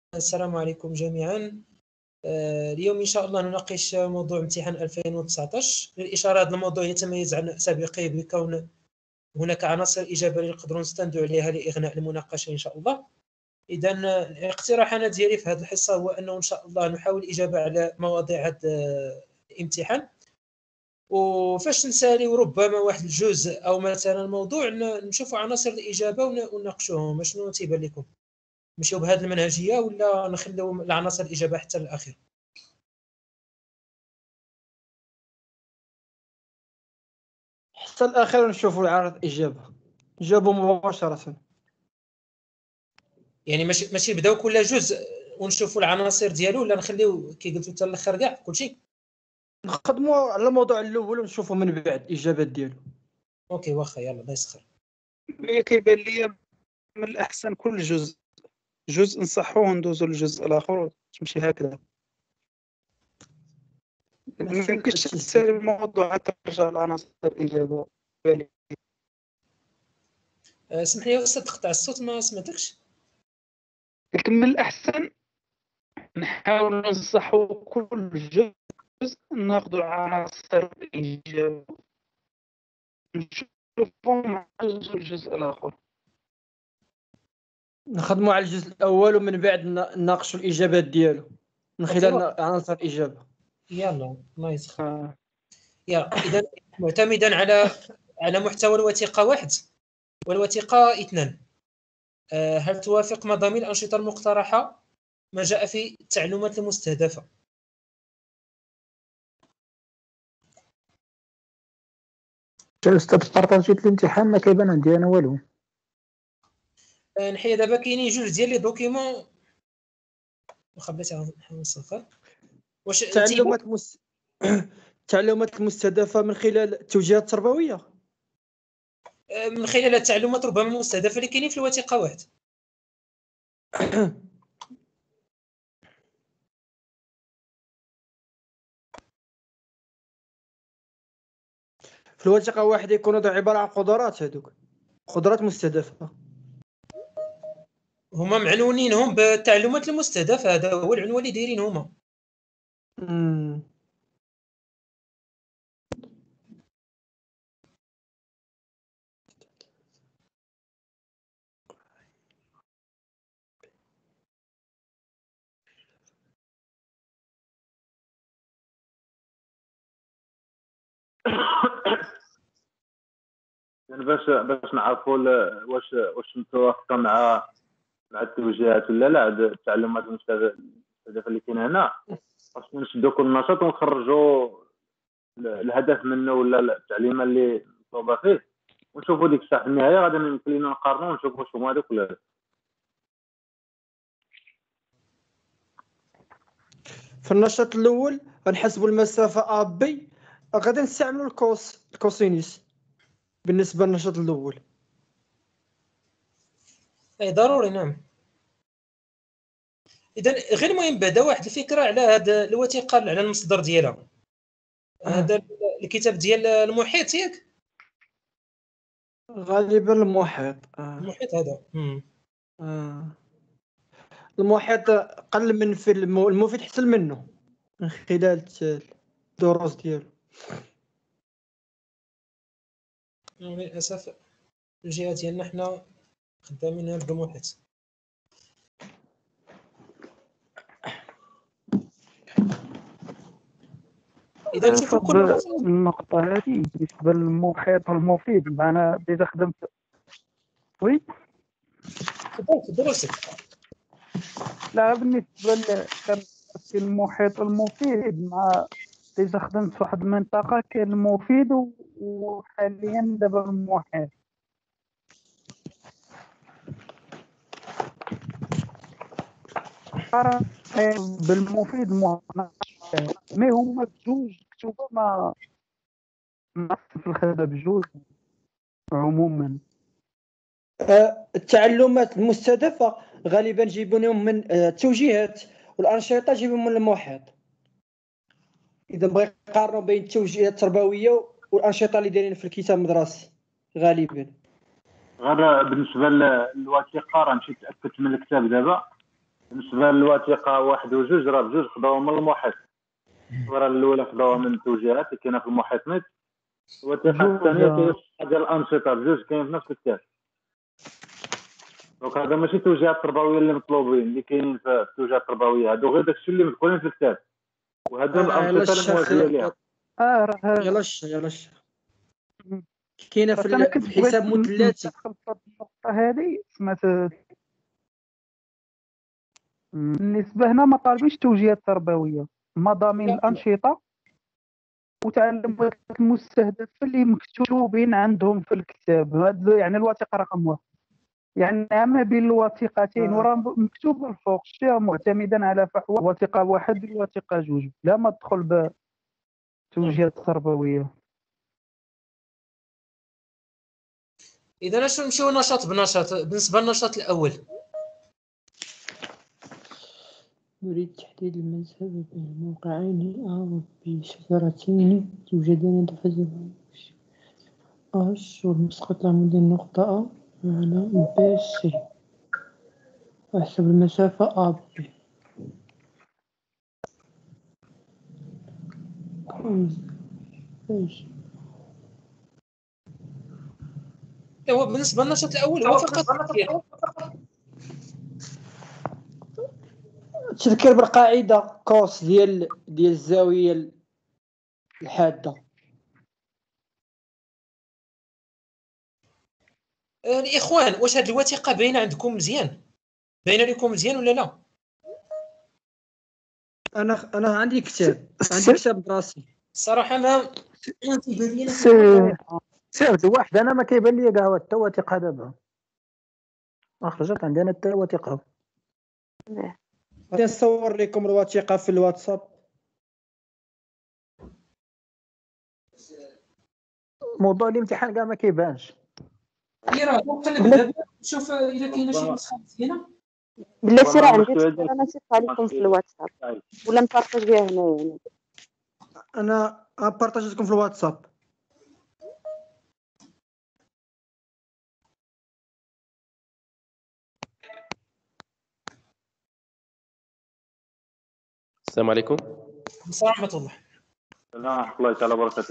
السلام عليكم جميعا. اليوم إن شاء الله نناقش موضوع امتحان 2019. للإشارة، هذا الموضوع يتميز عن سابقه بكون هناك عناصر إجابة اللي نقدروا نستندوا عليها لإغناء المناقشة إن شاء الله. إذا اقتراحنا ديالي في هذه الحصة هو أنه إن شاء الله نحاول الإجابة على مواضيع هذا الامتحان، وفاش نساليو ربما واحد الجزء أو مثلا الموضوع نشوفوا عناصر الإجابة ونناقشوهم. شنو تيبان لكم؟ نمشيو بهذه المنهجيه ولا نخليو العناصر الاجابه حتى الاخير؟ حتى الاخير نشوفوا العرض الاجابه نجاوبوا مباشره. يعني ماشي نبداو كل جزء ونشوفوا العناصر ديالو، ولا نخليو كي قلتوا حتى الاخر كاع كلشي؟ نقدموا على الموضوع الاول ونشوفوا من بعد الاجابات ديالو. اوكي واخا، يلا الله يسخر. كيبان لي من الاحسن كل جزء نصحوه وندوزو للجزء الاخر تمشي هكذا. ما يمكنش تسال الموضوع ترجع لعناصر الاجابه. اسمح لي يا استاذ، تقطع الصوت ما سمعتكش. لكن من الاحسن نحاول ننصحوا كل جزء ناخذ عناصر الاجابه نشوفهم مع الجزء الاخر. نخدموا على الجزء الاول ومن بعد نناقشوا الاجابات ديالو من خلال عناصر الاجابه. يلا الله يسخر. يلا اذا معتمدا على محتوى الوثيقه 1 والوثيقه 2، هل توافق مضامين الانشطه المقترحه ما جاء في التعليمات المستهدفه؟ استاذ بارطاجيت الامتحان ما كيبان عندي انا والو. نحيا دابا كاينين جوج ديال لي دوكيمون وخبيتها نحاول نصفر. واش التعليمات المستهدفه من خلال التوجيهات التربويه؟ من خلال التعليمات ربما المستهدفه اللي كاينين في الوثيقه 1. في الوثيقه 1 يكونوا عباره عن قدرات، هذوك قدرات مستهدفه هما معنونينهم بالتعليمات المستهدفه، هذا هو العنوان اللي دايرين هما. يعني باش نعرفوا واش متوافقه مع التوجيهات ولا لا. التعليمات المستهدفه اللي كاين هنا خاصنا نشدوا كل نشاط ونخرجوا الهدف منه ولا التعليمه اللي مطلوبه فيه، ونشوفوا ديك الساعه في النهايه غادي يمكن لنا نقارنوا ونشوفوا واش هما هذوك ولا لا. في النشاط الاول غنحسبوا المسافه ا بي، غادي نستعملوا الكوسينوس بالنسبه للنشاط الاول. اي ضروري، نعم. اذا غير المهم بعدا واحد الفكره على هذا الوثيقه، على المصدر ديالها. هذا الكتاب ديال المحيط ياك؟ غالبا المحيط. المحيط هذا. المحيط قل من في المفيد حسن منه من خلال الدروس ديالو. للاسف الجهه ديالنا حنا خدامين بالمحيط. اذا نشوفوا كل النقطه هذه بالنسبه للمحيط المفيد معنا اذا خدمت وي في دروسك. لا بالنسبه للمحيط المفيد مع اذا خدمت في واحد المنطقه كاين المفيد وحاليا دابا المحيط. بالمفيد ما هما بجوج مكتوبه ما في الخدمه بجوج عموما. التعلمات المستهدفه غالبا جيبونهم من التوجيهات، والانشطه جيبهم من المحيط. اذا بغى يقارنوا بين التوجيهات التربويه والانشطه اللي دايرين في الكتاب المدرسي غالبا. غير بالنسبه للوثيقه راه مشيت تاكدت من الكتاب دابا، بالنسبه للوثيقه 1 و 2 راه بجوج خداوهم من المحيط. الصوره الاولى خداوها من التوجيهات اللي كاينه في المحيط نت. الوثيقه الثانيه كاين حاجه الانشطه بجوج كاين في نفس الكتاب. دونك هذا ماشي التوجيهات التربويه اللي مطلوبين اللي كاينين في التوجيهات التربويه، هادو غير داكشي اللي مذكورين في الكتاب، وهادو يلا الانشطه الشيخ، الموازيه ليها. راه يلا الشيخ كاينه في انا كنت بغيت الحساب مثلاتي. ندخل في النقطه هذه سمعت بالنسبه هنا ما طالبينش توجيهات تربويه، مضامين الانشطه وتعلم المستهدف اللي مكتوبين عندهم في الكتاب. هذا يعني الوثيقه رقم 1، يعني ما بين الوثيقتين وراه مكتوب الفوق الشيء معتمدا على فحوى وثيقه 1 ووثيقه 2، لا ما تدخل بتوجيهات تربويه. اذا اش نمشيو نشاط بنشاط. بالنسبه للنشاط الاول، نريد تحديد المذهب بين موقعين أو بشجرتين توجدان تفزعان أش والمسقط العمودي النقطة أ على ب سي، واحسب المسافة أ ب. هو بالنسبه للنشاط الاول هو فقط تذكير. تذكر بالقاعده قوس ديال الزاويه الحاده. الاخوان، واش هذه الوثيقه باينه عندكم مزيان؟ باينه لكم مزيان ولا لا؟ انا عندي كتاب براسي الصراحه ما سير واحد انا ما كيبان لي كاع حتى وثيقه دابا ما خرجت عندي انا حتى وثيقه. غادي نصور لكم الوثيقه في الواتساب. موضوع الامتحان كاع ما كيبانش. راه نقلب دابا نشوف اذا كاينه شي نسخه مزيانه. بلاتي راه عندي الصورة انا نسيتها لكم في الواتساب ولا نبارطاج بها هنا يعني. انا بارطاجيتكم في الواتساب. السلام عليكم. السلام ورحمه الله. السلام ورحمه الله تعالى وبركاته.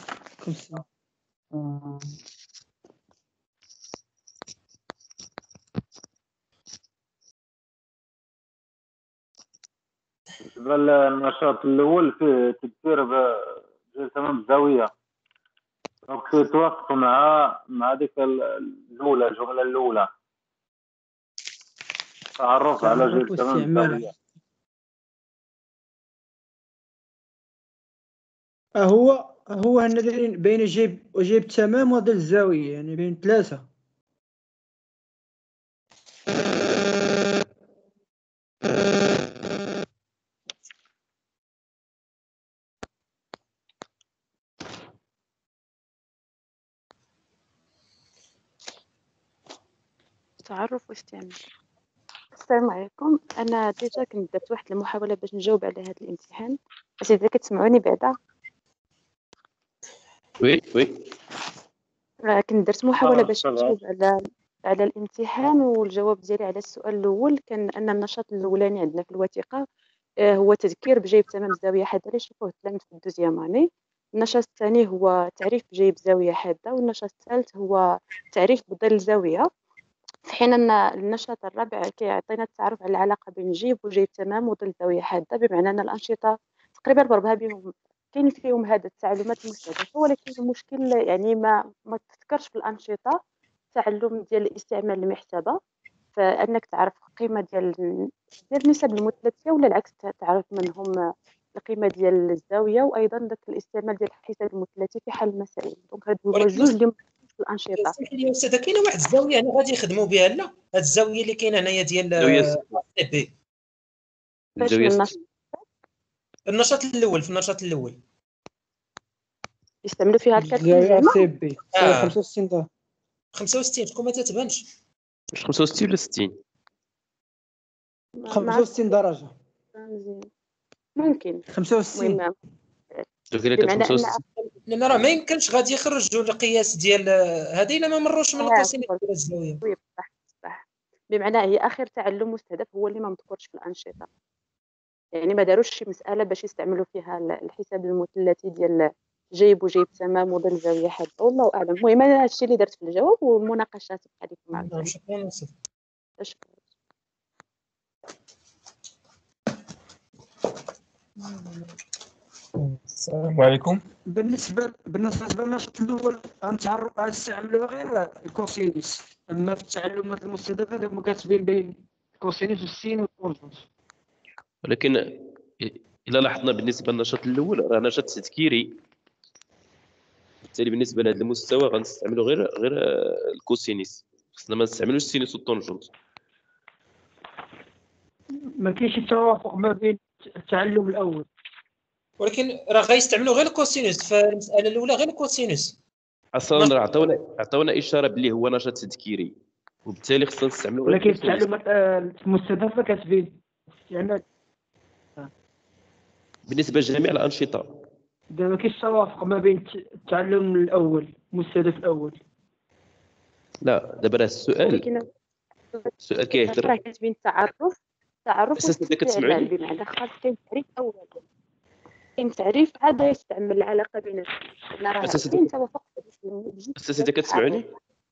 بالنسبه للنشاط الاول فيه تذكير تمام الزاويه، دونك كيتوافق مع ديك الاولى، الجمله الاولى، تعرف على جهه تمام الزاويه. هو هنا دايرين بين جيب تمام وديال الزاويه، يعني بين ثلاثه. تعرف واستعمل. السلام عليكم، انا ديجا كنت درت واحد المحاوله باش نجاوب على هذا الامتحان، بس اذا كتسمعوني بعدا. وي كنت درت محاوله باش نجاوب على الامتحان، والجواب ديالي على السؤال الاول كان ان النشاط الاولاني عندنا في الوثيقه هو تذكير بجيب تمام زاويه حاده اللي شوفوه التلاميذ في الدوزيام اني. النشاط الثاني هو تعريف بجيب زاويه حاده، والنشاط الثالث هو تعريف بظل زاويه، في حين ان النشاط الرابع كيعطينا التعرف على العلاقه بين جيب وجيب تمام وظل زاويه حاده، بمعنى ان الانشطه تقريبا بربها بهم كاين فيهم هذا التعلمات المستهدفه، ولكن المشكل يعني ما تذكرش في الانشطه تعلم ديال استعمال المحسبه، فانك تعرف القيمه ديال النسب المثلثيه، ولا العكس تعرف من هم القيمه ديال الزاويه، وايضا ذاك الاستعمال ديال الحساب المثلثي في حل المسائل. دونك هادو هما جوج اللي في الانشطه. اسمح لي يا استاذ، كاينه واحد الزاويه انا غادي يخدموا بها، لا هاد الزاويه اللي كاينه هنايا ديال سي بي. النشاط الاول، في النشاط الاول يستعملوا فيها الكالكول الزاويه زعما سي بي 65 درجه. 65 شكون ما تتبانش. واش 65 ولا 60؟ 65 درجه ممكن 65. المهم بمعنى ان لان راه ما يمكنش غادي يخرجوا القياس ديال هذه الا ما مروش من القوسين ديال الزاويه. صح. بمعنى هي اخر تعلم مستهدف هو اللي ما مذكورش في الانشطه، يعني ما داروش شي مساله باش يستعملوا فيها الحساب المثلثي ديال جيب وجيب تمام وظل زاويه حاده، والله اعلم. المهم انا هادشي اللي درت في الجواب، والمناقشه تبقى لكم عاوتاني. شكرا أستاذ. شكرا. السلام عليكم. بالنسبه للنشاط الاول غنستعملوا غير الكوسينوس، اما في التعلمات المستهدفه هما كاتبين بين الكوسينوس والسين والتورجنس. ولكن الا لاحظنا بالنسبه للنشاط الاول راه نشاط تذكيري، بالتالي بالنسبه لهذا المستوى غنستعملوا غير الكوسينيس، خصنا ما نستعملوش السينوس والطونجونت. ما كاينش توافق ما بين التعلم الاول، ولكن راه غيستعملوا غير الكوسينوس في المساله الاولى، غير الكوسينوس. اصلا راه عطاونا اشاره باللي هو نشاط تذكيري، وبالتالي خصنا نستعملوا غير ولكن الكوسينيس. التعلمات المستهدفه كاتبين يعني بالنسبه لجميع الانشطه. ما كاينش توافق ما بين التعلم الاول المستهدف الاول. لا دابا راه السؤال كيهضر. راه كاتبين تعرف أساساً كتسمعوني؟ بمعنى خاص كاين تعريف اول، كاين تعريف عاد يستعمل العلاقه بين راه أساساً كاين توافق. استاذ كتسمعوني؟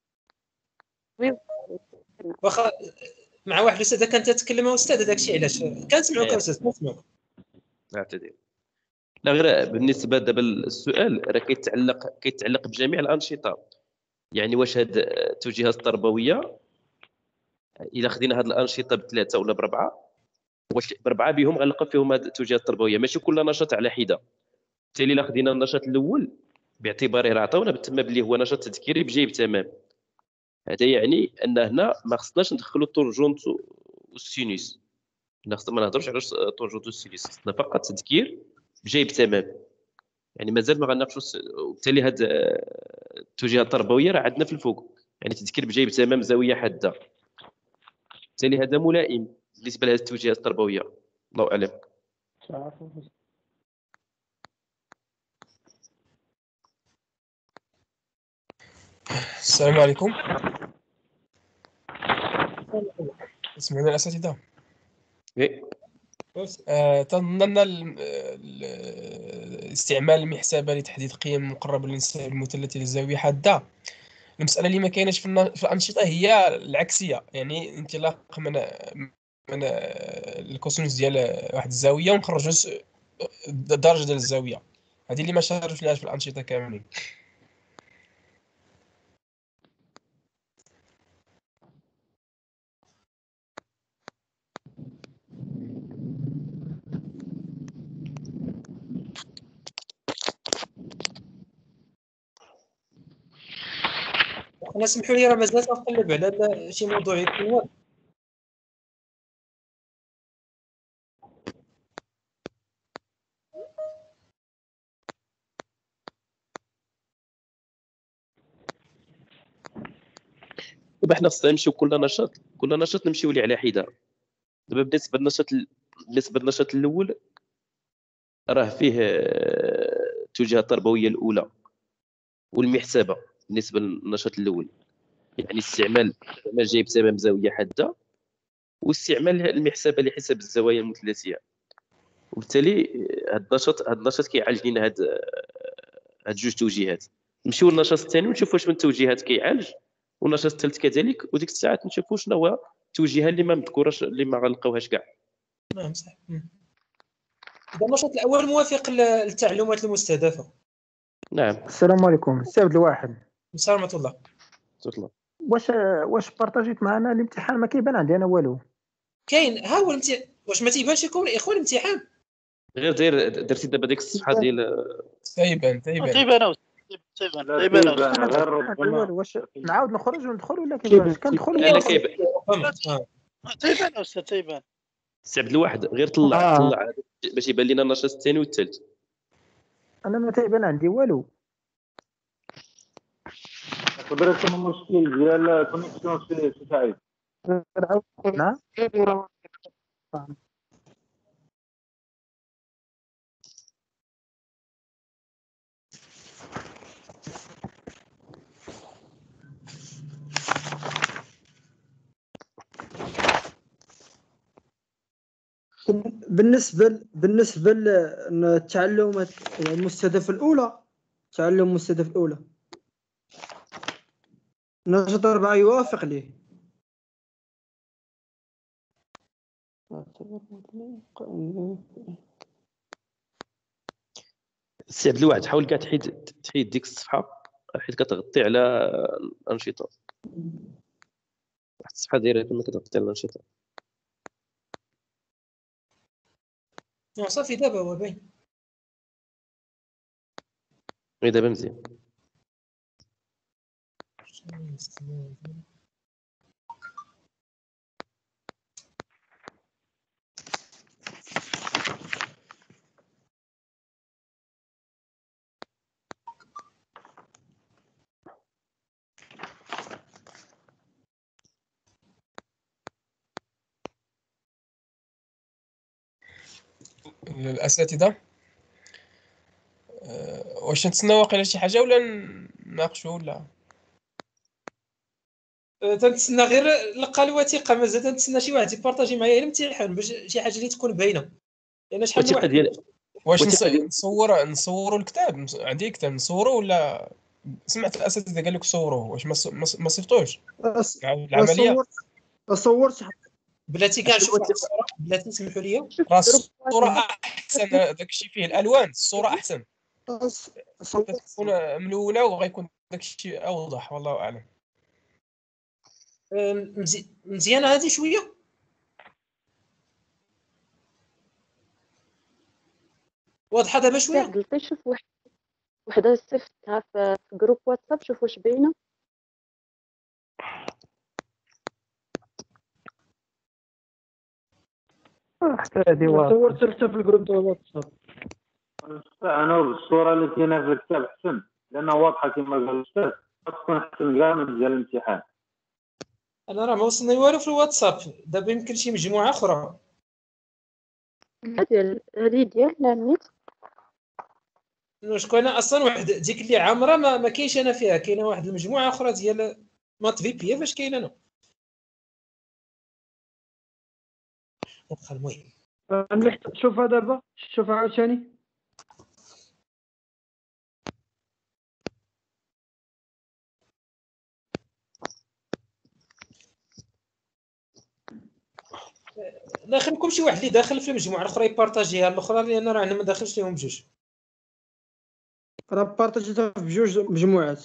واخا مع واحد الاستاذ كانت تتكلم استاذ، داك الشيء علاش كنسمعوك استاذ كنسمعوك. اعتذر. لا غير بالنسبه دابا السؤال راه كيتعلق بجميع الانشطه، يعني واش هاد التوجيهات التربويه الا خدينا هاد الانشطه بثلاثه ولا بربعه، واش بربعه بهم غنلقى فيهم هاد التوجيهات التربويه، ماشي كل نشاط على حده. بالتالي الا خدينا النشاط الاول باعتباره راه عطاونا بالتما بلي هو نشاط تذكيري بجيب تمام، هذا يعني ان هنا ما خصناش ندخلوا الطونجونت والسينوس، حنا خصنا ما نهضروش على الطونجونت والسينوس، خصنا فقط تذكير بجيب تمام، يعني مازال ما غنناقشوا وبالتالي هاد التوجيهات التربويه راه عندنا في الفوق، يعني تذكير بجيب تمام زاويه حاده، بالتالي هذا ملائم بالنسبه لهذه التوجيهات التربويه. الله اعلم. السلام عليكم. اسمعونا الاساتذه. تظن ان استعمال المحسبه لتحديد قيم مقربه للنسب المثلثي للزاويه حاده، المساله اللي ما كايناش في الانشطه هي العكسيه، يعني انطلاق من الكوسينوس ديال واحد الزاويه ونخرجوا الدرجه ديال الزاويه، هذه اللي ما شاركناش في الانشطه كاملين. انا سمحوا لي راه مازال كنقلب على شي موضوع يكون واضح. دابا حنا خصنا نمشيو كل نشاط نمشيو ليه على حده. دابا بالنسبه للنشاط الاول راه فيه التوجيهات التربويه الاولى والمحسبه. بالنسبه للنشاط الاول يعني استعمال جايب تمام زاويه حاده، واستعمال المحسبه لحساب الزوايا المثلثيه، وبالتالي هاد النشاط كيعالج لنا هاد جوج توجيهات. نمشيو للنشاط الثاني ونشوف واش من التوجيهات كيعالج، والنشاط الثالث كذلك، وديك الساعات نشوفوا شنو هو التوجيهات اللي ما مذكوراش اللي ما غنلقاوهاش كاع. نعم صح. النشاط الاول موافق للتعلمات المستهدفه. نعم. السلام عليكم سي عبد الواحد. السلام ورحمه الله. تفضل. واش بارطاجيت معنا الامتحان؟ ما كيبان عندي انا والو. كاين ها هو واش ما تيبانش لكم الاخوان الامتحان؟ غير درتي دابا ديك الصفحه ديال تيبان غير ربما. واش نعاود نخرج وندخل ولا كيفاش كندخل؟ لا كيبان تيبان استاذ تيبان. سي عبد الواحد غير طلع باش يبان لنا النشاط الثاني والثالث. انا ما تيبان عندي والو. يقدر يكون مشكل ديال كونيكسيون في سعيد. نعم بالنسبه للتعلم المستهدف الاولى، تعلم المستهدف الاولى نشاط 4 يوافق ليه. سي عبد الواحد حاول كاع تحيد ديك الصفحه حيت كتغطي على الانشطه. واحد الصفحه دايره كما كتغطي على الانشطه. صافي دابا هو باين. غير دابا مزيان. الاساتذه واش نتسناو واقيلا شي حاجه ولا نناقشوا ولا تنتسنى غير لقى الوثيقه، مازال تنتسنى شي واحد يبارطاجي معايا الامتحان باش شي حاجه اللي تكون باينه، لان شحال من الوثيقه واحد ديال واش الوثيقة ديال نصوروا الكتاب؟ عندي كتاب نصوروا ولا سمعت الاساتذه قال لك صوروه، واش ما صيفطوش العمليه؟ صورت بلاتي كاع نشوف واحد الصوره بلاتي سمحوا لي. راه الصوره احسن، داكشي فيه الالوان، الصوره احسن تكون ملونه وغيكون داكشي اوضح، والله اعلم. مزيانه هذه شويه. واضحه دابا شويه. عبد اللطيف شوف وحده صيفطها في جروب واتساب، شوف واش باينه. حتى هذه واضحه. صورت حتى في الجروب ديال الواتساب. انا بالصوره اللي كاينه في الكتاب احسن، لانها واضحه كما قال الاستاذ، تكون احسن كاع من ديال الامتحان. انا راه ما وصلني والو في الواتساب، دابا يمكن شي مجموعه اخرى. هذه ديال النت. شكون انا اصلا واحد ديك اللي عامره ما كاينش انا فيها، كاينه واحد المجموعه اخرى ديال مات في بي فاش كاين انا. واخا المهم مليح تشوفها دابا، شوفها عاوتاني. داخلكم شي واحد اللي داخل في المجموعه الاخرى يبارطاجيها الاخرى، لان راه انا ما داخلش ليهم بجوج. راه بارطاجيتها في بجوج مجموعات.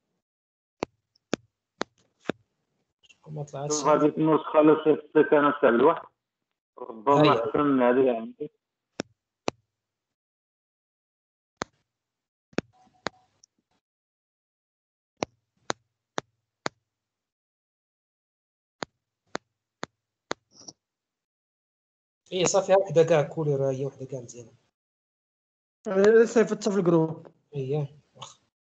ما طلعتش شوف هذيك النسخه اللي صيفطت انا تاع الواحد ربما احسن من هذه عندي. ايه صافي وحده كاع كولير، هي وحده كاع مزيانه. صيفطتها في الجروب. اييه واخا.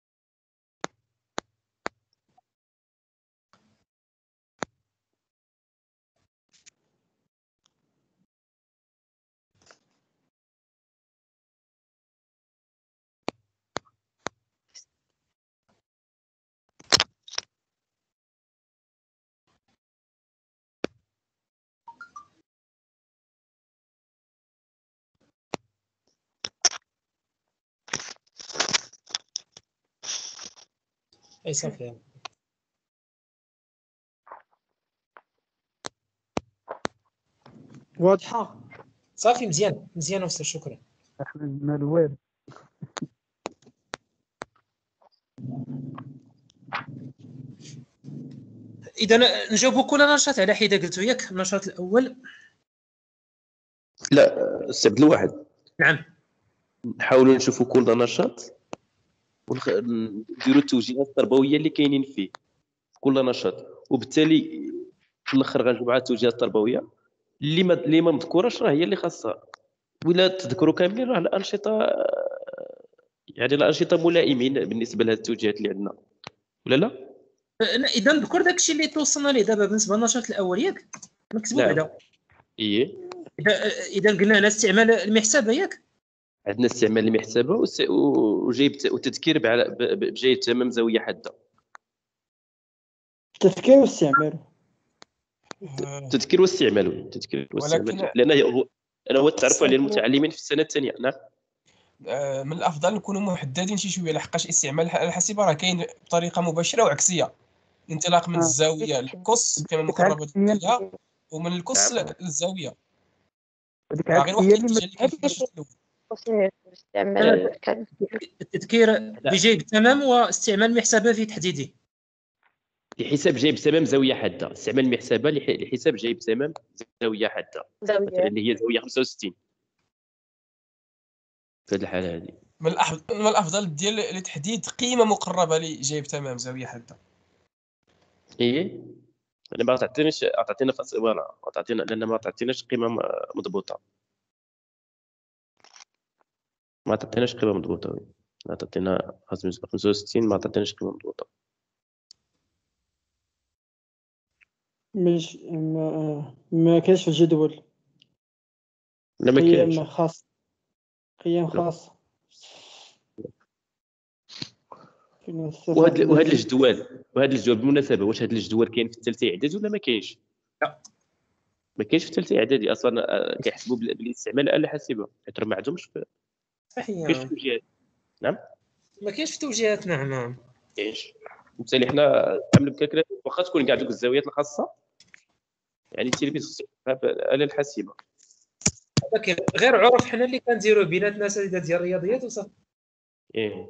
اي صافي واضحه. صافي مزيان استاذ، شكرا. احنا الوالد اذا نجاوبوا كل نشاط على حده قلتو ياك. النشاط الاول لا سي عبد الواحد، نعم نحاولوا نشوفوا كل نشاط ونديروا التوجيهات التربويه اللي كاينين فيه كل نشاط، وبالتالي في الاخر غنجمعوا التوجيهات التربويه اللي ما مذكوراش راه هي اللي خاصها، ولا تذكروا كاملين راه الانشطه، يعني الانشطه ملائمين بالنسبه لهذه التوجيهات اللي عندنا ولا لا؟ اذا نذكر داكشي اللي توصلنا ليه دابا بالنسبه للنشاط الاول ياك نكتبوا نعم. بعدا. ايه اذا قلنا هنا استعمال المحسبه ياك، عندنا استعمال المحسبه وتذكير بجاي تمام زاويه حاده. تفكير واستعمال. تذكير واستعمال ولكن لان انا هو التعرف على المتعلمين في السنه الثانيه. نعم. من الافضل نكونوا محددين شي شويه، لحقاش استعمال الآلة الحاسبه راه كاين بطريقه مباشره وعكسيه، انطلاق من الزاويه للقوس القيمه المقربه ديالها، ومن القوس نعم. للزاويه. هذيك راه غير واحد عكسيه اللي الاتجاه اللي كاين في النشاط الاول. قصير استعمال التذكير بجيب تمام واستعمال محسبه في تحديده. لحساب جايب تمام زاويه حاده، استعمال محسبه لحساب جايب تمام زاويه حاده، مثلا زاوية اللي هي زاويه 65 في هذه الحاله هذه. من الافضل ديال لتحديد قيمه مقربه لجايب تمام زاويه حاده. ايه انا ما تعطينا فوالا، تعطينا لان ما تعطيناش قيمه مضبوطه، ما تعطيناش قيمه مضبوطه، ما تعطينا 65 ما تعطيناش قيمه مضبوطه. مش ما كاينش في الجدول لا ما كاينش. قيم خاص، قيم خاصة. وهذا الجدول بالمناسبه، واش هذا الجدول كاين في الثالثه اعدادي ولا ما كاينش؟ لا ما كاينش في الثالثه اعدادي اصلا. كيحسبوا بالاستعمال الاله الحاسبه، حيت ما عندهمش صحيح. كاينش في التوجيهات. نعم ما كاينش في توجيهات. نعم كاينش. بالتالي حنا نعملوا بالكالكولاتور، واخا تكون كاع دوك الزاويات الخاصه، يعني التلفيز الاله الحاسبه. ولكن غير عرف حنا اللي كنديروا بيناتنا اساتذه ديال الرياضيات وصافي. ايه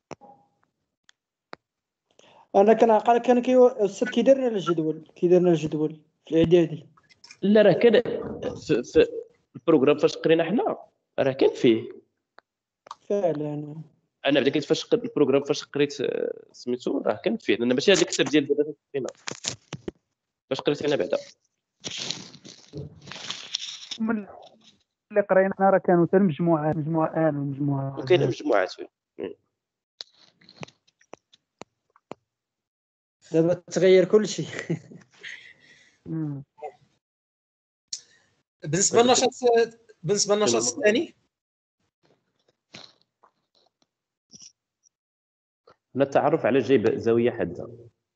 انا كنعقل كان الاستاذ كيدير لنا الجدول، في الاعدادي. لا راه كان في البروغرام فاش قرينا حنا راه كان فيه. فعلا انا بدا كنت فاش قريت البروغرام، فاش قريت سميتو راه كان فيه، لان ماشي هذا الكتاب ديال دابا فينا فاش قريت انا بعدا. من اللي قرينا راه كانوا حتى المجموعات، مجموعه ان ومجموعه وكاين مجموعات فيه. دابا تغير كل شيء. بالنسبه للنشاط الثاني التعرف على جيب زاويه حاده.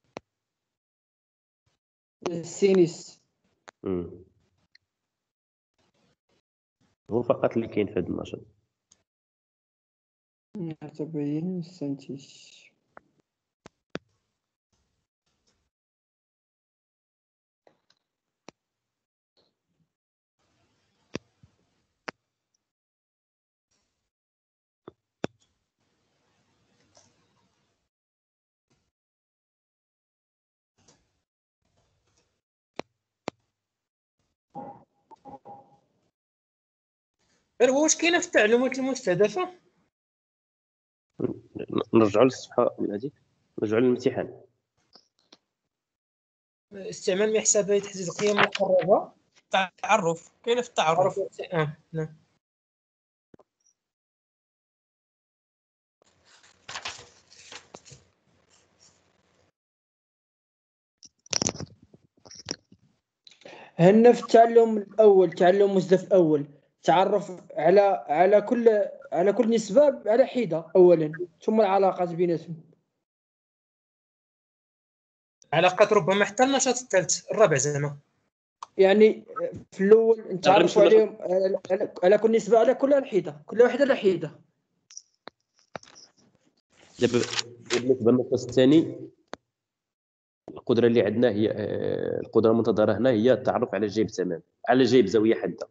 السينيس هو فقط اللي كاين في هذا النشاط. تبين السنتج. واش كاينه في التعليمات المستهدفه؟ نرجعوا للصفحه من هذيك، نرجعوا للامتحان. استعمال محسبه لتحديد القيم المقربه. تعرف كاينه في التعرف. نعم. هنا في التعلم الاول، تعلم مستهدف اول، تعرف على كل نسبه على حده اولا، ثم العلاقات بيناتهم. علاقات ربما حتى النشاط الثالث الرابع زعما. يعني في الاول نتعرفوا عليهم على كل نسبه، على كل حده، كل واحده على حده. دابا بالنسبه للنص الثاني، القدره اللي عندنا هي القدره المنتظره هنا هي التعرف على جيب تمام، على جيب زاويه حاده.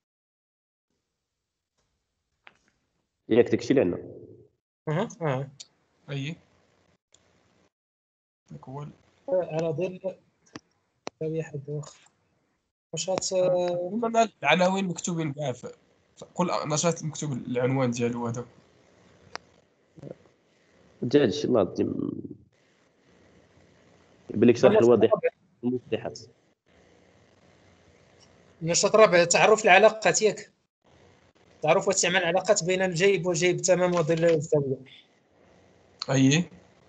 ياك داكشي اللي عندنا. اي داك هو على ظل زاويه حاده. واخا نشاط هما العناوين مكتوبين كاع في كل نشاط مكتوب العنوان ديالو هذا. هذا الشيء لازم يبان لك شرح الواضح المصطلحات. النشاط الرابع تعرف العلاقات، ياك تعرف واستعمال العلاقات بين الجيب وجيب تمام وظل الزاويه. اي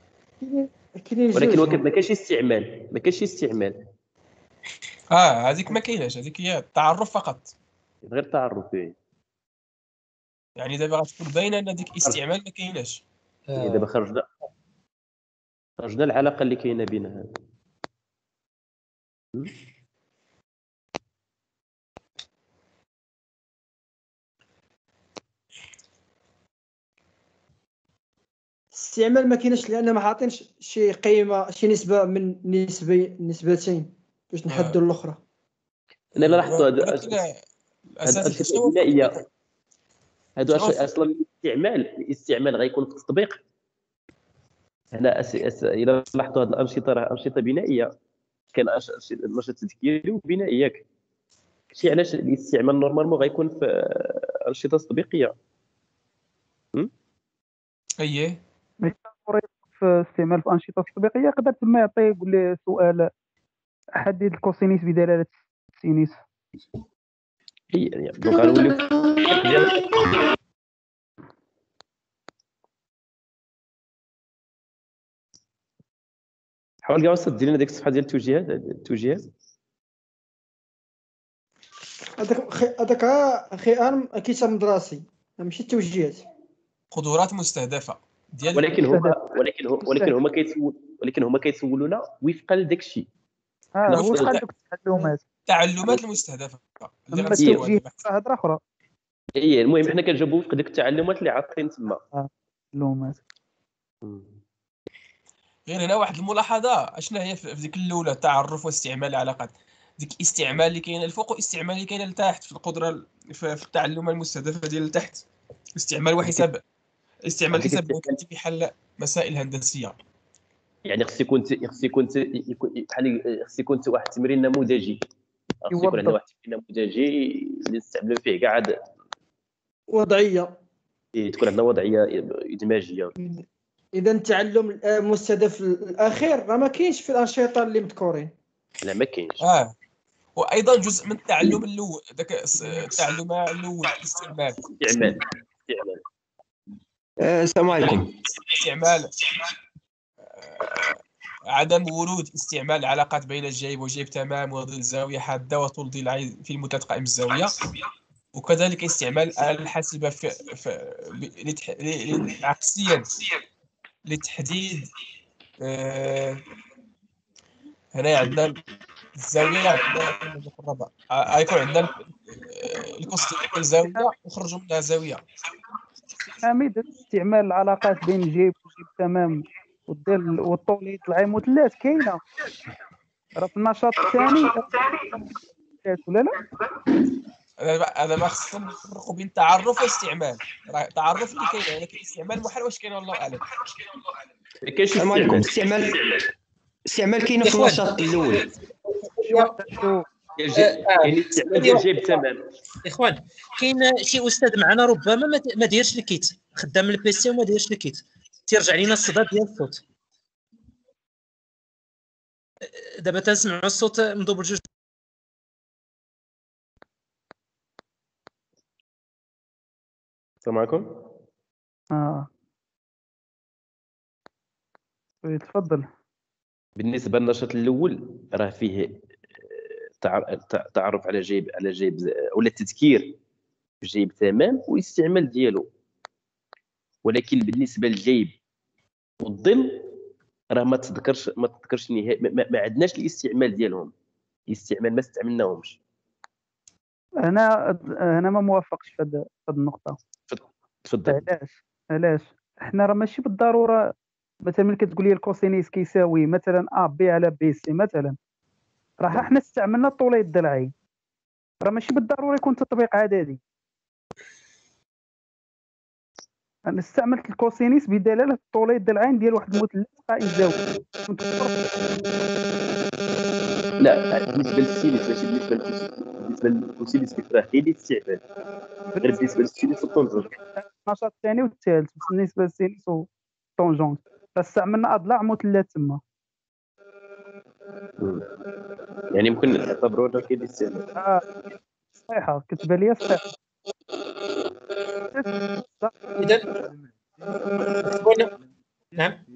ولكن ما كاينش استعمال. هذيك ما كايناش، هذيك هي التعرف فقط، غير تعرف. يعني دابا غتكون باينه ان هذيك استعمال ما كايناش. دابا خرجنا العلاقه اللي كاينه بينها. الاستعمال ما كاينش لان ما عاطينش شي قيمه، شي نسبه من نسبتين باش نحدوا الاخرى. انا لاحظت هاد ولكن الاساتذه الانشطه شنو هو البنائيه، هادو شنو هو اصلا الاستعمال غيكون في التطبيق. هنا الى لاحظتوا هاد الانشطه راه انشطه بنائيه، كان نشاط تذكيري وبنائي ياك. شي علاش الاستعمال نورمالمون غيكون في انشطه تطبيقيه. اييه في استعمال في انشطه تطبيقيه يقدر تما يعطي يقول لي سؤال حدد الكوسينيس بدلاله السينيس. هي دونك غنوليو حاول كاع وسط دير لنا ديك الصفحه ديال التوجيهات. هذاك اخي ارم كتاب مدرسي ماشي توجيهات. قدرات مستهدفه ديال ولكن هما كيسولونا وفقا لداك الشيء. وفقا لدوك التعلمات المستهدفه اللي اما غنسولوا التوجيه دابا. هضره اخرى. اي المهم حنا كنجاوبوا وفق ديك التعلمات اللي عاطين تما. معلومات. غير هنا واحد الملاحظه، اشنا هي في ديك الاولى تعرف واستعمال العلاقات، ديك الاستعمال اللي كاينه الفوق والاستعمال اللي كاينه لتحت في القدره في التعلم المستهدفه ديال لتحت. استعمال وحساب استعمال حساب كتب بحل مسائل هندسيه. يعني خص يكون بحال خص يكون واحد التمرين نموذجي، خص يكون عندنا واحد التمرين نموذجي اللي نستعملوا فيه كاع عاد وضعيه، تكون عندنا وضعيه ادماجيه. اذا التعلم المستهدف الاخير راه ما كاينش في الانشطه اللي مذكورين. لا ما كاينش. وايضا جزء من التعلم الاول، داك التعلم الاول استعمال السلام عليكم. استعمال عدم ورود استعمال العلاقات بين الجيب وجيب تمام وظل زاويه حاده وطول ضلع العين في المثلث قائم الزاويه، وكذلك استعمال الآلة الحاسبة عكسيا لتحديد هنا عندنا الزاوية، عندنا يكون عندنا الكوست ديال الزاوية ونخرجوا منها زاوية. حميد استعمال العلاقات بين جيب وجيب تمام والطول العين مثلث كاينه راه في النشاط الثاني ولا لا؟ هذا ما خصنا نفرقوا بين التعرف والاستعمال. راه التعرف اللي كاين، ولكن الاستعمال محال واش كاين والله اعلم. السلام عليكم. استعمال كاين في النشاط الاول. يعني استعمال ديال جيب تمام. اخوان كاين شي استاذ معنا ربما ما دايرش الكيت، خدام البيسي وما دايرش الكيت، تيرجع لينا الصدى ديال الصوت. دابا تنسمعوا الصوت مضوب بجوج. السلام عليكم. تفضل. بالنسبه للنشاط الاول راه فيه تعرف على جيب ولا التذكير بجيب تمام والاستعمال ديالو، ولكن بالنسبه للجيب والظل راه ما تذكرش نهائي، ما عندناش الاستعمال ديالهم، الاستعمال ما استعملناهمش. انا ما موافقش في هذه النقطه. تفضل. علاش حنا راه ماشي بالضروره مثلا ملي كتقول لي الكوسينيس كيساوي مثلا ا بي على بي سي مثلا، راه حنا استعملنا طولي الضلعين، راه ماشي بالضروره يكون تطبيق عددي. انا استعملت الكوسينيس بدلاله طولي الضلعين ديال واحد المثلث قائم زاويه. لا بالنسبه للسينيس ماشي بالنسبه للكوسينيس كيفاه كاين الاستعمال غير بالنسبه للسينيس والطونجون. النشاط الثاني والثالث بالنسبه للسينيس والطونجون فاستعملنا اضلاع مثلث تما. يعني ممكن نعتبروا انه كاين الاستعمال. صحيحه كتبان لي صحيحه. اذا نعم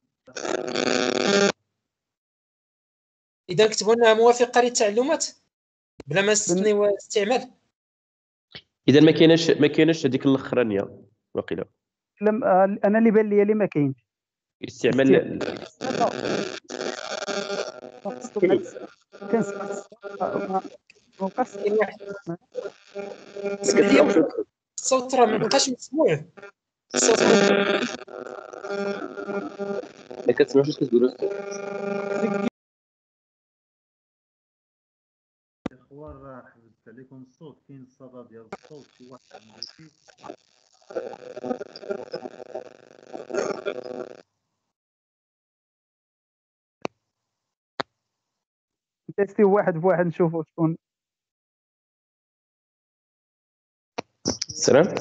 اذا كتبوا لنا موافقه للتعلمات بلا ما نستثنيو استعمال. اذا ما كايناش هذيك الاخرانيه واقيلا. انا اللي بان لي اللي ما كاينش استعمال الصوت راه ما بقاش مسموع. الصوت كتسمعوش اش كتقولوا؟ الاخوان راه حفظت عليكم الصوت، كاين الصدى ديال الصوت شي واحد عنده شي تيستي واحد بواحد نشوفوا شكون. السلام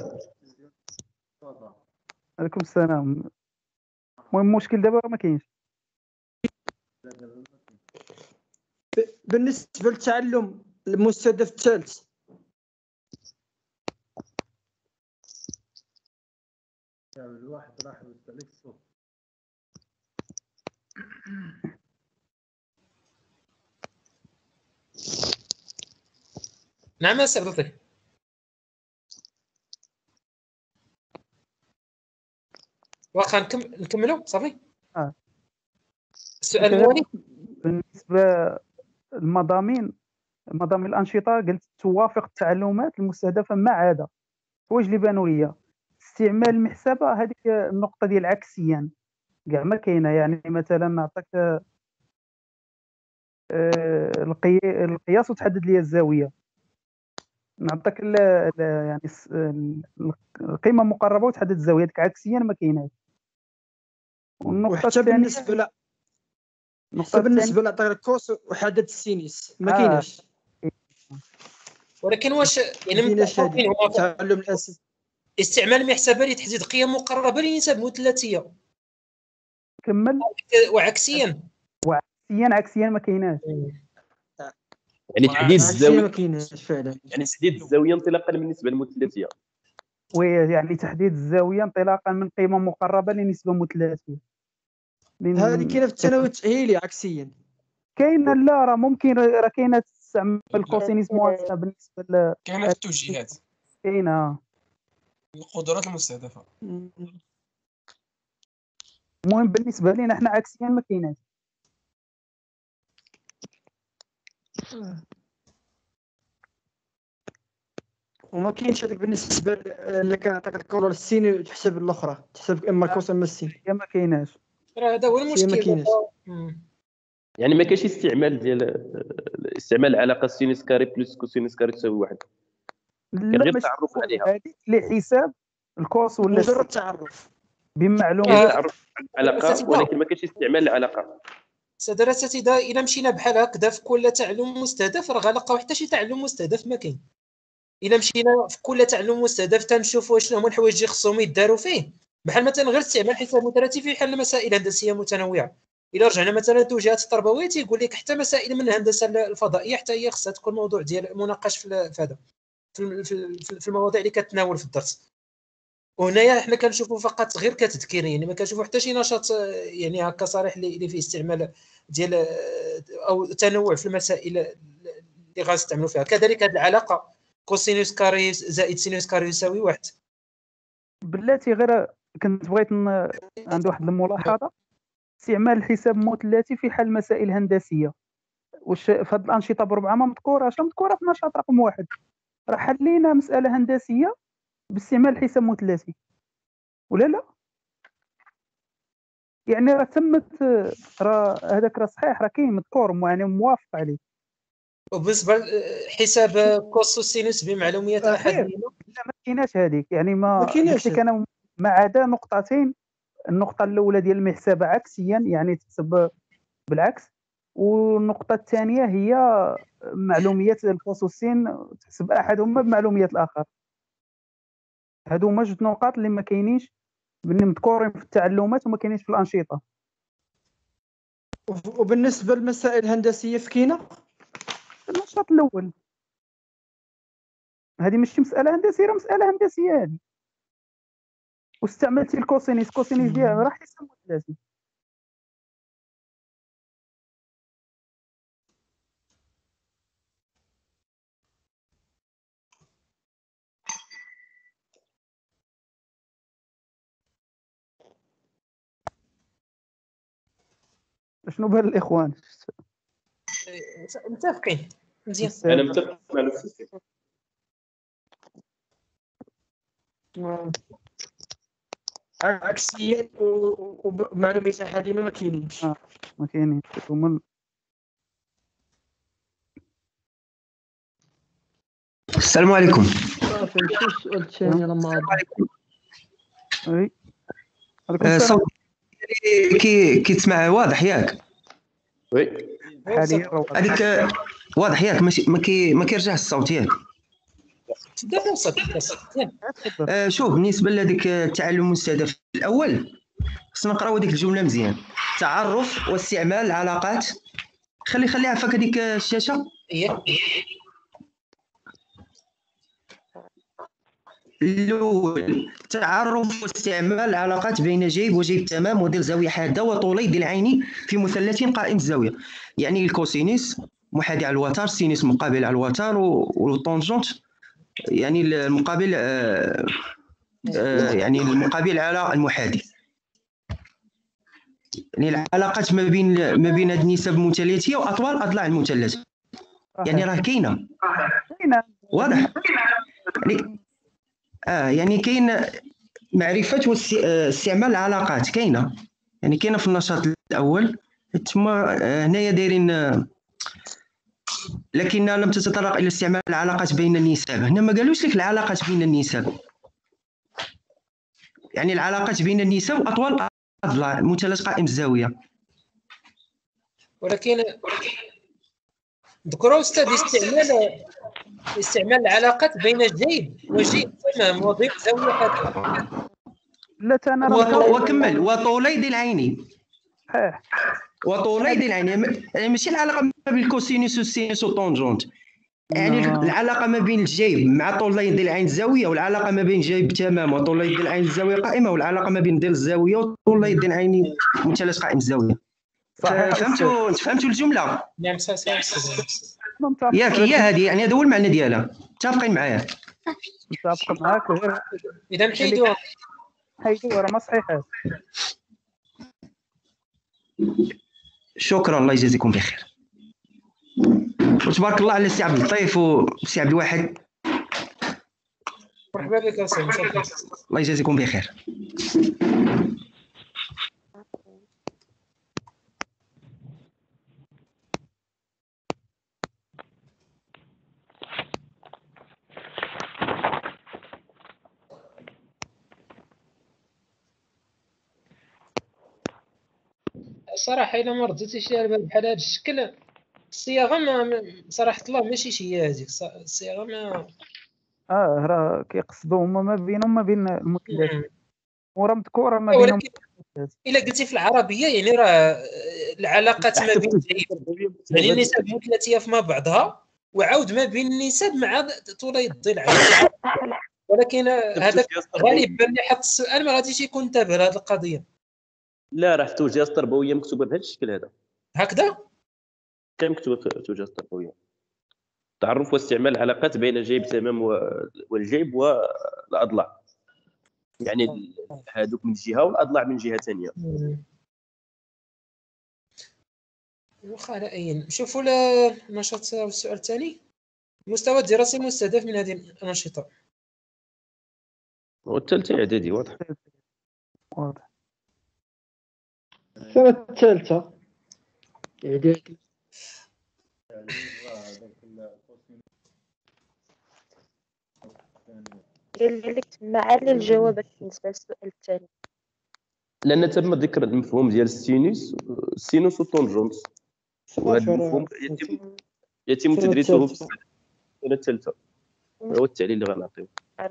عليكم السلام. المهم المشكل دابا راه ما كاينش. بالنسبه للتعلم المستهدف الثالث، الواحد راه حفظت عليك الصوت. نعم يا سي عبد اللطيف. واخا نكملوا صافي. السؤال الأولي بالنسبه للمضامين، مضامين الانشطه قلت توافق التعلمات المستهدفه ما عدا الحوايج اللي بانوا ليا. استعمال المحسبه هذيك النقطه ديال عكسيا كاع ما كاينه. يعني مثلا نعطيك القياس وتحدد لي الزاويه، نعطيك يعني القيمه المقربه وتحدد الزاويه، ديك عكسيا ما كايناش. والنقطه وحتى الثانيه بالنسبه لا النقطه بالنسبه لعطيك الكوس وحدد السينيس ما كايناش. ولكن واش يعني كايناش هذه متفقين هو التعلم الاساسي استعمال المحسبه لتحديد قيم مقربه لنسب مثلثيه كمل وعكسيا عكسيا ما كايناش. يعني تحديد الزاويه ما كايناش فعلا. يعني تحديد الزاويه انطلاقا من النسبه المثلثيه. ويعني تحديد الزاويه انطلاقا من قيمه مقربه لنسبه مثلثيه. هذه كاينه في الثانوي التاهيلي عكسيا. كاينه لا راه ممكن راه كاينه تستعمل الكوسينيس موازنه بالنسبه كاينه في التوجيهات، كاينه القدرات المستهدفه. المهم بالنسبه لينا حنا عكسيا ما كايناش. وما كاينش هذاك بالنسبه لك عطاك الكولر السين تحسب الاخرى، تحسب اما الكوس اما السين. هي ما كايناش. راه هذا هو المشكل. يعني ما كاينش استعمال ديال استعمال العلاقه سينوس كاري بلس كوسينوس كاري تساوي واحد. كان غير تعرف عليها هذيك لحساب الكوس ولا مجرد تعرف بمعلومات تعرف العلاقه، ولكن ما كاينش استعمال العلاقه. ساده الاساتذه الا مشينا بحال هكذا في كل تعلم مستهدف راه غنلقاو حتى شي تعلم مستهدف ما كاين. الا مشينا في كل تعلم مستهدف تنشوفوا شنو هما الحوايج اللي خصهم يداروا فيه، بحال مثلا غير استعمال حساب متراتب في حل مسائل هندسيه متنوعه. الا رجعنا مثلا للتوجيهات التربويه تيقول لك حتى مسائل من الهندسه الفضائيه حتى هي خصها تكون موضوع ديال مناقش في هذا في المواضيع اللي كتناول في الدرس. وهنايا حنا كنشوفوا فقط غير كتذكير، يعني ما كنشوفوا حتى شي نشاط يعني هكا صريح اللي فيه استعمال ديال او تنوع في المسائل اللي غنستعملوا فيها. كذلك هذه العلاقه كوسينوس كاري زائد سينوس كاري يساوي واحد. بلاتي غير كنت بغيت عندي واحد الملاحظه. استعمال الحساب المثلثي في حل مسائل هندسيه، واش في هذه الانشطه بربعه ما مذكوراش؟ مذكوره في نشاط رقم 1. راه حلينا مساله هندسيه باستعمال الحساب المثلثي ولا لا؟ يعني راه تمت، راه هذاك راه صحيح، راه كاين مذكور يعني موافق عليه. وبالنسبه حساب كوس وسينوس بمعلوميات احاديه لا ما كايناش هذيك. يعني ما كايناش انا ما عدا نقطتين. النقطه الاولى ديال المحسبه عكسيا يعني تحسب بالعكس، والنقطه الثانيه هي معلوميات الكوس والسين تحسب احدهما بمعلوميات الاخر. هادو هما جوج نقاط اللي ما كاينينش مذكورين في التعلمات وما كاينينش في الانشطه. وبالنسبه للمسائل الهندسيه فكينه النشاط الاول هذه ماشي مساله هندسيه، راه مساله هندسيه هذه. واستعملتي الكوسينيس ديالها راه حساب مثلثي. شنو بال الاخوان؟ متفقين مزيان. انا متفق مع الاستاذ. عكسيا ومعنى مساحه ديما ما كاينينش. ما كاينينش هما. السلام عليكم. صافي نمشيو للسؤال الثاني لما غادي. وي الصوت كيتسمع واضح ياك؟ وي حاليا هذيك واضح ياك؟ ماشي ما كيرجعش الصوت ياك؟ تبدا توصل شوف بالنسبه لهذيك التعلم المستهدف الاول خصنا نقراو هذيك الجمله مزيان. تعرف واستعمال العلاقات. خليها فك هذيك الشاشه. الاول تعرف واستعمال العلاقات بين جيب وجيب تمام وذيل زاويه حاده وطولي ذي العين في مثلث قائم الزاويه. يعني الكوسينيس محاذي على الوتر، سينيس مقابل على الوتر، والطونجونت يعني المقابل يعني المقابل على المحاذي. يعني العلاقات ما بين هاد النسب المتلاتيه واطوال اضلاع المثلث يعني راه كاينه واضح. يعني كاين معرفه واستعمال العلاقات كاينه، يعني كاينه في النشاط الاول. ثم هنايا دايرين لكن لم تتطرق الى استعمال العلاقات بين النسب. هنا ما قالوش لك العلاقات بين النسب، يعني العلاقات بين النسب واطوال اضلاع مثلث قائم الزاويه. ولكن ذكروا استاذ استعمال العلاقات بين جيب وجيب تمام وضيق زاويه حاده. لا انا وكمل وطولي ذي العين. وطولي ذي العين يعني ماشي العلاقه ما بين الكوسينوس والسينوس والطونجونت، يعني العلاقه ما بين الجيب مع طولي ذي العين الزاويه، والعلاقه ما بين جيب تمام وطولي ذي العين الزاويه قائمه، والعلاقه ما بين ذيل الزاويه وطولي ذي العين مثلث قائم الزاويه. فهمتوا الجمله؟ نعم صحيح. ياك هي هذه، يعني هذا هو المعنى ديالها. متفقين معايا؟ متفق معاك غير اذا حيدوها راه ما صحيحه. شكرا الله يجازيكم بخير. وتبارك الله على السي عبد اللطيف والسي عبد الواحد. مرحبا بك يا سيدي. الله يجازيكم بخير. صراحه الا ما رديتيش ليها البال بحال هذا الشكل الصياغه ما صراحه الله ماشي هي هذيك الصياغه ما راه كيقصدوا هما ما بينهم ما بين المثلث وراه مذكوره ما بينهم. ولكن الا قلتي في العربيه يعني راه العلاقات ما بين يعني النسب المثلثيه فيما بعضها وعود ما بين النسب مع طولي الضلع. ولكن هذاك غالبا اللي حط السؤال ما غاديش يكون انتبه لهذه القضيه. لا راه في التوجيهات التربويه مكتوبه بهذا الشكل هذا هكذا كان مكتوبه في التوجيهات التربويه. تعرف واستعمال العلاقات بين جيب تمام والجيب والاضلاع، يعني هذوك من جهه والاضلاع من جهه ثانيه. واخا لا اين شوفوا النشاط والسؤال الثاني. المستوى الدراسي المستهدف من هذه الانشطه. والثالثه اعدادي واضح. السنه الثالثه اعدادي. قال لك مع الجوابات بالنسبه للسؤال الثاني، لان تم ذكر المفهوم ديال السينوس والطونجونت، وهذا المفهوم يتم تدريسه في السنه الثالثه. هو التعليل اللي غنعطيو.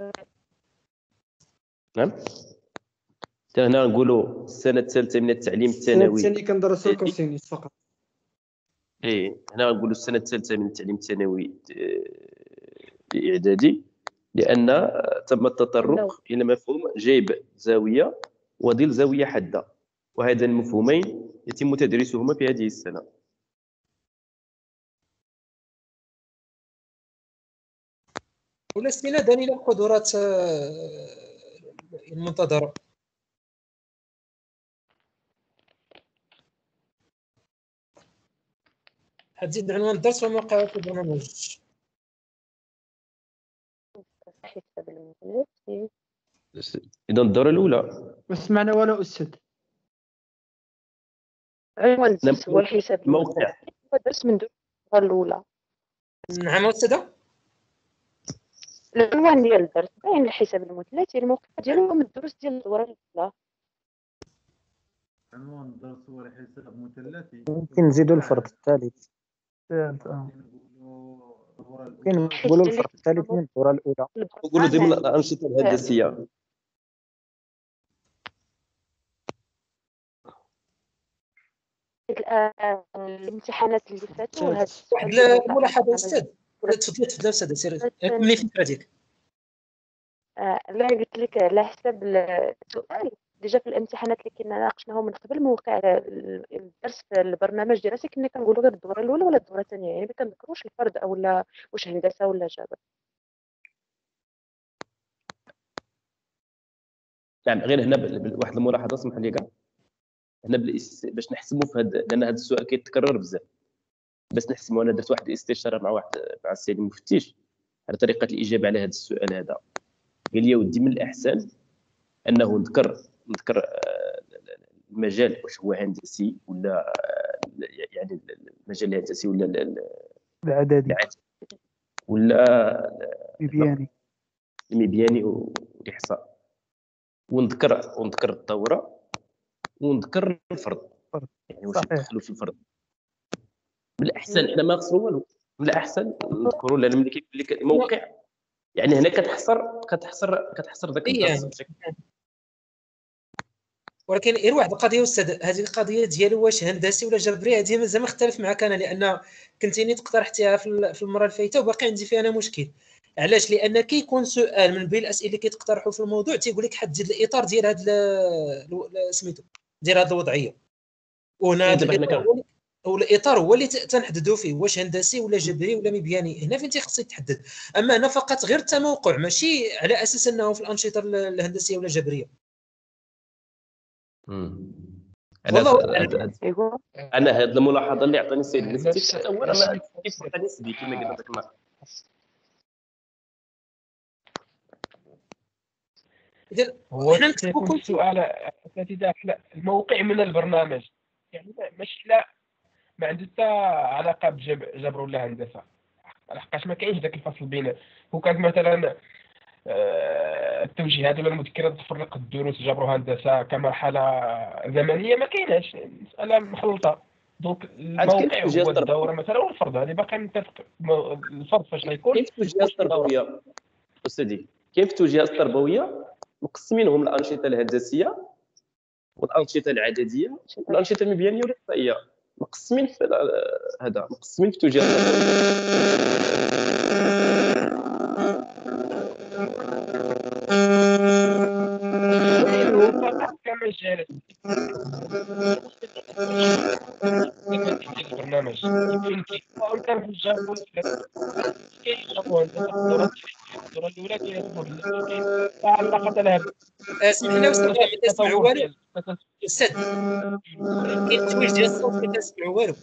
نعم حتى هنا نقولوا السنه الثالثه من التعليم الثانوي. الثاني كندرسوا الكوسينيس فقط. هنا نقولوا السنه الثالثه من التعليم الثانوي اعدادي، لان تم التطرق الى مفهوم جيب زاويه وظل زاويه حاده، وهذا المفهومين يتم تدريسهما في هذه السنه. ولا استنادا الى القدرات المنتظره. حتزيد عنوان الدرس وموقع البرنامج. حساب المثلث اذا الدوره الاولى ما سمعنا والو استاذ. عنوان الدرس هو الحساب الموقع. المثلثي، هو درس من الدورة الأولى. نعم أستاذة. العنوان ديال الدرس باين الحساب المثلثي، الموقع ديالو هو من الدروس ديال الدورة الأولى. عنوان الدرس هو الحساب مثلثي. ممكن نزيدوا الفرد الثالث. ممكن نقولوا الفرد الثالث من الدورة الأولى. نقولوا ضمن الأنشطة الهندسية. الامتحانات اللي فاتوا هاد واحد الملاحظة أستاذ. تفضل أستاذ سير كملي فكرتك. لا قلت لك على حسب السؤال ديجا في الامتحانات اللي كنا ناقشناهم من قبل موقع الدرس في البرنامج الدراسي كنا كنقولوا غير الدوره الاولى ولا الدوره الثانيه، يعني ما كنذكروش الفرد او لا واش هندسه ولا جبر. نعم غير هنا واحد الملاحظه اسمح لي كاع هنا باش نحسبوا في هذا، لان هذا السؤال كيتكرر بزاف. باش نحسبوا انا درت واحد الاستشاره مع السيد المفتش على طريقه الاجابه على هذا السؤال هذا. قال لي ودي من الاحسن انه نذكر المجال واش هو هندسي ولا يعني المجال الهندسي ولا العددي ولا مبياني والاحصاء، ونذكر الدوره ونذكر الفرد. يعني واش ندخلوا في الفرد من الاحسن حنا ما نخسروا والو، من الاحسن نذكروا لان ملي كيقول لك الموقع يعني هنا كتحصر ذاك الدرس بشكل. ولكن غير واحد القضيه استاذ، هذه القضيه ديالو واش هندسي ولا جبري هذه مازال مختلف معك انا، لان كنتيني اقترحتيها في المره الفايته وباقي عندي فيها انا مشكل. علاش؟ لان كيكون سؤال من بين الاسئله اللي كيتقترحوا في الموضوع تيقول لك حدد الاطار ديال هذا سميتو ديال هذه الوضعيه، وهنا الاطار هو اللي تنحددوا فيه واش هندسي ولا جبري ولا مبياني. هنا فين تيخصك تحدد، اما هنا فقط غير التموقع ماشي على اساس انه في الانشطه الهندسيه ولا الجبريه. انا هذه الملاحظه اللي عطاني السيد المفتش حتى هو انا كيف عطاني سبي كما قلنا ذاك النهار. اذا حنا نكتبوا السؤال اساتذه الموقع من البرنامج، يعني ماشي لا ما عنده حتى علاقه بجبر ولا هندسه، لحقاش ما كاينش ذاك الفصل بين هو كانت مثلا التوجيهات ولا المذكرات تفرق الدروس جبر وهندسه كمرحله زمنيه، ما كايناش، مساله مخلطه. دونك الموقع هو الدوره مثلا والفرد هذه باقي متفق. الفرد فاش غيكون كاين في التوجيهات التربويه استاذي، كاين في التوجيهات التربويه مقسمينهم الانشطه الهندسيه والانشطه العدديه والانشطه المبيانيه والاحصائيه، مقسمين في هذا مقسمين في التوجيهات كمجالات البرنامج يمكن كان في الجامعه كاين الدوره الاولى كاين علاقه لها. اسمح لي استاذ ما تسمعوا والو استاذ، كاين تشويش ديال الصوت ما تسمعوا والو.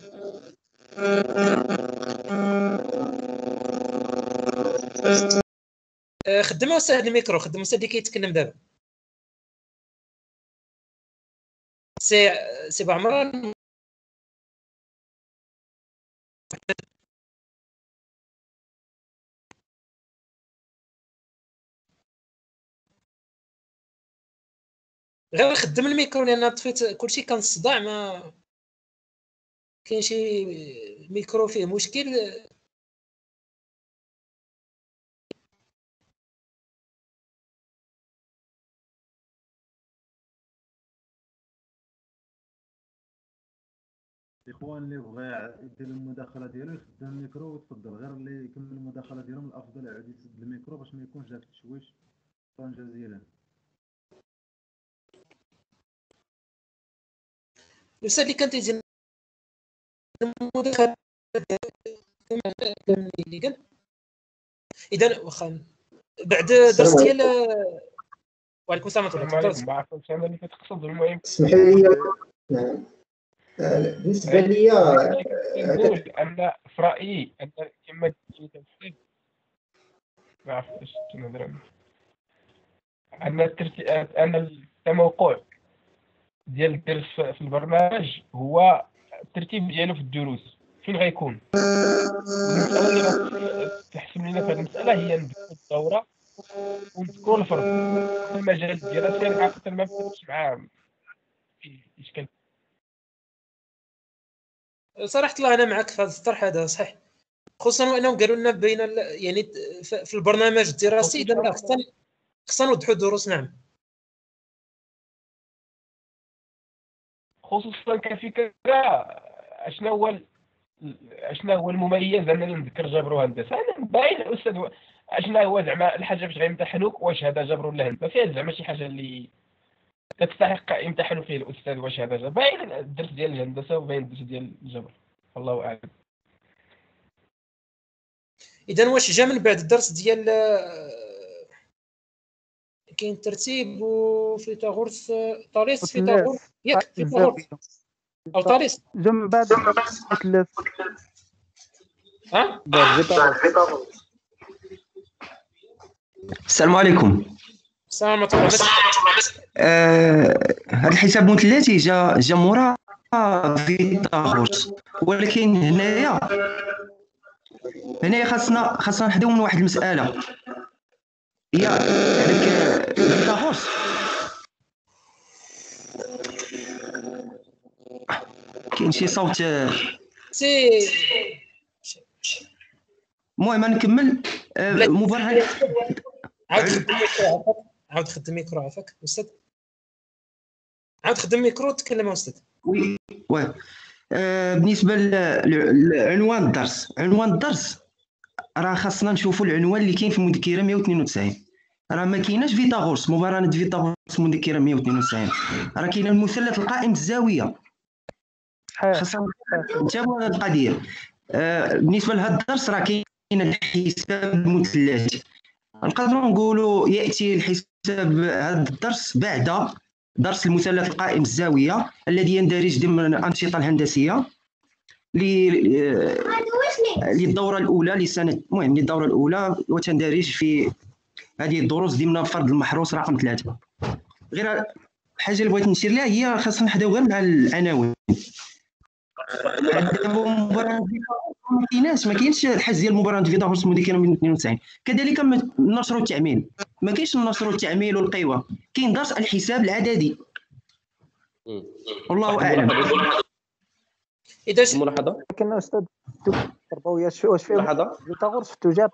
خدم استاذ الميكرو، خدم استاذ اللي كيتكلم دابا. سي بعمران غير خدم الميكرو لان طفيت كلشي كان الصداع، ما كاين شي ميكرو فيه مشكل. الاخوان اللي بغى يدير المداخله ديالو يخدم الميكرو وتفضل، غير اللي يكمل المداخله ديالو من الافضل يعاود يسد الميكرو باش ما يكونش داك التشويش. شكرا جزيلا. الاستاذ اللي كان تيدير المداخله اللي قال اذا واخا بعد درس ديال وعليكم السلام ورحمه الله وبركاته. المهم اسمح لي بالنسبه لي نقول ان في رايي ان كما ما عرفتش نهضر ان التموقع ديال الدرس في البرنامج هو الترتيب ديالو في الدروس فين غيكون. المساله اللي تحسم لنا في هذه المساله هي نذكر الدوره ونذكر الفرد. المجال الدراسي انا حقيقه ما فهمتش معاه فيه اشكال. صراحه الله انا معك في هذا الطرح هذا صحيح، خصوصا وانهم قالوا لنا بين يعني في البرنامج الدراسي اذا لا خصنا نوضحوا الدروس. نعم خصوصا كفكره اشنا هو المميز انني نذكر جبر وهندسه. انا باين الاستاذ اشنا هو زعما الحاجه باش غيمتحنوك واش هذا جبر ولا هندسه، فيها زعما شي حاجه اللي تستحق يمتحنوا فيه الاستاذ واش هذا جبر. باين الدرس ديال الهندسه وباين الدرس ديال الجبر، الله اعلم. اذا واش جا من بعد الدرس ديال كاين ترتيب وفيثاغورس طاليس فيثاغورس ياك فيثاغورس او طاليس جا من بعد ثلاث ها السلام عليكم. السلام عليكم. هذا الحساب مثلثي جا مورا فيثاغورس، ولكن هنايا خاصنا نحداو من واحد المساله هي هذاك فيثاغورس. كاين شي صوت المهم نكمل. مباراه عاود خدم ميكرو عافاك استاذ، عاود خدم ميكرو تكلم استاذ. وي بالنسبه لعنوان الدرس، راه خاصنا نشوفوا العنوان اللي كاين في المذكره 192. راه ما كايناش فيثاغورس، مباراه فيثاغورس مذكره 192 راه كاين المثلث القائم الزاويه. خاصنا نتابعوا هذه القضيه. بالنسبه لهذا الدرس راه كاين الحساب المثلثي، نقدروا نقولوا ياتي الحساب هذا الدرس بعد درس المثلث القائم الزاويه الذي يندرج ضمن الانشطه الهندسيه للدوره الاولى لسنه، المهم للدوره الاولى، وتندرج في هذه الدروس ضمن فرض المحروس رقم 3. غير حاجه اللي بغيت نشير لها هي خاصنا نحداو غير مع العناوين. ما كاينش الحاج ديال مباراه فيثاغورس مذكره من 92. كذلك النشر والتعميل ما كاينش النشر والتعميل والقوى، كاين درس الحساب العددي. والله اعلم. اذا ملاحظه لكن استاذ التربويه واش فيه فيثاغورس في التوجات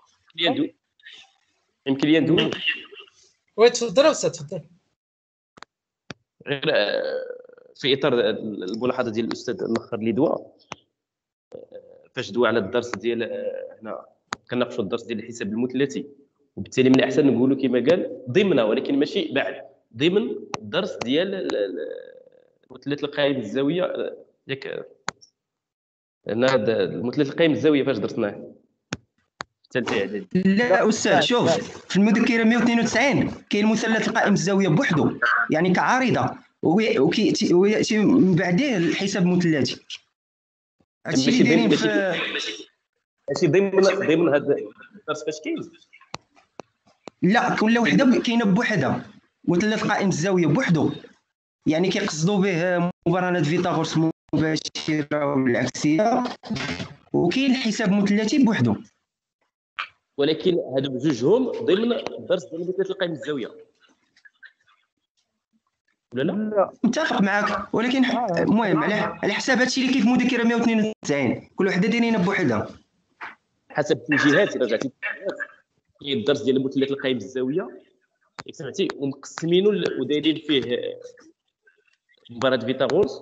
يمكن يندوي. وي تفضل استاذ تفضل. غير في اطار الملاحظه ديال الاستاذ الاخر اللي دوا، فاش دوا على الدرس ديال هنا كنناقشوا الدرس ديال الحساب المثلثي، وبالتالي من الاحسن نقولوا كما قال ضمن، ولكن ماشي بعد، ضمن الدرس ديال المثلث القائم الزاويه. ياك هنا هذا المثلث القائم الزاويه فاش درسناه ثالثه اعدادي. لا استاذ شوف، في المذكره 192 كاين المثلث القائم الزاويه بوحده يعني كعارضه، وياتي من بعده الحساب المثلثي. هادشي اللي دايرين في ماشي ضمن هذا الدرس فاش كاين. لا كل وحده كاينه بوحدها، مثلث قائم الزاويه بوحده يعني كيقصدوا به مباراه فيثاغورس مباشره والعكسيه، وكاين الحساب المثلثي بوحده. ولكن هادو بجوجهم ضمن الدرس ديال المثلث القائم الزاويه ولا لا؟ متفق معك، ولكن المهم على حساب هادشي اللي كاين في مذكره 192 كل وحده دايرينها بوحدها حسب التوجيهات. رجعتي كاين الدرس ديال المثلث القائم الزاويه ياك سمعتي، ومقسمينه ودايرين فيه مباراه فيثاغورس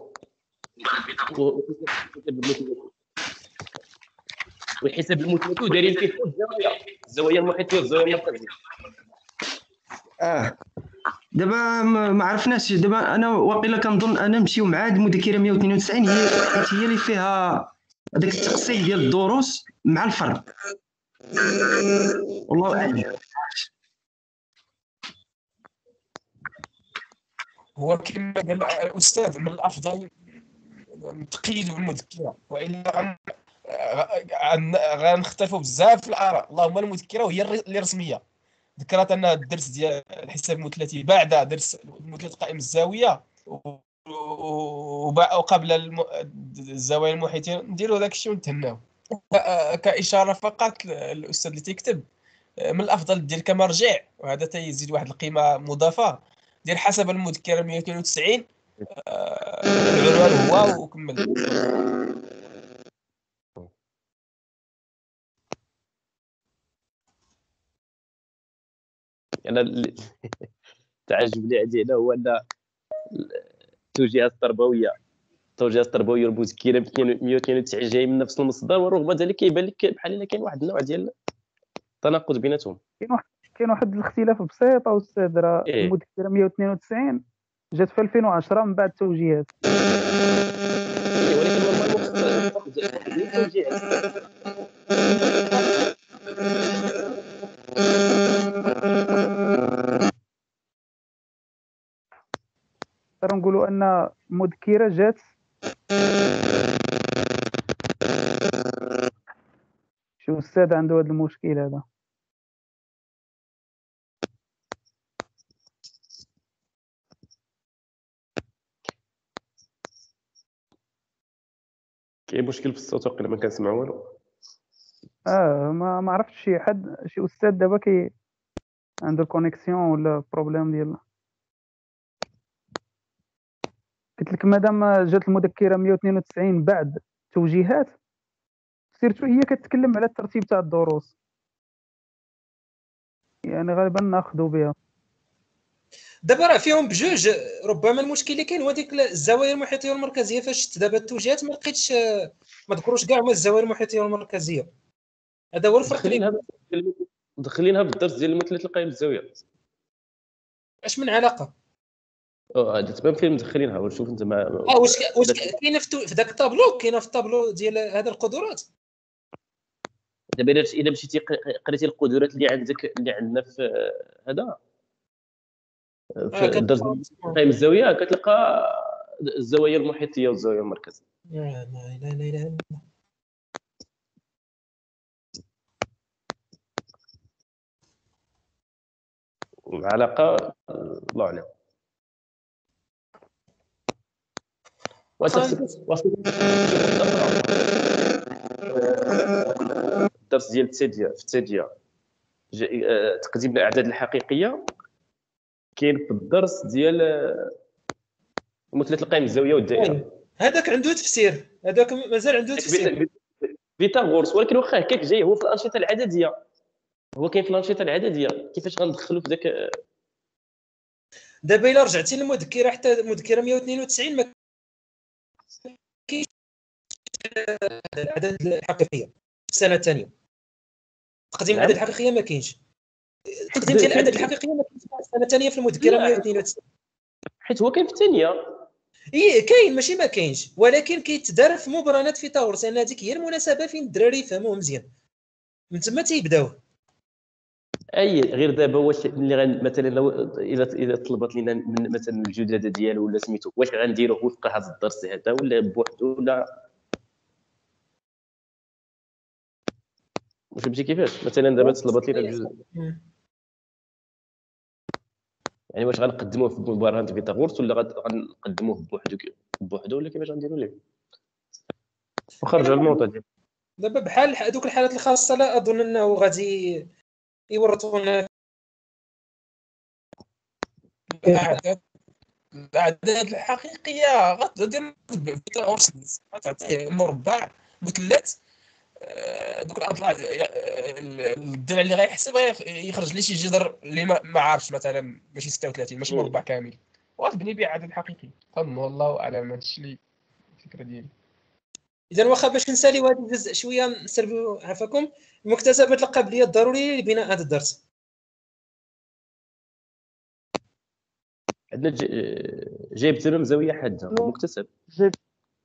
وحساب المثلث ودايرين فيه الزوايا المحيطيه والزوايا المركزيه. دابا ما عرفناش، دابا انا واقيلا كنظن انا نمشيو مع هاد المذكره 192 هي اللي فيها هذاك التقسيم ديال الدروس مع الفرد. والله اعلم. هو كما قال الاستاذ من الافضل نتقيدوا بالمذكره، والا غنختلفوا بزاف في الاراء. اللهم المذكره وهي اللي رسميه، ذكرت ان الدرس ديال الحساب المثلثي بعد درس مثلث قائم الزاويه وقبل الزوايا المحيطيه نديروا داك الشيء ونتهناو. كاشاره فقط الاستاذ اللي تيكتب من الافضل دير كمرجع، وهذا تيزيد واحد القيمه مضافه، دير حسب المذكره 192 العنوان هو وكمل. انا تعجب لي عندي هنا هو ان التوجيهات التربويه والمذكره 192 جاي من نفس المصدر، ورغم ذلك كيبان لك بحال الا كاين واحد النوع ديال التناقض بيناتهم. كاين واحد الاختلاف بسيط استاذ. راه المذكره 192 جات في 2010 من بعد التوجيهات. ولكن التوجيهات نقولوا ان المذكره جات شو استاذ عنده هذا المشكل هذا. كاين مشكل في الصوت وقيلا ما كنسمع والو. ما عرفتش شي استاذ دابا عنده الكونيكسيون ولا بروبليم ديال. قلت لك مادام جات المذكره 192 بعد توجيهات سيرتو هي كتكلم على الترتيب تاع الدروس، يعني غالبا ناخذوا بها. دابا راه فيهم بجوج. ربما المشكل اللي كاين هو ديك الزوايا المحيطيه والمركزيه. فاش شفت دابا التوجيهات ما لقيتش ما ذكروش كاع هما الزوايا المحيطيه والمركزيه. هذا هو الفرق اللي مدخلينها بالدرس ديال المثلث القائم بالزاويه. اش من علاقه؟ هذا تبان فين مدخلينها. وشوف انت واش كاينه في ذاك الطابلو، كاينه في الطابلو ديال هذا القدرات. دابا الا مشيتي قريتي القدرات اللي عندك اللي عندنا في هذا في الدرس قائم الزاويه كتلقى الزوايا المحيطيه والزاويه المركزيه. لا لا لا لا العلاقه الله اعلم. الدرس ديال التاديه تقديم الاعداد الحقيقيه كاين في الدرس ديال مثلث القائم الزاويه والدائره. هذاك عنده تفسير، هذاك مازال عنده تفسير فيثاغورس. ولكن واخا هكاك جاي هو في الانشطه العدديه، هو كاين في الانشطه العدديه. كيفاش غندخلوا في ذاك؟ دابا الا رجعتي للمذكره حتى المذكره 192 ما كاينش الاعداد الحقيقيه في السنه الثانيه. تقديم الاعداد الحقيقيه ما كاينش. تقديم ديال الاعداد الحقيقيه ما كاينش في السنه الثانيه في المذكره 192 حيت هو كاين في الثانيه. كاين ماشي ما كاينش، ولكن كيتدار في مبرهنات فيثاغورس، لان هذيك هي المناسبه فين الدراري يفهموه مزيان، من تما تيبداوه. غير دابا واش ملي مثلا اذا طلبت لنا من مثلا الجداده ديالو ولا سميتو، واش غنديروه وفق هذا الدرس هذا ولا بوحدو ولا فهمتي كيفاش؟ مثلا دابا طلبت لنا الجزء، يعني واش غنقدموه في مباراه فيثاغورس ولا غنقدموه بوحدو ولا كيفاش غنديروا ليه؟ وخرج النقطه ديال دابا بحال هذوك الحالات الخاصه لا اظن انه غادي يورطونا الاعداد الحقيقيه. غتدير فيثاغورس غتعطيه مربع مثلث، دوك الاضلاع الضلع اللي غيحسب يخرج لي شي جذر اللي ما عارفش، مثلا ماشي 36 ماشي مربع كامل، وغتبني به عدد حقيقي. فهم والله اعلم. هادشي اللي الفكره ديالي. اذا واخا باش نساليو هذا الجزء شويه نسربوا عفاكم. المكتسبات القابليه الضروريه لبناء هذا الدرس عندنا جايب تمام زاويه حاده مكتسب. جايب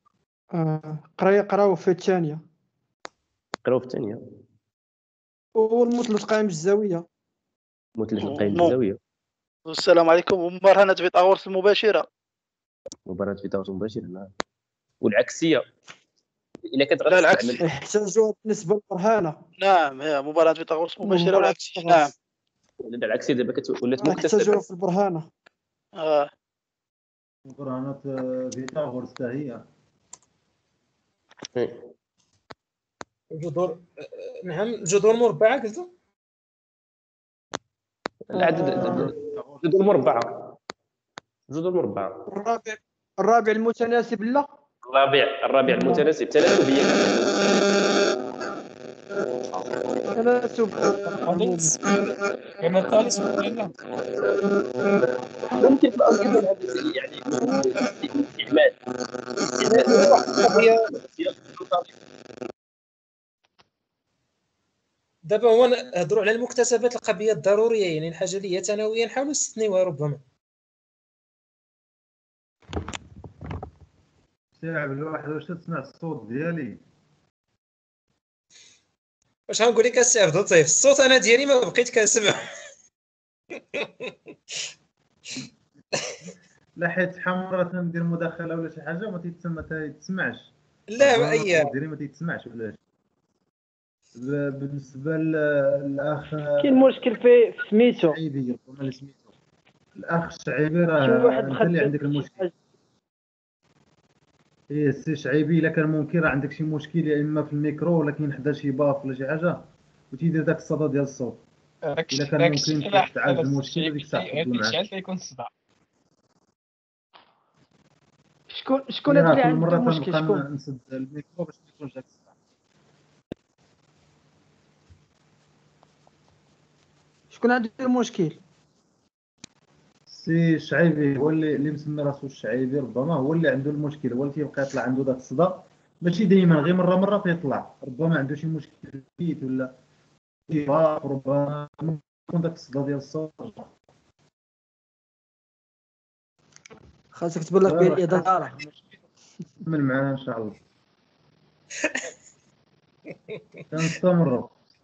قراو في الثانيه. قراو في الثانيه. والمثلث قائم بالزاويه. مثلث قائم بالزاويه. السلام عليكم. ومبارهه فيثاغورس المباشره. مباراه فيثاغورس المباشره نعم. والعكسيه الا كانت لا يحتاجوا بالنسبه للبرهانه. نعم هي مباراه فيثاغورس المباشره والعكسيه. نعم ولا العكسيه دابا ولات راك تجرب مكتسبه. في البرهانه. برهانات فيثاغورس حتى هي. الجذور نعم الجذور مربعه قلتوا العدد جذور مربعه. جذور مربعه. الرابع المتناسب لا. الرابع المتناسب تناسبيا. تناسب كان الثالث ولا ممكن في الأنظمة الهندسية يعني استعمال دابا هو نهضروا على المكتسبات القضيه الضروريه، يعني الحاجه اللي هي ثانويه نحاولوا نستثنيوها ربما. سيلعب الواحد واش تسمع الصوت ديالي؟ واش غنقول لك السي عبد اللطيف الصوت انا ديالي ما بقيت كنسمع. لا حيت شحال من مره تندير مداخله ولا شي حاجه ما تيتسمعش. لا اي ديالي ما تيتسمعش ولا بالنسبه للاخ كاين مشكل في سميتو شعيبي ربما سميتو الاخ شعيبي راه انت اللي عندك المشكل. ايه السي شعيبي الا كان ممكن راه عندك شي مشكل يا اما في الميكرو ولا كاين حدا شي باف ولا شي حاجه وتيدير داك الصدى ديال الصوت. الا كان ممكن تعالج المشكل هذيك الساعه تدوي معاك. يكون صداع. شكون هذا اللي عنده المشكل؟ المشكل؟ شكون نسد الميكرو باش ما يكونش داك الصداع. شكون عنده المشكل؟ السي شعيبي هو اللي مسمي راسو الشعيبي، ربما هو اللي عنده المشكل، هو اللي تيبقى يطلع عنده داك الصدى ماشي دائما، غير مره تيطلع. ربما عنده شي مشكل في البيت ولا تيباق، ربما يكون داك الصدى ديال الصوت. خاصك تبلغ به الاداره. كمل معنا ان شاء الله. كنستمروا.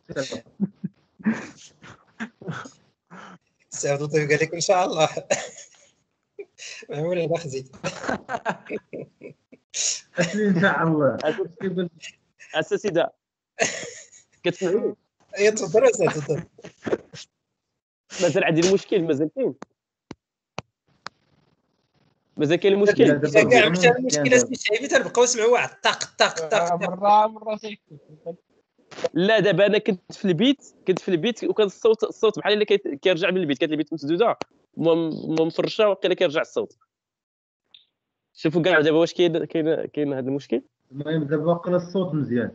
السي عبد اللطيف قال لك ان شاء الله. معمول على خزيت. اسمي ان شاء الله. اساسي دا كتسمعني؟ اي تفضل تفضل. مازال عندي المشكل، مازال كاين المشكل. اذا كاع مشى المشكل اسمي شعيبي تنبقاو نسمعوا واحد طق طق طق مره لا دابا انا كنت في البيت وكان الصوت بحال اللي كيرجع من البيت، كانت البيت مسدوده مفرشه وقيلا كيرجع الصوت. شوفوا كاع دابا واش كاين هذا المشكل. المهم دابا واقيلا الصوت مزيان.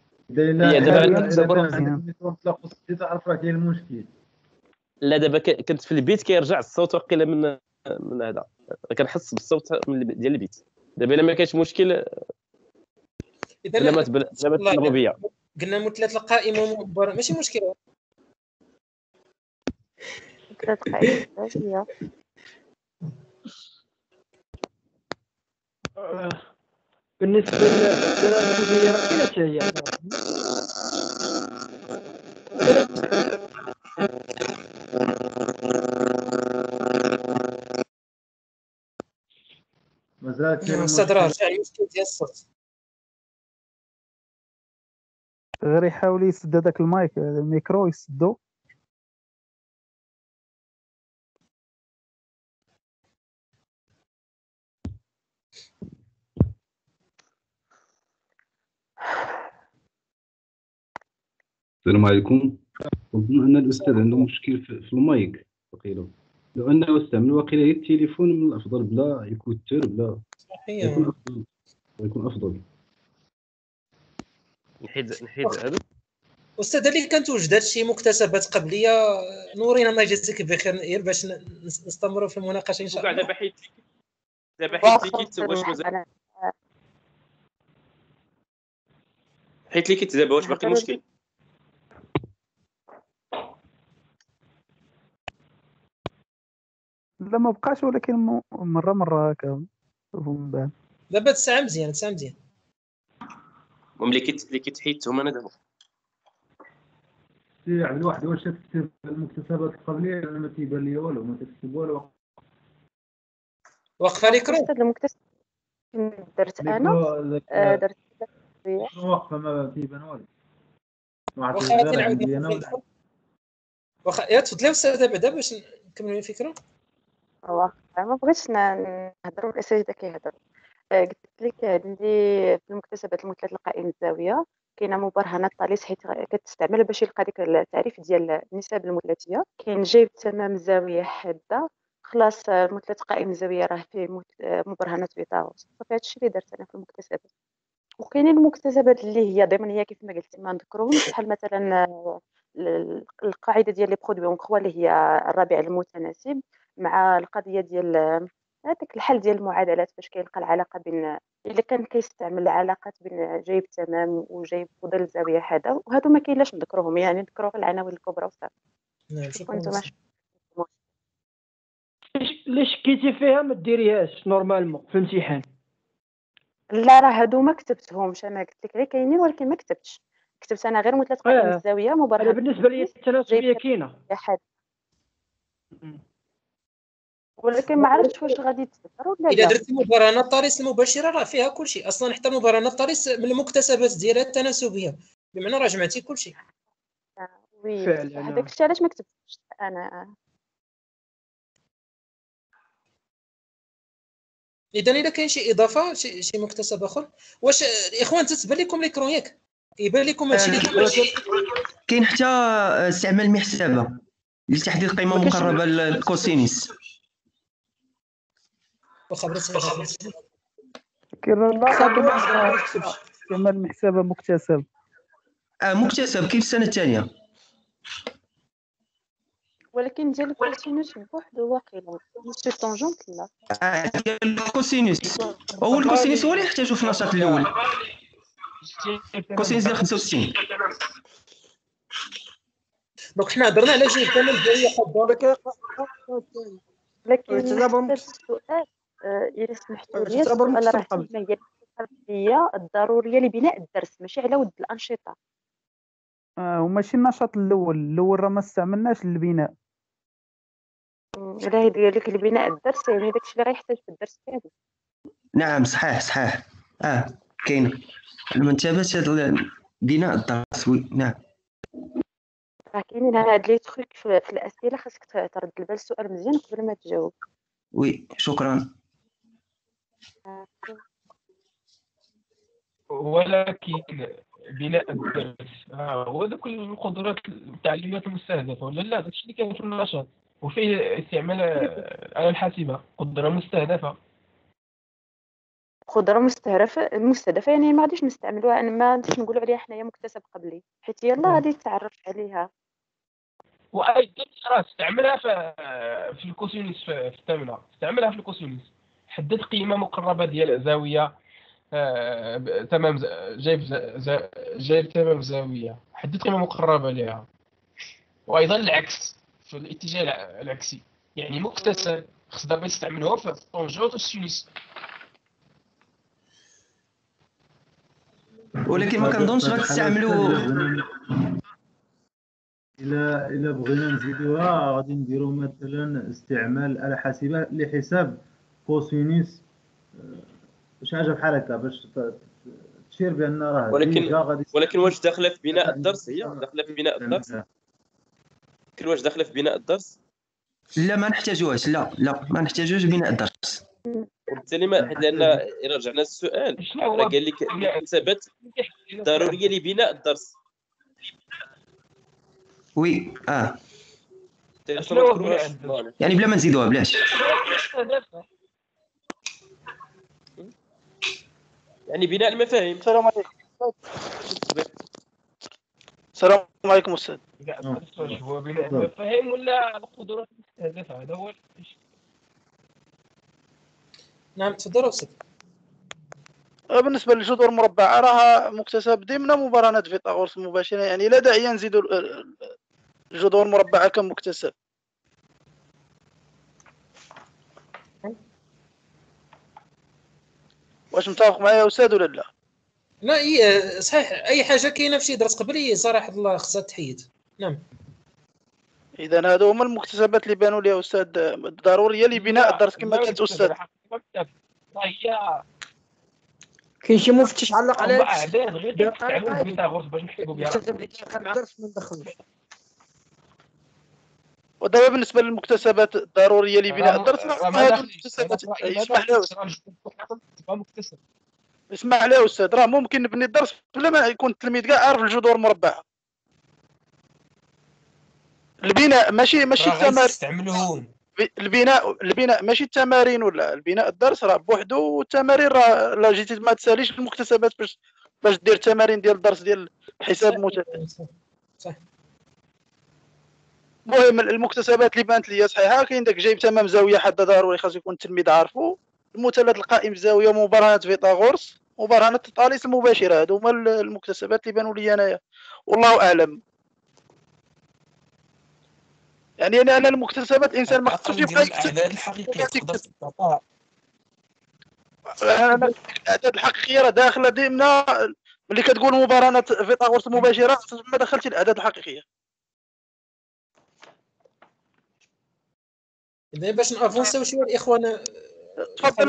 دابا تعرف راه كاين المشكل. لا دابا كنت في البيت كيرجع الصوت وقيلا من هذا، كنحس بالصوت ديال البيت. دابا الا ما كاينش مشكل اذا ما تطلبوا بيا. قلنا مثلث القائمه ماشي مشكل. مثلث القائمه هي بالنسبه للدراسه راه كاينه هي مازال كاين استاذ رجع المشكل ديال الصوت. غير يحاول يسد هذاك الميكرو يسدو. السلام عليكم. أظن أن الأستاذ عنده مشكل في المايك وقيلا، لو أنه استعمل وقيلا التليفون من الأفضل بلا يكوتر بلا يكون أفضل. نحيد هذا. استاذ اللي كنتوجد هادشي مكتسبات قبليه نورينا الله يجازيك بخير غير باش نستمروا في المناقشه ان شاء الله. دابا حيت واش مازال حيت لي كيت دابا واش باقي مشكل؟ لا ما بقاش، ولكن مره هكا من بعد. دابا الساعه مزيان المهم اللي كيتحيدتهم انا دابا. يعني الواحد واش تكتب المكتسبات القبليه ما تيبان لي والو، ما تكتب والو. واقفه لك استاذ المكتسب درت انا درت واقفه ما تيبان والو. واخا غادي نعاود ندخل. واخا يا تفضلي استاذه بعدا باش نكملوا الفكره. واخا ما بغيتش نهضروا الاساتذه كيهضروا. قلت لك عندي في المكتسبات المثلث القائم الزاويه كاينه مبرهنات طاليس حيت كتستعمل باش يلقى ديك التعريف ديال النسب المثلثيه. كاين جايب تمام الزاويه حاده. خلاص المثلث قائم الزاويه راه فيه مبرهنات فيثاغورس. صافي هادشي اللي درت انا في المكتسبات. وكاينين المكتسبات اللي هي ضمنيه كيف ما قلتي ما نذكرهمش، بحال مثلا القاعده ديال لي برودوي اون كخوا اللي هي الرابع المتناسب، مع القضيه ديال هذاك الحل ديال المعادلات باش كيلقى العلاقه بين الا كان كيستعمل العلاقات بين جايب تمام وجايب فضل زاويه حاده، وهادو ما كاينلاش نذكرهم يعني نذكروا غير العناوين الكبرى وصافي. نعم شكرا نتوما. اللي شكيتي فيها ما ديريهاش نورمالمون في الامتحان. لا راه هادو ما كتبتهمش، انا قلت لك غير كاينين ولكن ما كتبتش. كتبت انا غير مثلث قائم الزاويه مبرهن. انا بالنسبه لي التناسبيه كاينه حاد، ولكن ما عرفتش واش غادي تذكر ولا لا. الا درتي مبرهنات الطريس المباشره راه فيها كلشي اصلا، حتى مبرهنات الطريس من المكتسبات ديالها التناسبيه، بمعنى راه جمعتي كلشي. وي فعلا هذاك الشيء علاش ما كتبتش انا. اذا الا كاين شي اضافه شي مكتسب اخر، واش الاخوان تتبان لكم ليكرون ياك؟ يبان لكم هادشي اللي كاين حتى استعمال المحسبه لتحديد قيمه مقربه للكوسينيس. وخبرتي كاين لا استعمال المحسبه مكتسب. مكتسب كيف السنه الثانيه، ولكن ديال الكوسينوس بوحدو واقيلا ماشي طونجونت. لا ديال الكوسينوس هو الكوسينوس هو اللي يحتاجو في النشاط الاول. كوسينوس ديال 65. دونك حنا هضرنا على جوج كامل الزاويه حاده، لكن السؤال إذا سمحتوا لي السؤال راه تما هي الضروريه لبناء الدرس ماشي على ود الانشطه. وماشي النشاط الاول راه ما استعملناش للبناء. لا يدير لك لبناء الدرس يعني داكشي اللي غيحتاج في الدرس كامل. نعم صحيح كاين المنتبهات بناء الدرس. وي نعم راه كاينين هاد لي تروك في الاسئله خاصك ترد البال السؤال مزيان قبل ما تجاوب. وي شكرا. ولكن بناء الدرس هو ذوك القدرات التعليميات المستهدفه ولا لا؟ داكشي اللي كاين في النشاط وفيه استعمال على الحاسبه قدره مستهدفه. قدره مستهدفه يعني ما غاديش نستعملوها، انا ما غاديش نقولوا عليها حنايا مكتسب قبلي حيت يلاه غادي تعرف عليها. وايضا راه استعملها في الكوسينوس في الثامنه، استعملها في الكوسينوس. حدد قيمه مقربه ديال زاويه تمام جايب تمام زاويه، حدد قيمه مقربه لها. وايضا العكس في الاتجاه العكسي يعني مكتسب خص دابا يستعملوها في الطونجونت والسينوس. ولكن ما كنظنش غتستعملوا. الا بغينا نزيدوها غادي نديروا مثلا استعمال آلة حاسبة لحساب كوسينوس شي حاجه بحال هكا باش تشير بان راه ولكن واش داخله في بناء الدرس؟ هي داخله في بناء الدرس؟ كل واش داخله في بناء الدرس؟ لا ما نحتاجوهاش. لا ما نحتاجوش بناء الدرس. وبالتالي لان الا رجعنا للسؤال راه قال لك المكتسبات ضروريه لبناء الدرس. وي يعني بلا ما نزيدوها بلاش. يعني بناء المفاهيم. السلام عليكم. السلام عليكم استاذ. هو بناء المفاهيم ولا القدرات المستهدفه؟ هذا هو. نعم تفضل استاذ. بالنسبه للجذور المربعه راه مكتسب ضمن مبرهنات فيثاغورس مباشره، يعني لا داعي نزيدوا الجذور المربعه كمكتسب. واش متفق معايا يا استاذ ولا لا؟ لا صحيح، اي حاجه كاينه في شي درس قبلي صراحه الله خصها تحيد. نعم اذا هادو هما المكتسبات اللي بانوا لي استاذ ضروريه لبناء الدرس كما قلت استاذ. كاين شي مفتش علق على غير فيثاغورس باش نحسبوا بها الدرس ما ندخلوش. ودابا بالنسبه للمكتسبات الضروريه لبناء الدرس راه ما هادو داخليش المكتسبات أنا في رأيي ما اسمح لي داخليش تبقى مكتسب. اسمح لي يا استاذ، راه ممكن نبني الدرس بلا ما يكون التلميذ كاع عارف الجذور المربعه. البناء ماشي راه التمارين، غيستعملوهم. البناء ماشي التمارين ولا البناء الدرس راه بوحدو، والتمارين راه لا جيتي ما تساليش المكتسبات باش دير التمارين ديال الدرس ديال حساب متتالي. صح. المهم المكتسبات اللي بانت ليا صحيحه، كاين داك جايب تمام زاويه حاده ضروري خاص يكون التلميذ عارفو، المثلث القائم بزاويه، مبرهنات فيثاغورس، مبرهنات الطاليس المباشره. هادو هما المكتسبات اللي بانوا لي انايا والله اعلم. يعني انا المكتسبات الانسان ما خصوش يبقى يكتب الاعداد الحقيقيه تقدر تعطى. الاعداد الحقيقيه راه داخله ضمن ملي كتقول مبرهنات فيثاغورس المباشره ما دخلتي الاعداد الحقيقيه. اذا باش نافونسيو شويه الاخوان، تفضل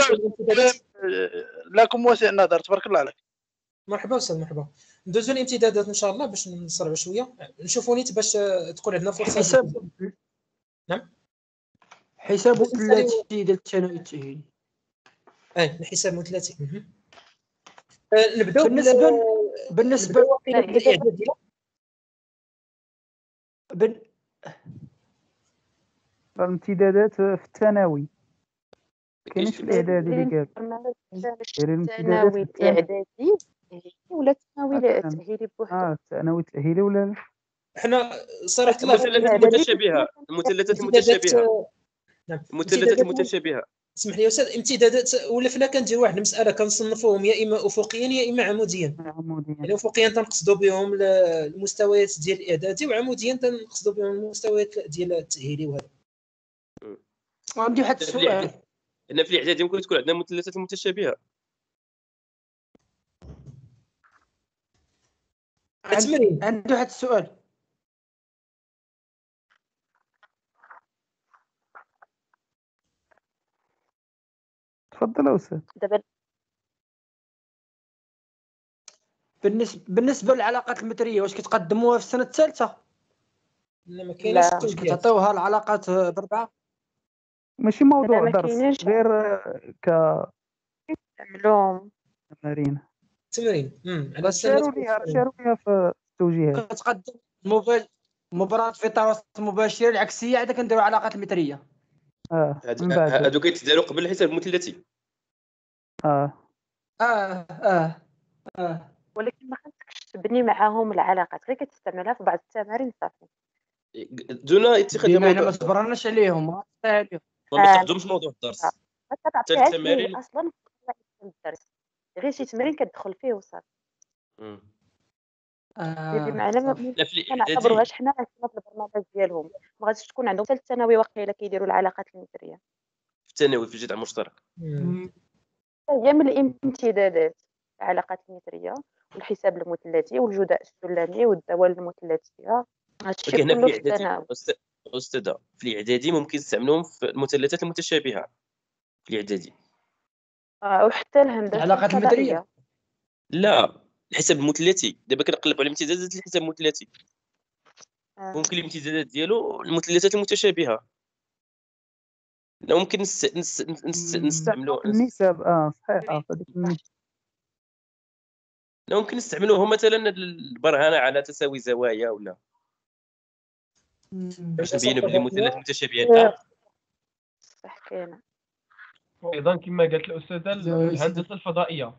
لكم واسع النظر، تبارك الله عليك. مرحبا استاذ، مرحبا. ندوزو الامتدادات ان شاء الله باش نسرعوا شويه، نشوفوا نيت باش تكون عندنا فرصه. نعم، حساب مثلثي ديال الثانوي التأهيلي. الحساب مثلثي. نبداو بالنسبه للاعداد ديالها. الامتدادات في الثانوي كاينش في الاعدادي اللي قال الثانوي الاعدادي ولا الثانوي التاهيلي بوحدو؟ الثانوي التاهيلي ولا حنا صراحه المثلثات المتشابهه. المثلثات المتشابهه. نعم، المثلثات المتشابهه. اسمح لي يا استاذ، امتدادات ولفنا كندير واحد المساله كنصنفوهم يا اما افقيا يا اما عموديا. يعني افقيا تنقصدوا بهم المستويات ديال الاعدادي، وعموديا تنقصدوا بهم المستويات ديال التاهيلي. وهذا عندي واحد السؤال. هنا في الاعدادي ممكن تكون عندنا مثلثات متشابهه. عندي واحد السؤال. تفضل يا استاذ. بالنسبه للعلاقات المتريه، واش كتقدموها في السنه الثالثه؟ لا، ما كاينش التوجيهات. كتعطيوها العلاقات ضربعه؟ ماشي موضوع درس، غير تعملوهم تمرين. على شاروا ليها في التوجيهات. كتقدم مباراة فيثاغورس المباشره العكسيه، عاد كنديروا علاقات المتريه. من بعد هادو كيتداروا قبل الحساب المثلثي. ولكن ما خصكش تبني معاهم العلاقات، غير كتستعملها في بعض التمارين صافي دون اتخاذ موضوع. ما تبرناش عليهم، ما تاخذهمش موضوع الدرس. ما كتعطيهاش ليه اصلا في الدرس، غير شي تمرين كتدخل فيه وصافي. بمعنى ما كنعتبروهاش حنا في البرنامج ديالهم. ما غاديش تكون عندهم حتى الثانوي واقيلا كيديروا العلاقات المتريه في الثانوي في الجدع المشترك. هي من الامتدادات العلاقات المتريه والحساب المثلثي والجداء السلمي والدوال المثلثيه. هادشي كله في الثانوي. استاذه في الاعدادي ممكن تستعملوهم في المثلثات المتشابهه في الاعدادي. وحتى الهندسه العلاقات المتريه. لا، الحساب المثلثي دابا كنقلبوا على امتدادات الحساب المثلثي. ممكن الامتدادات ديالو المثلثات المتشابهه. لا ممكن نستعملوا النسب. صحيح. لا ممكن نستعملوه مثلا البرهنه على تساوي زوايا ولا باش نبينوا بلي مثلث متشابهين. صح كاينه. وايضا كما قالت الاستاذه الهندسه الفضائيه.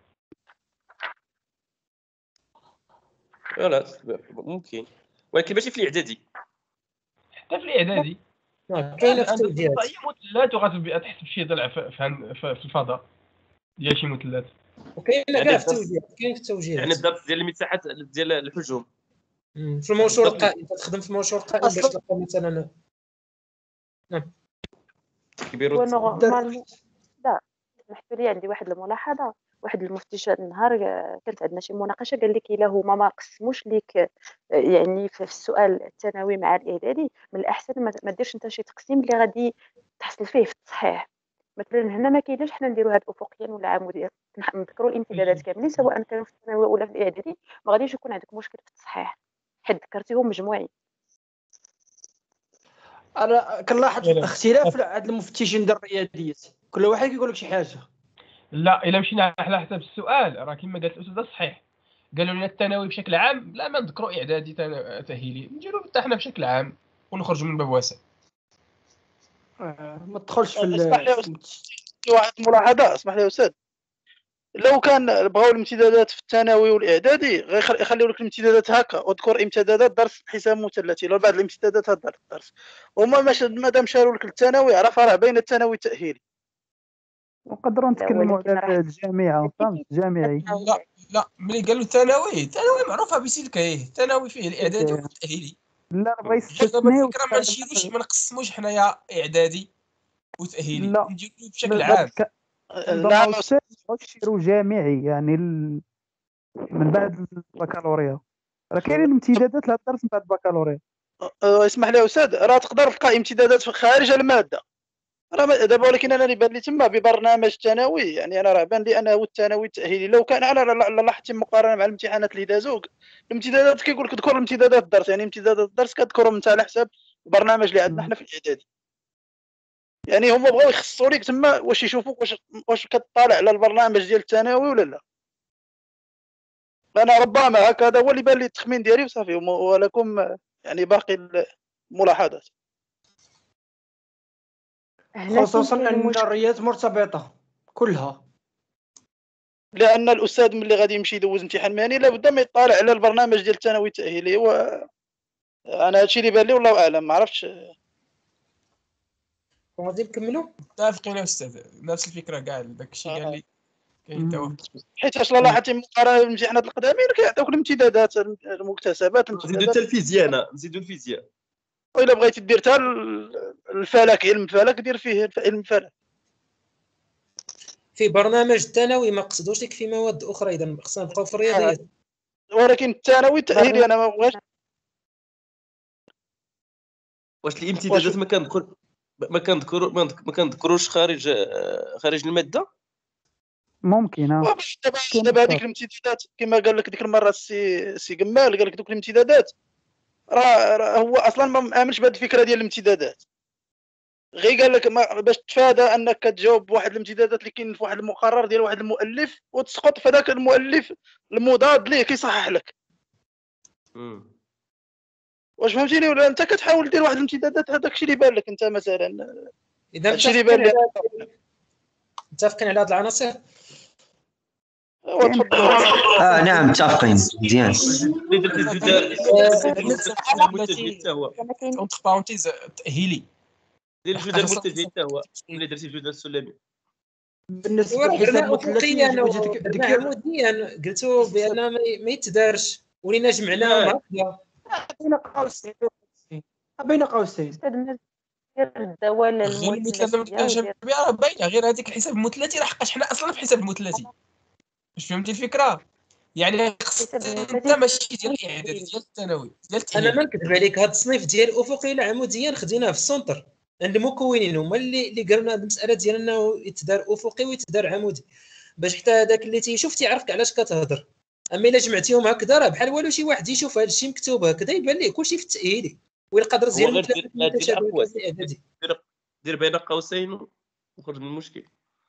لا ممكن، ولكن ماشي في الاعدادي. حتى في الاعدادي كاينه في التوجيهات. مثلث وغتبقى تحسب شي ضلع في الفضاء ديال شي مثلث. وكاينه كاع في التوجيهات. كاين في التوجيهات يعني الضبط ديال المساحات ديال الحجم في المنشور القائم. تخدم في المنشور القائم باش تلقى مثلا. نعم كبير. لا سمحتوا لي، عندي واحد الملاحظه. واحد المفتش هذا النهار كانت عندنا شي مناقشه، قال لك الا هما ما قسموش ليك يعني في السؤال الثانوي مع الاعدادي، من الاحسن ما ديرش انت شي تقسيم اللي غادي تحصل فيه في التصحيح. مثلا هنا ما كايناش حنا نديروا هاد افقيا ولا عموديا، نذكروا الامتدادات كاملين سواء كانوا في الثانوي ولا في الاعدادي. ما غاديش يكون عندك مشكل في التصحيح حيت ذكرتيهم مجموعين. انا كنلاحظ إلا. اختلاف عند المفتشين ديال الرياضيات، كل واحد كيقول لك شي حاجه. لا الا مشينا على حسب السؤال راه كما قالت الاستاذه صحيح، قالوا لنا الثانوي بشكل عام لا ما نذكروا اعدادي تاهيلي، نديروا حتى حنا بشكل عام ونخرجوا من باب واسع. ما تدخلش في اسمح لي واحد الملاحظه، اسمح لي يا استاذ، لو كان بغاو الامتدادات في الثانوي والاعدادي يخليوا لك الامتدادات هكا، واذكر امتدادات درس حساب مثلثي، لو بعض الامتدادات هذا الدرس هما مادام شاروا لك الثانوي عرف راه بين الثانوي التاهيلي. نقدروا نتكلموا على الجامعه فهمت الجامعي. لا ملي قالوا الثانوي معروفه بسلكه، الثانوي فيه الاعدادي والتاهيلي. لا بغا دابا يستثنيو الفكره ما نشيروش ما نقسموش حنايا اعدادي وتاهيلي، لا نديرو بشكل عام. نعم نشيروا جامعي يعني من بعد البكالوريا، راه كاينين امتدادات لهاد الدرس من بعد البكالوريا. اسمح لي يا استاذ، راه تقدر تلقى امتدادات خارج الماده راه دابا، ولكن انا اللي بان لي تما ببرنامج ثانوي، يعني انا راه بان لي انه الثانوي التاهيلي لو كان على لاحظتي مقارنه مع الامتحانات اللي دازوك الامتدادات كيقول لك ذكر امتدادات الدرس، يعني امتدادات الدرس كتذكرهم انت على حساب البرنامج اللي عندنا حنا في الاعدادي. يعني هما بغاو يخصصوا لك تما واش يشوفوك واش كتطالع على البرنامج ديال الثانوي ولا لا. انا ربما هكذا هو اللي بان لي التخمين ديالي وصافي، ولكم يعني باقي الملاحظات. خصوصا ان الرياضيات مرتبطه كلها، لان الاستاذ ملي غادي يمشي يدوز امتحان مهني لابد ما يطالع على البرنامج ديال الثانوي التاهيلي. انا هادشي اللي بان لي والله اعلم، ما عرفتش. غادي نكملوا. متفقين يا استاذ، نفس الفكره كاع داكشي قال لي كاين توافق. حيت اش لاحظتي مقارنه بالامتحانات القدامين كيعطيوك الامتدادات المكتسبات نزيدو حتى الفيزياء، نزيدو الفيزياء. والا بغيتي دير حتى الفلك، علم الفلك دير فيه علم الفلك. في برنامج الثانوي ما قصدوش لك في مواد اخرى، اذا خصنا نبقاو في الرياضيات. ولكن الثانوي التاهيلي انا ما بغاش. واش الامتدادات ما كنذكروش خارج الماده؟ ممكن دابا هذيك الامتدادات كما قال لك ديك المره السي قمال، قال لك دوك الامتدادات راه هو اصلا ما مآمنش بهذه الفكره ديال الامتدادات، غير قال لك باش تفادى انك تجاوب بواحد الامتدادات اللي كاين في واحد المقرر ديال واحد المؤلف وتسقط في هذاك المؤلف المضاد ليه كيصحح لك. واش فهمتيني ولا انت كتحاول دير واحد الامتدادات هذاك الشيء اللي بان لك انت مثلا. اذا الشيء اللي بان لك متفقين على هذه العناصر. نعم متفقين مزيان. اونتر بارونتيز تاهيلي دير الجدار المتجه حتى هو ملي درتي الجدار السلمي. بالنسبه للحساب المثلثي عموديا قلتوا بان ما يتدارش، ولينا جمعناهم هكذا بين قوسين الدوال المثلثي راه باينه، غير هذيك الحساب المثلثي راه حقاش حنا اصلا في حساب المثلثي. واش فهمتي الفكره؟ يعني انت ماشي ديال الاعدادي ديال الثانوي ديال انا ما نكذب عليك، هذا التصنيف ديال افقي الى عموديا خديناه في السونتر عند المكونين، هما اللي قالوا هذه المساله ديال انه يتدار افقي ويتدار عمودي، باش حتى هذاك اللي تيشوف تيعرفك علاش كتهضر. اما الا جمعتيهم هكذا راه بحال والو شي واحد يشوف هذا الشيء مكتوب هكذا يبان ليه كلشي في التاهيلي ويلقى درس ديال المتشابهات دير بين قوسين وخرج من المشكل.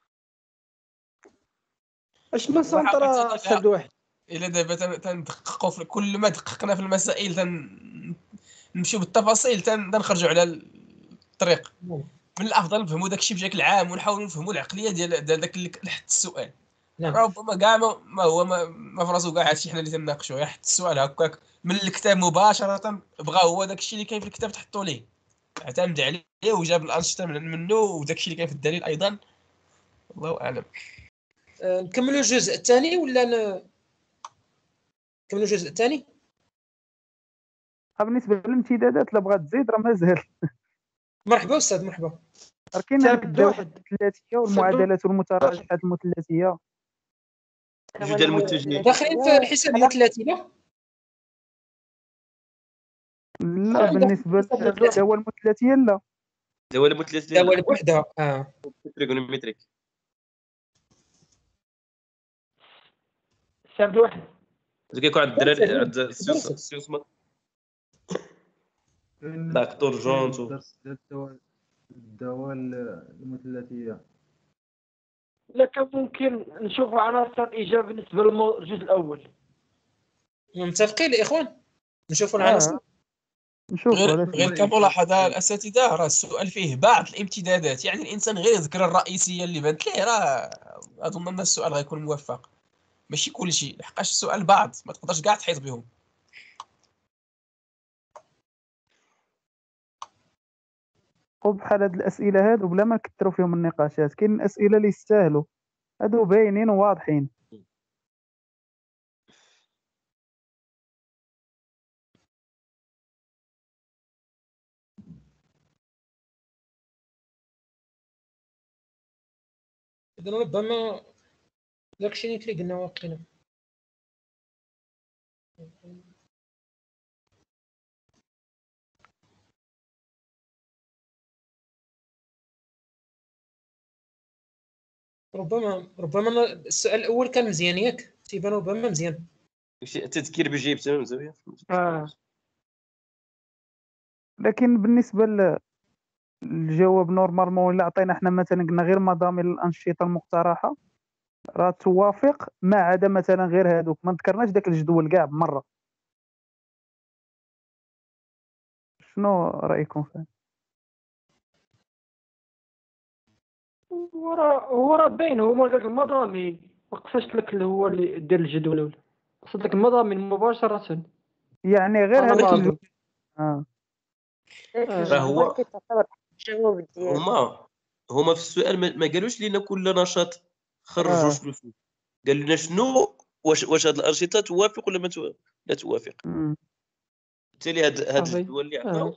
اش من سونتر سد واحد. الا دابا تندققوا في كل ما دققنا في المسائل نمشيو بالتفاصيل تنخرجوا على الطريق. من الافضل نفهموا داك الشيء بشكل عام ونحاولوا نفهموا العقليه ديال داك اللي حط السؤال. ربما كاع ما هو ما في راسو كاع هادشي حنا اللي تناقشوا، حط السؤال هكاك من الكتاب مباشره، بغا هو داك الشيء اللي كاين في الكتاب تحطوا ليه، اعتمد عليه وجاب الانشطه منه وداك الشيء اللي كاين في الدليل ايضا. الله اعلم. نكملوا الجزء الثاني ولا نكملوا الجزء الثاني؟ بالنسبه للامتدادات لا بغات تزيد راه مازال. مرحبا استاذ مرحبا. كاين هذيك الدوال المثلثيه والمعادلات والمتراجحات المثلثيه. الجدول المتجه داخلين في الحساب المثلثي لا؟ لا بالنسبه للدوال المثلثيه لا. الدوال المثلثيه دوال بوحدها تريغونومتريك. شاب واحد كيكون عند الدراري عند السيوس دكتور جونت الدرس ديال الدواء المثلثيه. لكن ممكن نشوف عناصر الاجابه بالنسبه للجزء الاول. متفقين الاخوان؟ نشوفوا العناصر. غير كملاحظه الاساتذه، راه السؤال فيه بعض الامتدادات، يعني الانسان غير يذكر الرئيسيه اللي بانت ليه، راه اظن ان السؤال غيكون موفق، ماشي كل شيء، لحقاش السؤال بعض ما تقدرش كاع تحيط بهم. وبحال هاد الاسئله هادو بلا ما نكثروا فيهم النقاشات، كاين الاسئله اللي يستاهلوا، هادو باينين وواضحين. اذا ربما داكشي اللي قلنا واقيلا. ربما السؤال الاول كان مزيان ياك، تيبان ربما مزيان. التذكير بجيب تمام زاويه. لكن بالنسبه للجواب نورمالمون، الا عطينا حنا مثلا قلنا غير مضامين الانشطه المقترحه راه توافق، ما عدا مثلا غير هادوك ما ذكرناش داك الجدول كاع بمره. شنو رايكم فيه؟ هو راه باين هما داك المضامين، ما قصدتش لك اللي هو اللي دير الجدول الاول، قصد لك المضامين مباشره، يعني غير هذاك الجدول. فهو الجواب ديالو هما في السؤال ما قالوش لينا كل نشاط خرجوا شنو فيه، قال لنا شنو واش هاد الانشطه توافق ولا لا توافق. بالتالي هاد الجدول اللي عطاو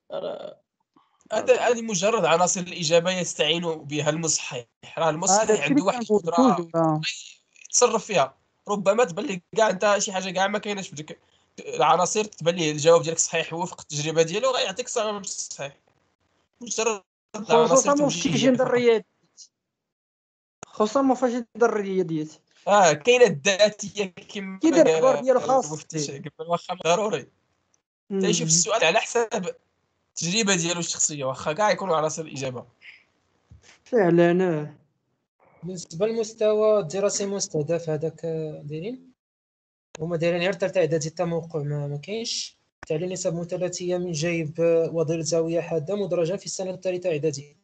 هذه مجرد عناصر الاجابه يستعين بها المصحح، راه المصحح عنده واحد القدره يتصرف فيها، ربما تبان لك كاع انت شي حاجه كاع ما كايناش في ديك العناصر، تبان ليه الجواب ديالك صحيح وفق التجربه ديالو، غيعطيك صحيح. مجرد خصوصا ما فاش يدير الرياضيات، خصوصا ما فاش يدير الرياضيات. كاينه الذاتيه كما كيدير الحوار ديالو خاص واخا ضروري تيشوف السؤال على حساب التجربه ديالو الشخصيه، واخا كاع يكونوا عناصر الاجابه فعلا. بالنسبه للمستوى الدراسي المستهدف هذاك دايرين هما دايرين غير ثالثه اعدادي التموقع ما كاينش، تعليل نسب مثلثيه من جايب وظيفه زاويه حاده مدرجه في السنه الثالثه اعدادي.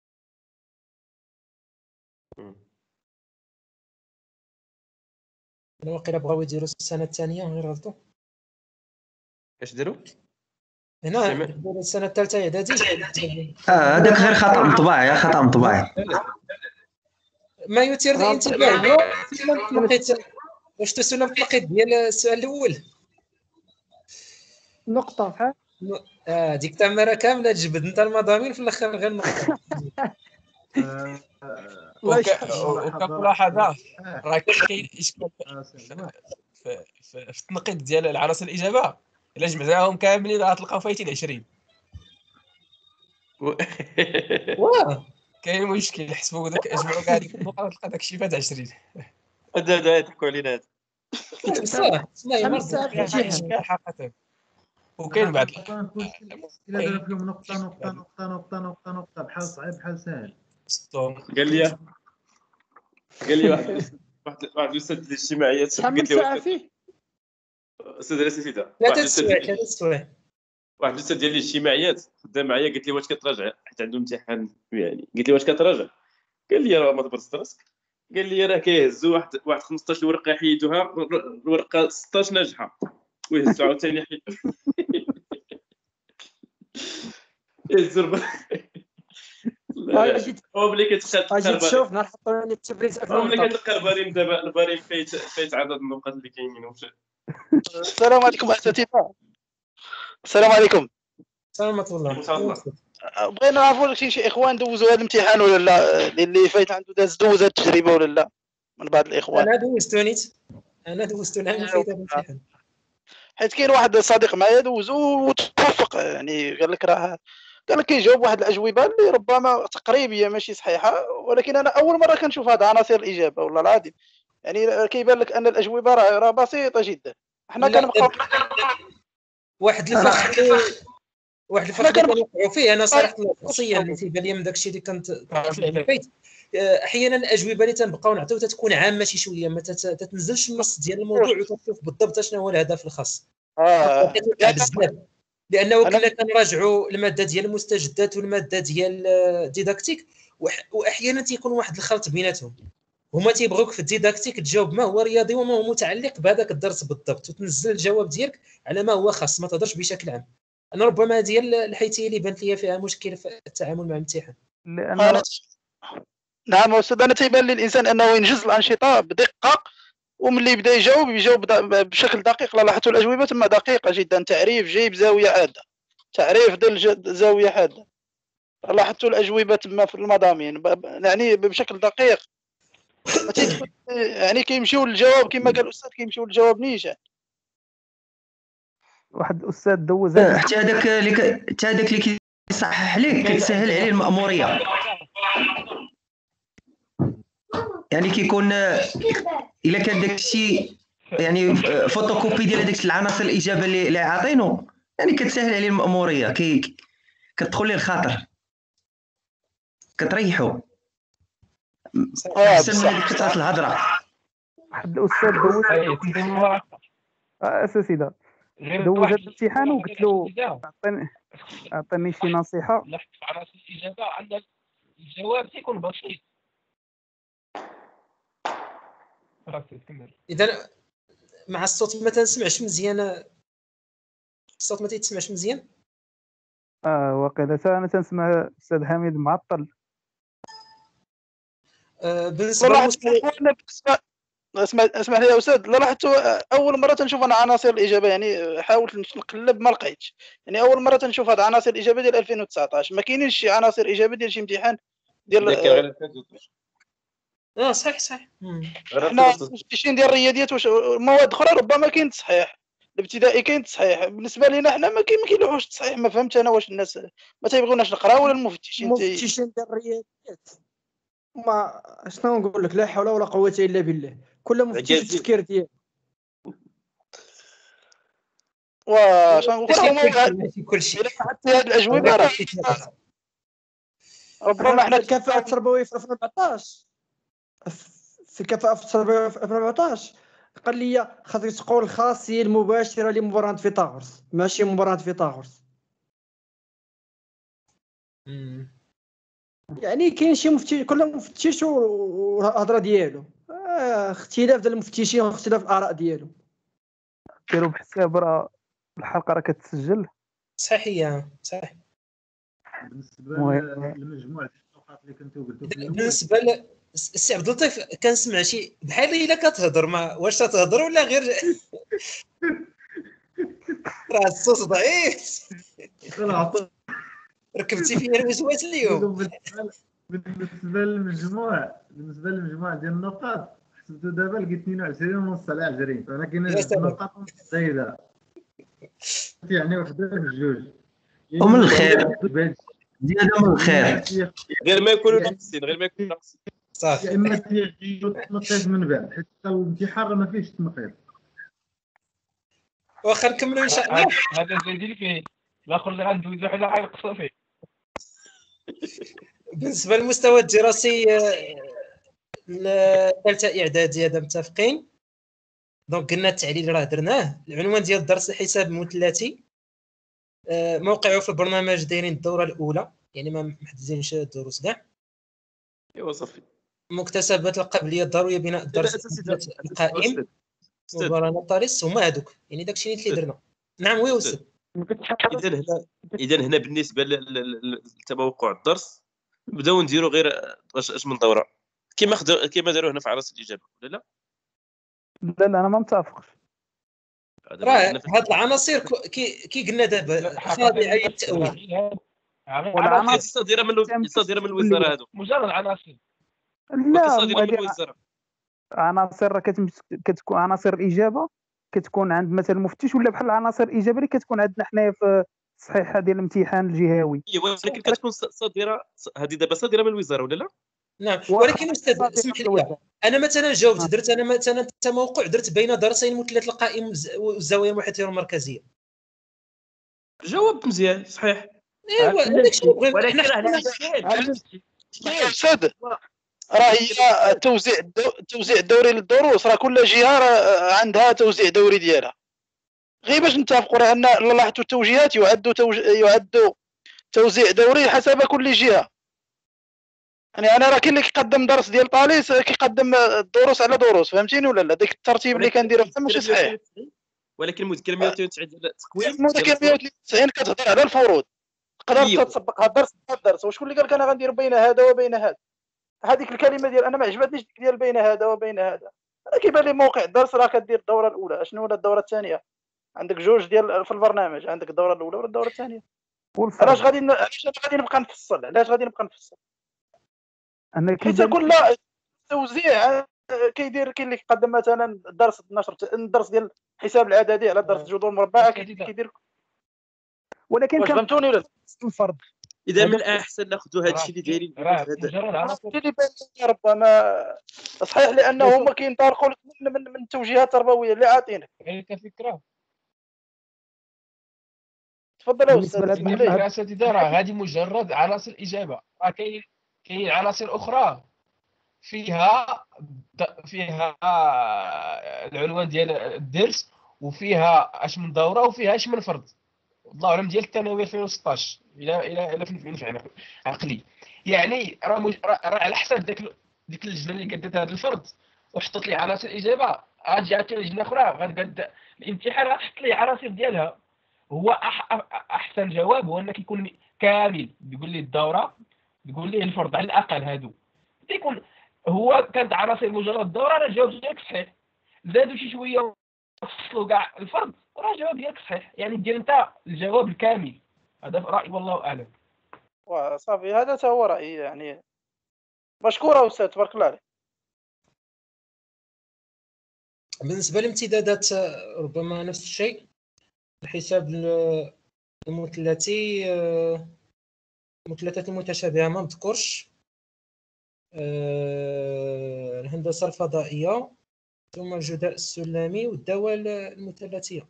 واقيلا بغاو يديروا السنه الثانيه غير غلطوا. اش داروا هنا السنه الثالثه اعدادي. هذاك غير خطا مطبعي، خطا مطبعي. ما يثير الانتباه هو واش تسولنا بالتلقيط ديال السؤال الاول نقطه ديك التماره كامله تجبد انت المضامين في الاخر غير نقطه. وكملاحظه راه كاين اشكال في التنقيط ديال العناصر الاجابه، الا جمعناهم كاملين غتلقاو فايتين 20. كاين مشكل، حسبوا داك اجمعوا كاع هذيك النقط تلقى داك الشيء فات 20. هذا يضحكوا علينا هذا حقيقه. وكاين بعد الا دار فيهم نقطه نقطه نقطه نقطه نقطه نقطه بحال صعيب بحال سهل. قال لي واحد الاستاذ ديال الاجتماعيات قالت لي فيه استاذ الاساتذه واحد الاستاذ ديال الاجتماعيات خدام معايا، قالت لي واش كتراجع حيت عنده امتحان يعني، قلت لي واش كتراجع، قال لي راه ما تبرز راسك، قال لي راه كيهزوا واحد 15 ورقه يحيدوها، الورقه 16 ناجحه ويهزوا عاوتاني يحيدوا يهزوا هو ملي كتشوف نحطوا لي التبريز ملي كتلقى البريم فايت عدد النقاط اللي كاينين. السلام عليكم اساتذه. السلام عليكم. السلام الله. بغينا نعرفوا شي اخوان دوزوا هذا الامتحان ولا لا، اللي فايت عنده دوز هذه التجربه ولا لا من بعض الاخوان. انا دوزت العام فايت هذا الامتحان، حيت كاين واحد صديق معايا دوزو وتوفق، يعني قال لك كيجاوب واحد الاجوبه اللي ربما تقريبيه ماشي صحيحه، ولكن انا اول مره كنشوف هذا عناصر الاجابه والله العظيم، يعني كيبان لك ان الاجوبه راه بسيطه جدا. حنا كنبقاو واحد الفرق واحد الفرق اللي كنوقعوا فيه انا صراحه شخصيا اللي تيبان لي من داكشي اللي كنت في البيت احيانا الاجوبه اللي تنبقاو نعطيو تتكون عامه شي شويه ما تتنزلش النص ديال الموضوع وتشوف بالضبط شنو هو الهدف الخاص بزاف لانه كنا كنراجعوا الماده ديال المستجدات والماده ديال الديداكتيك واحيانا تيكون واحد الخلط بيناتهم هما تيبغوك في الديداكتيك تجاوب ما هو رياضي وما هو متعلق بهذاك الدرس بالضبط وتنزل الجواب ديالك على ما هو خاص ما تهضرش بشكل عام انا ربما ديال الحيتيه اللي بانت لي فيها مشكل في التعامل مع الامتحان لان نعم استاذ انا تيبان لي الانسان انه ينجز الانشطه بدقه وملي يبدا يجاوب بشكل دقيق. لا لاحظتوا الاجوبه تما دقيقه جدا تعريف جايب زاويه حاده تعريف ديال زاويه حاده لاحظتوا الاجوبه تما في المضامين يعني بشكل دقيق يعني كيمشيو للجواب كما قال الاستاذ كيمشيو للجواب نيشان. واحد الاستاذ دوز حتى هذاك اللي كيصحح ليك كتسهل عليه المأموريه يعني كيكون الا كان داك الشيء يعني فوتوكوبي ديال هذيك العناصر الاجابه اللي عاطينو يعني كتسهل عليه المأموريه كتدخل ليه الخاطر كتريحو احسن من هذيك كثره الهضره. واحد الاستاذ دوز اساسي دا دوز هذا الامتحان وقلت له اعطيني شي نصيحه. لاحظت في عناصر الاجابه عندك الجواب تيكون بسيط. اذا مع الصوت ما تنسمعش مزيان الصوت ما تيتسمعش مزيان واقيلا انا تنسمع استاذ حميد معطل. بالنسبه اسمح لي يا استاذ لاحظت اول مره تنشوف انا عناصر الاجابه يعني حاولت نقلب ما لقيتش يعني اول مره تنشوف هاد عناصر الاجابه ديال 2019 ما كاينينش شي عناصر اجابه ديال شي امتحان ديال صحيح حنا المفتشين ديال الرياضيات واش مواد اخرى ربما كاين تصحيح الابتدائي كاين تصحيح بالنسبه لينا حنا ما كاينلوش تصحيح ما فهمت انا واش الناس ما تيبغوناش نقراو ولا المفتشين ديال الرياضيات ما شنو نقول لك لا حول ولا قوه الا بالله كل مفتش التفكير ديالو واش نقول كلشي حتى هاد الاجوبه راه ربما حنا الكفاءه التربويه في 2014 في الكفاءه في التربويه في 2014 قال لي خاصك تقول الخاصيه المباشره لمباراه فيثاغورس ماشي مباراه فيثاغورس. يعني كاين شي مفتش كل مفتش والهضره ديالو اختلاف ديال المفتشين واختلاف الاراء ديالو. ديروا بحساب راه الحلقه راه كتسجل صحيح بالنسبه للمجموع ديال النقاط اللي كنتو قلتو بالنسبه السي عبد اللطيف كنسمع شي بحال الا كتهضر ما واش تهضر ولا غير راه الصوت ضعيف ركبتي فيا الوسواس اليوم. بالنسبه للمجموع ديال النقاط حسبتو دابا لقيت 22 ونص على 20 فانا كاين النقاط زايده يعني وحده في الجوج ومن الخير زياده من الخير غير ما يكونوا ناقصين صافي يا اما تيجيو تنقيض من بعد حيت الامتحان راه ما فيهش تنقيض. واخا نكملوا ان شاء الله. هذا زيدي فيه الاخر اللي غندوزو حنا غنقصوا فيه. بالنسبه للمستوى الدراسي الثالثه اعدادي هذا متفقين. دونك قلنا التعليل راه درناه. العنوان ديال الدرس الحساب المثلثي موقعه في البرنامج دايرين الدوره الاولى يعني ما محددينش الدروس كاع. ايوا صافي. مكتسبات القابليه الضروريه بناء الدرس القائم وبرانطاليس هما هذوك يعني داكشي اللي درنا. نعم وي استاذ. اذا هنا بالنسبه لتوقع الدرس نبداو نديروا غير اش من دوره كما داروا هنا في عناصر الاجابه ولا لا انا ما متفقش. راه هاد العناصر كي قلنا دابا خاضعه للتاويل والعناصر صادره من الوزاره هذو مجرد عناصر لا عناصر كتكون عناصر الاجابه كتكون عند مثلا المفتش ولا بحال عناصر الاجابه اللي كتكون عندنا حنايا في الصحيحه ديال الامتحان الجهوي. ولكن كتكون صادره هذه دابا صادره من الوزاره ولا لا؟ نعم ولكن استاذ اسمح لي انا مثلا جاوبت درت انا مثلا التموقع درت بين درسين مثلث القائم والزاويه المحيطيه والمركزيه الجواب مزيان صحيح. ايوا هذاك الشيء اللي بغينا ولكن حنا راه يا استاذ راه هي توزيع الدوري للدروس، راه كل جهه راه عندها توزيع دوري ديالها. غير باش نتفقوا راه ان لاحظتوا التوجيهات يعدوا توزيع دوري حسب كل جهه. يعني انا راه كاين اللي كيقدم درس ديال طاليس كيقدم الدروس على دروس، فهمتيني ولا لا؟ داك الترتيب اللي كنديرو حتى ماشي صحيح. ولكن المذكره 192 ديال التقويم المذكره 192 كتهضر على الفروض، تقدر تطبق هذا الدرس بهذا الدرس. وشكون اللي قال لك انا غندير بين هذا وبين هذا؟ هذيك الكلمه ديال انا ما عجبتنيش ديال بين هذا وبين هذا. انا كيبان لي موقع الدرس راه كدير الدوره الاولى، شنو ولا الدوره الثانيه؟ عندك جوج ديال في البرنامج، عندك الدوره الاولى ولا الدوره الثانيه. علاش غادي نبقى نفصل؟ انا حيت كل توزيع كاين اللي كيقدم مثلا درس 12 الدرس ديال الحساب العددي على درس الجذور المربعه كيدير. ولكن واش فهمتوني ولا الفرض؟ اذا من الاحسن ناخذوا هذا الشيء اللي دايرين ربما صحيح، لانه هما كينطلقوا من التوجيهات التربويه اللي عاطينك. يعني كفكره تفضل يا استاذ. بالنسبه للفكره اساتذه راه هذه مجرد عناصر اجابه، راه كاين عناصر اخرى فيها العنوان ديال الدرس، وفيها اش من دوره، وفيها اش من فرض. الله اعلم ديال الثانويه 2016 الى فين عقلي. يعني راه على حسب ديك اللجنه اللي قدت هذا الفرض وحطت لي عناصر اجابه، غادي عاد لجنه اخرى غتقد الامتحان غتحط لي عناصر ديالها. هو احسن جواب هو انك يكون كامل، يقول لي الدوره، يقول لي الفرض على الاقل. هادو يكون هو كانت عناصر مجرد الدوره، راه الجواب ديالك صحيح. زادوا شي شويه وصلوا كاع الفرض، راه الجواب ديالك صحيح. يعني دير انت الجواب الكامل. هذا رايي والله اعلم. وصافي هذا هو رايي. يعني مشكوره استاذ، تبارك الله عليك. بالنسبه للامتدادات ربما نفس الشيء. الحساب المثلثي المثلثات المتشابهه ما مذكورش. الهندسه الفضائيه، ثم الجداء السلمي والدول المثلثيه.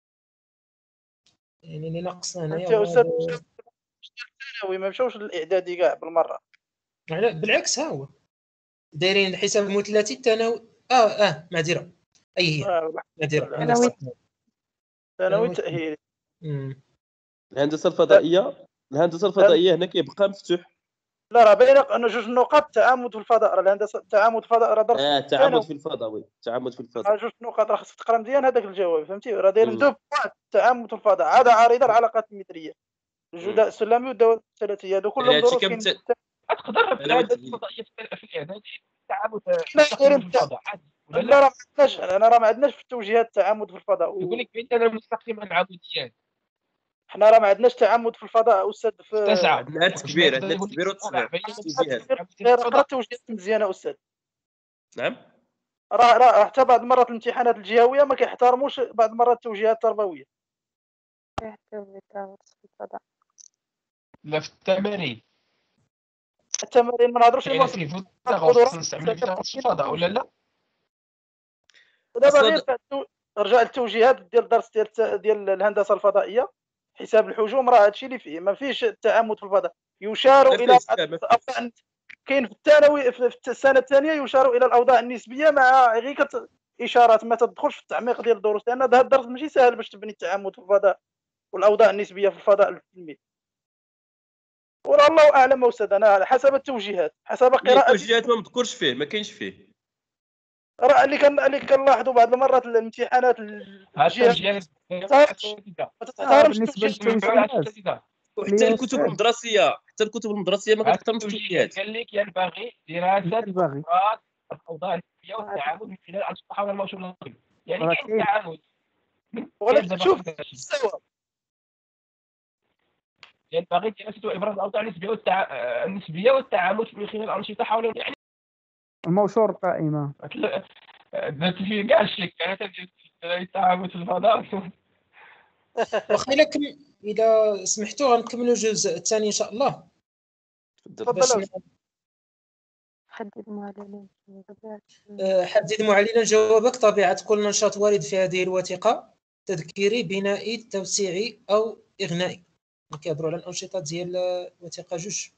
يعني اللي ناقصنا هنايا انت استاذ الثانوي ما مشاوش للاعدادي كاع بالمره. لا بالعكس، ها هو دايرين الحساب المثلثي الثانوي. معذره، اي هي معذره ثانوي تاهيلي. الهندسه الفضائيه هنا كيبقى مفتوح. لا راه باين ان جوج نقاط تعامد في الفضاء. راه الهندسه التعامد في الفضاء راه درس تعامد في الفضاء. وي التعامد في الفضاء جوج نقاط، راه خصك تقرا مزيان هذاك الجواب، فهمتي؟ راه دايرين دو بوان التعامد في الفضاء، عاده عارضه العلاقات المتريه، الجداء السلمي والدول الثلاثيه، هادو كلهم دروس كاين. تقدر الهندسه الفضائيه في الاعدادي التعامد في الفضاء عادي. لا راه ما عندناش في التوجيهات التعامد في الفضاء. يقول لك عندنا المستقيم العموديات. حنا راه ما عندناش تعامد في الفضاء استاذ. في تسعه عندنا التكبير والتصغير. قرا التوجيهات مزيانه استاذ. نعم. راه حتى بعض المرات الامتحانات الجهويه ما كيحترموش بعض المرات التوجيهات التربويه. لا في التمارين ما نهضروش على الفضاء ولا لا. دابا غير رجع التوجيهات ديال الدرس ديال الهندسه الفضائيه، حساب الحجوم، راه هادشي اللي فيه، ما فيش التعامد في الفضاء. يشار الى كاين في الثانوي في السنه الثانيه يشار الى الاوضاع النسبيه مع غير اشارات، ما تدخلش في التعميق ديال الدروس، لان هذا الدرس ماشي سهل باش تبني التعامد في الفضاء والاوضاع النسبيه في الفضاء للتلميذ. والله اعلم استاذ، انا على حسب التوجيهات، حسب قراءه التوجيهات ما مذكورش فيه، ما كاينش فيه. راه اللي كنلاحظوا بعض المرات الامتحانات الجهه بالنسبه للتوجيهات وحتى الكتب المدرسيه ما كتحترمش التوجيهات. قال لك ينبغي دراسه الاوضاع النسبيه والتعامل من خلال انشطه حول الموضوع النظري. يعني كاين التعامل ولكن شوف السبب ينبغي دراسه ابراز الاوضاع النسبيه والتعامل من خلال الانشطه حول يعني الموشور قائمه. درت فيه كاع الشيء كانت التعامل في الفضاء. واخا اذا سمحتوا غنكملوا الجزء الثاني ان شاء الله. تفضل. حدد معللا حدد معللا جوابك. طبيعة كل نشاط وارد في هذه الوثيقة: تذكيري، بنائي، توسيعي أو اغنائي، كيهضروا على الانشطه ديال الوثيقه جوج.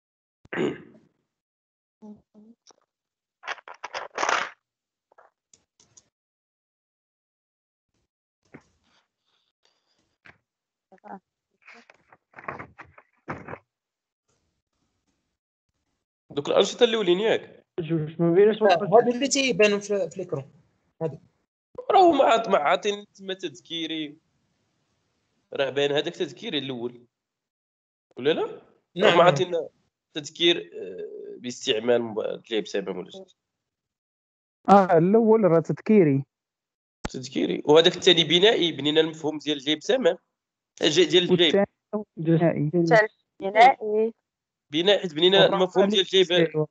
دوك الانشطه الاولين ياك جوج ما بيناش هادو اللي تيبانوا في الإكران. راهو ما عاطيني تما تذكيري، راه باين هذاك تذكيري الاول ولا لا؟ راه نعم ما عاطينا تذكير باستعمال اللعب سبب ولا شي الاول راه تذكيري، وهذاك الثاني بنائي، بنينا المفهوم ديال الجيب تمام ديال الجيب والثاني بنائي بناء، حيت بنينا المفهوم ديال الجيب.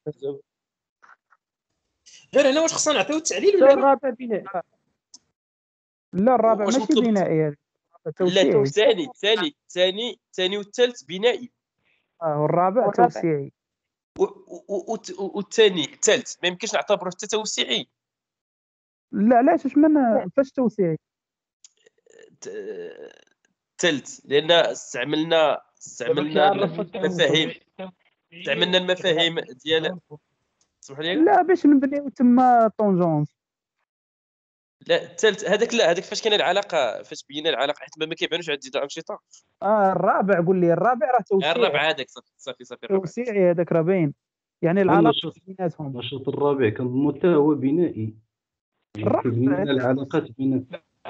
غير هنا واش خصنا نعطيو التعليل ولا لا؟ الرابع بنائي. لا الرابع واش ماشي مطلوب؟ بنائي هذا لا ثاني والثالث بنائي، والرابع توسيعي. والثاني الثالث ما يمكنش نعتبره حتى توسيعي. لا علاش فاش توسيعي؟ الثالث لان استعملنا المفاهيم ديال اسمح لي. لا باش نبنيو تما طونجونس. لا الثالث هذاك، لا هذاك فاش كاينه العلاقه، فاش بينا العلاقه، حيت ما كيبانوش عندي الانشطه. الرابع قول لي، الرابع راه توسيعي. الرابع هذاك صافي توسيعي هذاك راه باين، يعني العلاقه بيناتهم. النشاط الرابع كنظن حتى هو بنائي، كيبني العلاقات بين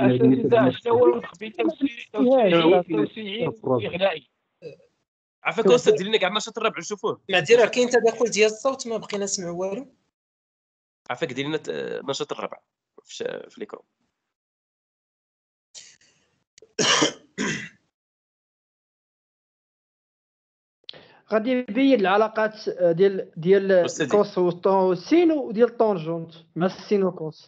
توسيعي واغنائي. عفاك استاذ دير لنا كاع النشاط الرابع نشوفوه. معدي راه كاين تداخل ديال الصوت، ما بقينا نسمعوا والو. عفاك دير لنا النشاط الرابع في ليكرون. غادي يبين العلاقات ديال الكوس والسين وديال الطونجونت مع السين والكوس.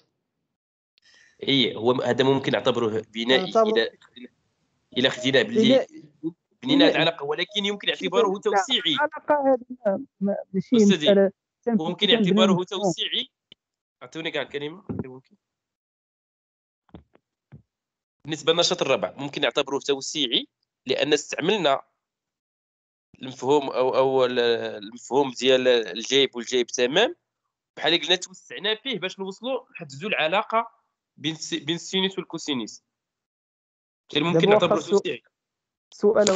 هو هذا ممكن نعتبروه بنائي الى خدينا باللي بنينا العلاقه، ولكن يمكن اعتباره توسيعي. العلاقه هذه ماشي مساله، ممكن اعتباره توسيعي. اعطوني كاع الكلمه. ممكن بالنسبه للنشاط الرابع ممكن نعتبروه توسيعي لان استعملنا المفهوم او المفهوم ديال الجيب والجيب تمام، بحال قلنا توسعنا فيه باش نوصلوا نحددوا العلاقه بين السينوس والكوسينوس. ممكن نعتبروه توسيعي. سؤال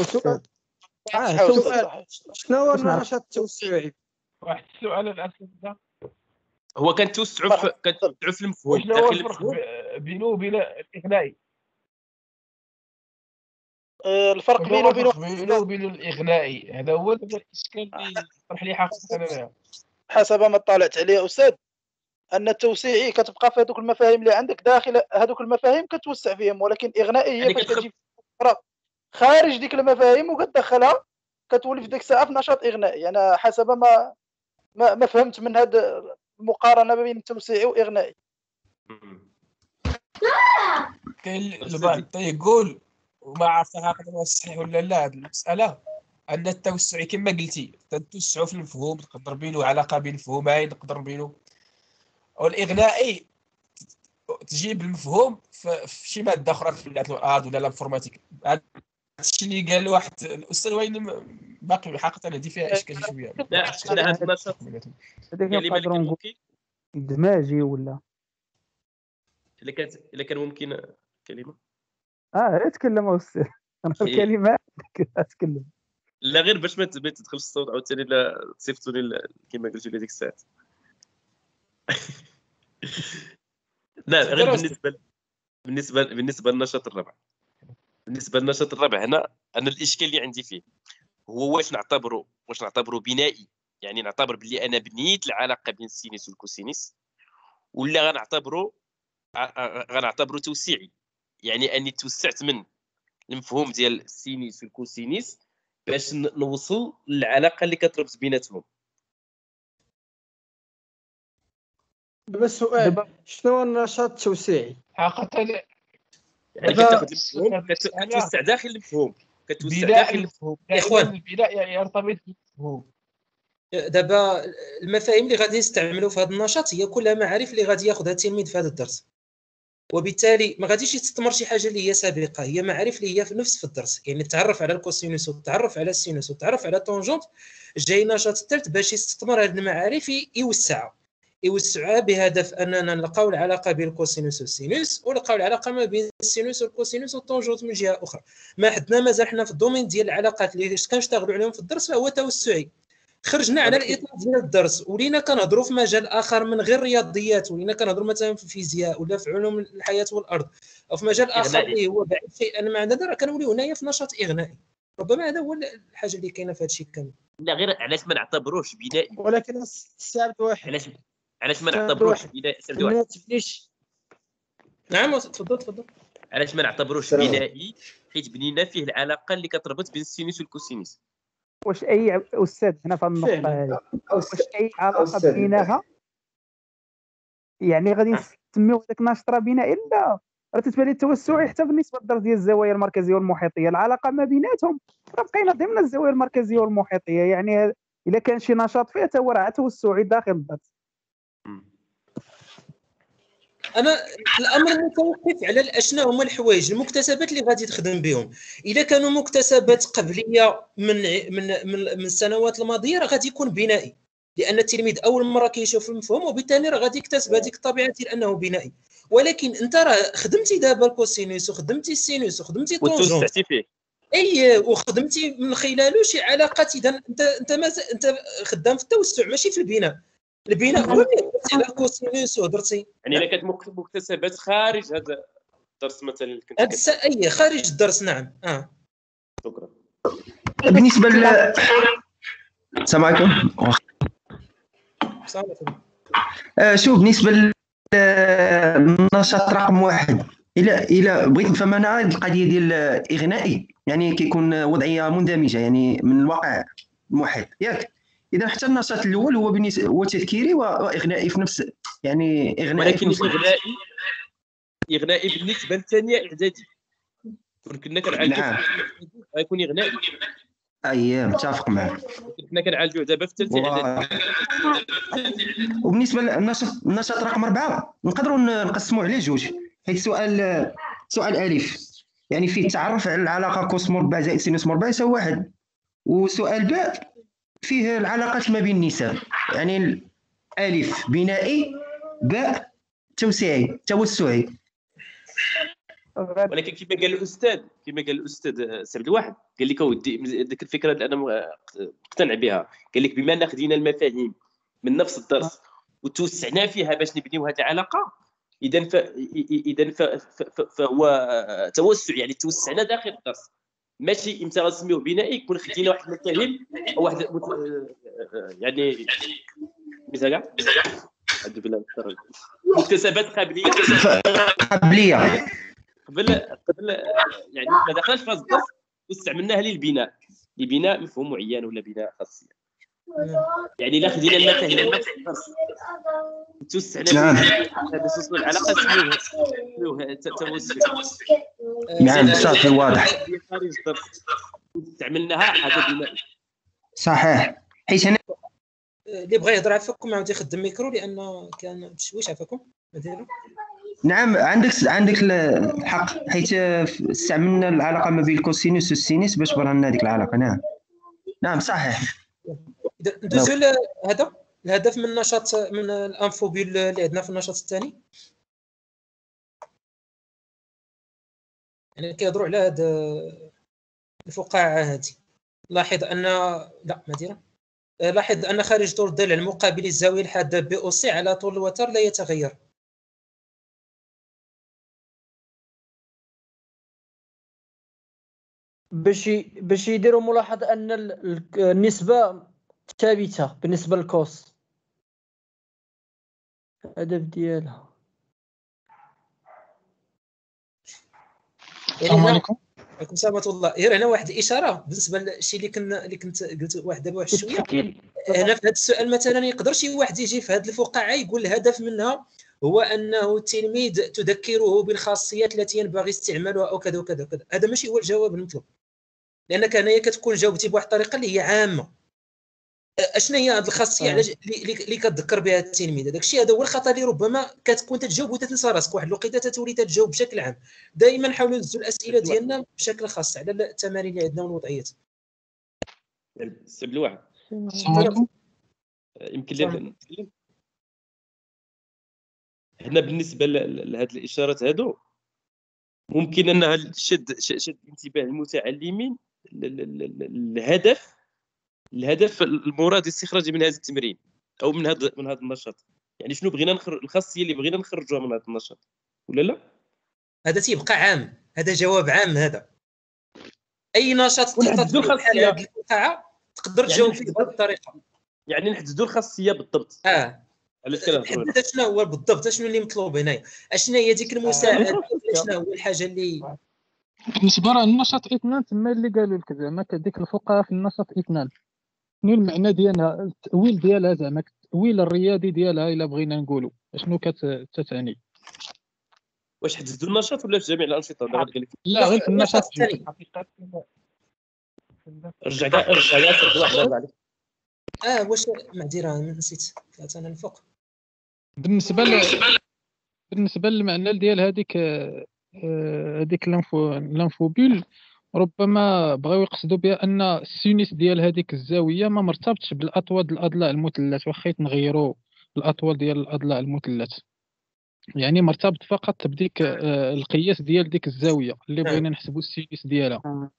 شنو هو النشاط التوسيعي؟ واحد السؤال الاسئله هو كان توسعوا في المفهوم داخل المفهوم بينه وبين الاغنائي. الفرق بينه وبين الاغنائي هذا هو الاشكال اللي طرح لي حقيقه انا حسب ما طالعت عليه استاذ، ان التوسيعي كتبقى في هذوك المفاهيم اللي عندك داخل هذوك المفاهيم كتوسع فيهم، ولكن اغنائي هي فاش كتجي خارج ديك المفاهيم وكتدخلها كتولي في ديك الساعه في نشاط اغنائي. انا حسب ما فهمت من هذه المقارنه ما بين التوسيعي واغنائي. كاين البعض يقول وما عرفت هكذا صحيح ولا لا هذه المساله، ان التوسعي كما قلتي تتوسعوا في المفهوم، تقدر بينه علاقه بين المفهومين، نقدر بينه. والاغنائي تجيب المفهوم في شي ماده اخرى في الاد ولا الانفورماتيك. هذا الشيء اللي قال واحد الاستاذ وين باقي حقيقه هذه فيها اشكال شويه. لا هذا النشاط هذاك ممكن ادماجي ولا الا كان ممكن كلمه. اتكلم استاذ انا الكلمات اتكلم. لا غير باش ما تدخلش الصوت عاوتاني لا تصيفطوا لي كما قلتوا لي ديك الساعات. لا غير بالنسبه للنشاط الرابع. بالنسبه للنشاط الرابع هنا انا الاشكال اللي عندي فيه هو واش نعتبره بنائي، يعني نعتبر بلي انا بنيت العلاقه بين السينوس والكوسينوس، ولا غنعتبره توسيعي، يعني اني توسعت من المفهوم ديال السينوس والكوسينوس باش نوصل للعلاقه اللي كتربط بيناتهم. دابا السؤال شنو هو النشاط التوسيعي؟ حقيقه يعني كتاخذ المفهوم كتوسع داخل المفهوم، كتوسع داخل المفهوم. اخوان البناء يرتبط بالمفهوم. دابا المفاهيم اللي غادي نستعملوا في هذا النشاط هي كلها معارف اللي غادي ياخذها التلميذ في هذا الدرس. وبالتالي ما غاديش يستثمر شي حاجه اللي هي سابقه، هي معارف اللي هي في نفس في الدرس، يعني تعرف على الكوسينوس وتعرف على السينوس وتعرف على طونجونت. جاي نشاط الثالث باش يستثمر هذه المعارف يوسعها بهدف اننا نلقاو العلاقه بين الكوسينوس والسينوس، ونلقاو العلاقه ما بين السينوس والكوسينوس والطونجونت من جهه اخرى. ما حدنا مازال حنا في الدومين ديال العلاقات اللي كنشتغلوا عليهم في الدرس فهو توسعي. خرجنا على الاطار ديال الدرس ولينا كنهضروا في مجال اخر من غير الرياضيات، ولينا كنهضروا مثلا في الفيزياء ولا في علوم الحياه والارض او في مجال اخر اللي هو بعيد شيئا ما عندنا، راه كنوليو هنايا في نشاط اغنائي. ربما هذا هو الحاجه اللي كاينه في هذا الشيء كامل. لا غير علاش ما نعتبروش بنائي؟ ولكن السعد واحد، علاش ما نعتبروش بنائي؟ ما تبنيش. نعم تفضل. علاش ما نعتبروش بنائي؟ حيت بنينا فيه العلاقه اللي كتربط بين السينوس والكوسينوس. واش اي استاذ هنا في النقطه هذه واش اي علاقه بينها يعني غادي نسميو هذاك النشاط بنائي؟ لا، راه تتبان لي التوسعي حتى بالنسبه للدرس ديال الزوايا المركزيه والمحيطيه، العلاقه ما بيناتهم راه بقينا ضمن الزوايا المركزيه والمحيطيه، يعني الا كان شي نشاط فيه حتى هو راه توسعي داخل الدرس. انا الامر متوقف على اشنا هما الحوايج المكتسبات اللي غادي تخدم بهم. اذا كانوا مكتسبات قبليه من السنوات الماضيه راه غادي يكون بنائي، لان التلميذ اول مره كيشوف المفهوم وبالتالي راه غادي يكتسب هذيك الطبيعه ديال انه بنائي. ولكن انت راه خدمتي دابا الكوسينوس وخدمتي السينوس وخدمتي طونجون وتوسعتي فيه وخدمتي من خلاله شي علاقات. اذا انت خدام في التوسع ماشي في البناء هو اللي على الكوسينوس وهضرتي يعني الا كانت مكتسبات خارج هذا الدرس مثلا اللي كنت خارج الدرس. نعم شكرا. بالنسبه السلام عليكم. شوف بالنسبه للنشاط رقم 1 الى بغيت نفهم انا هذه القضيه ديال الاغنائي، يعني كيكون وضعيه مندمجه يعني من الواقع المحيط ياك. اذا حتى النشاط الاول هو تذكيري واغنائي في نفس، يعني اغنائي ولكن اغنائي بالنسبه للثانيه اعدادي كنا كنعالجوا. نعم غيكون اغنائي. متفق معك. كنا كنعالجوه دابا في الثالثه اعدادي. وبالنسبه للنشاط رقم 4 نقدروا نقسموه على جوج، حيت سؤال الف يعني فيه التعرف على العلاقه كوس مربع زائد سينوس مربع يساوي 1، وسؤال باء فيه العلاقات ما بين النسب، يعني الف بنائي باء توسعي. ولكن كما قال الاستاذ سعد الواحد قال لك اودي ديك الفكره اللي انا مقتنع بها، قال لك بما ان خدينا المفاهيم من نفس الدرس وتوسعنا فيها باش نبنيو هذه العلاقه، اذا فهو توسع، يعني توسعنا داخل الدرس. ماشي امتى غنسميوه بنائي يكون خدينا واحد المفاهيم او واحد يعني مثلا عبد بالله مكتسبات قبل يعني ما دخلش في الدرس واستعملناها للبناء مفهوم معين ولا بناء خاصيه. يعني الا خدينا المفاهيم نفس الدرس توسعنا بخصوص العلاقه سميوها توسع. نعم صافي واضح. خارج الدرس استعملناها هذا بناء صحيح. حيت انا اللي بغى يهضر عفاكم عاود يخدم ميكرو لان كان بشويش عفاكم نديرو. نعم عندك الحق، حيت استعملنا العلاقه ما بين الكوسينوس والسينوس باش برانا هذيك العلاقه. نعم صحيح. ندوزو هذا الهدف من النشاط من الانفوبيل اللي عندنا في النشاط الثاني. يعني كيهضروا على هذا الفقاعه هذه. لاحظ ان لا مديره لاحظ ان خارج طول الضلع المقابل الزاويه الحاده بي او سي على طول الوتر لا يتغير. باش يديروا ملاحظه ان النسبه ثابته بالنسبه للكوس، الهدف ديالها. السلام عليكم. وعليكم السلام ورحمه الله. غير هنا واحد الاشاره بالنسبه للشيء اللي كنت قلت واحد دابا واحد شويه. هنا في هذا السؤال مثلا يقدر شي واحد يجي في هذه الفقاعه يقول الهدف منها هو انه التلميذ تذكره بالخاصيات التي ينبغي استعمالها او كذا وكذا وكذا. هذا ماشي هو الجواب المطلوب، لانك هنايا كتكون جاوبتي بواحد الطريقه اللي هي عامه. اشنا هي هذه الخاصيه علاش اللي كتذكر بها التلميذ؟ هذاك الشيء هذا هو الخطا اللي ربما كتكون تتجاوب وتتنسى راسك واحد الوقيته تتولي تتجاوب بشكل عام. دائما نحاولوا ندزوا الاسئله ديالنا بشكل خاص على التمارين اللي عندنا والوضعيات. سي بالواحد السلام عليكم. يمكن لي نتكلم هنا بالنسبه لهذه الاشارات هادو، ممكن انها شد انتباه المتعلمين الهدف المراد استخراجه من هذا التمرين او من هذا النشاط. يعني شنو بغينا الخاصيه اللي بغينا نخرجوها من هذا النشاط ولا لا؟ هذا تيبقى عام، هذا جواب عام. هذا اي نشاط ونحددوا الخاصيه القاعه تقدر تجاوب فيه بهذه الطريقه. يعني نحددوا الخاصيه بالضبط. علاش نحدد شنو هو بالضبط، شنو اللي مطلوب هنايا، اشنا هي ديك المساعده، شنو هو الحاجه اللي بالنسبه للنشاط 2 تما اللي قالوا لك زعما كديك الفقهاء في النشاط 2 شنو المعنى ديالها، التاويل ديالها زعما التاويل الرياضي ديالها الا بغينا نقولوا شنو كتعني؟ واش حددوا النشاط ولا في جميع الانشطه؟ لا غير في النشاط الثاني. رجع كاع واحد عليك. واش معذره نسيت ثلاثه انا الفوق. بالنسبه للمعنى ديال هذيك لانفوبيل، ربما بغاو يقصدوا بها ان السينيس ديال هذيك الزاويه ما مرتبطش بالاطوال الاضلاع المثلث، واخا نغيروا الاطوال ديال الاضلاع المثلث، يعني مرتبط فقط بديك القياس ديال ديك الزاويه اللي بغينا نحسبوا السينيس ديالها.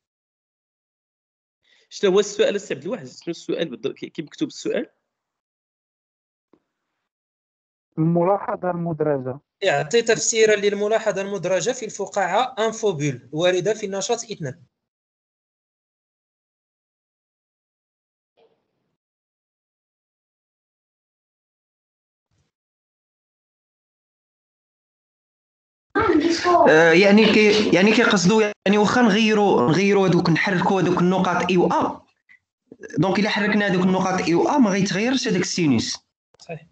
شنو هو السؤال السي عبد الواحد؟ شنو السؤال بالضبط؟ كيف مكتوب السؤال؟ الملاحظه المدرجه. يعطي تفسيرا للملاحظه المدرجه في الفقاعه انفوبول وارده في النشاط 2. يعني كيقصدوا يعني واخا نغيروا هذوك، نحركوا هذوك النقاط اي و ا، دونك الا حركنا هذوك النقاط اي و ا ما غيتغيرش هذاك السينوس. صحيح.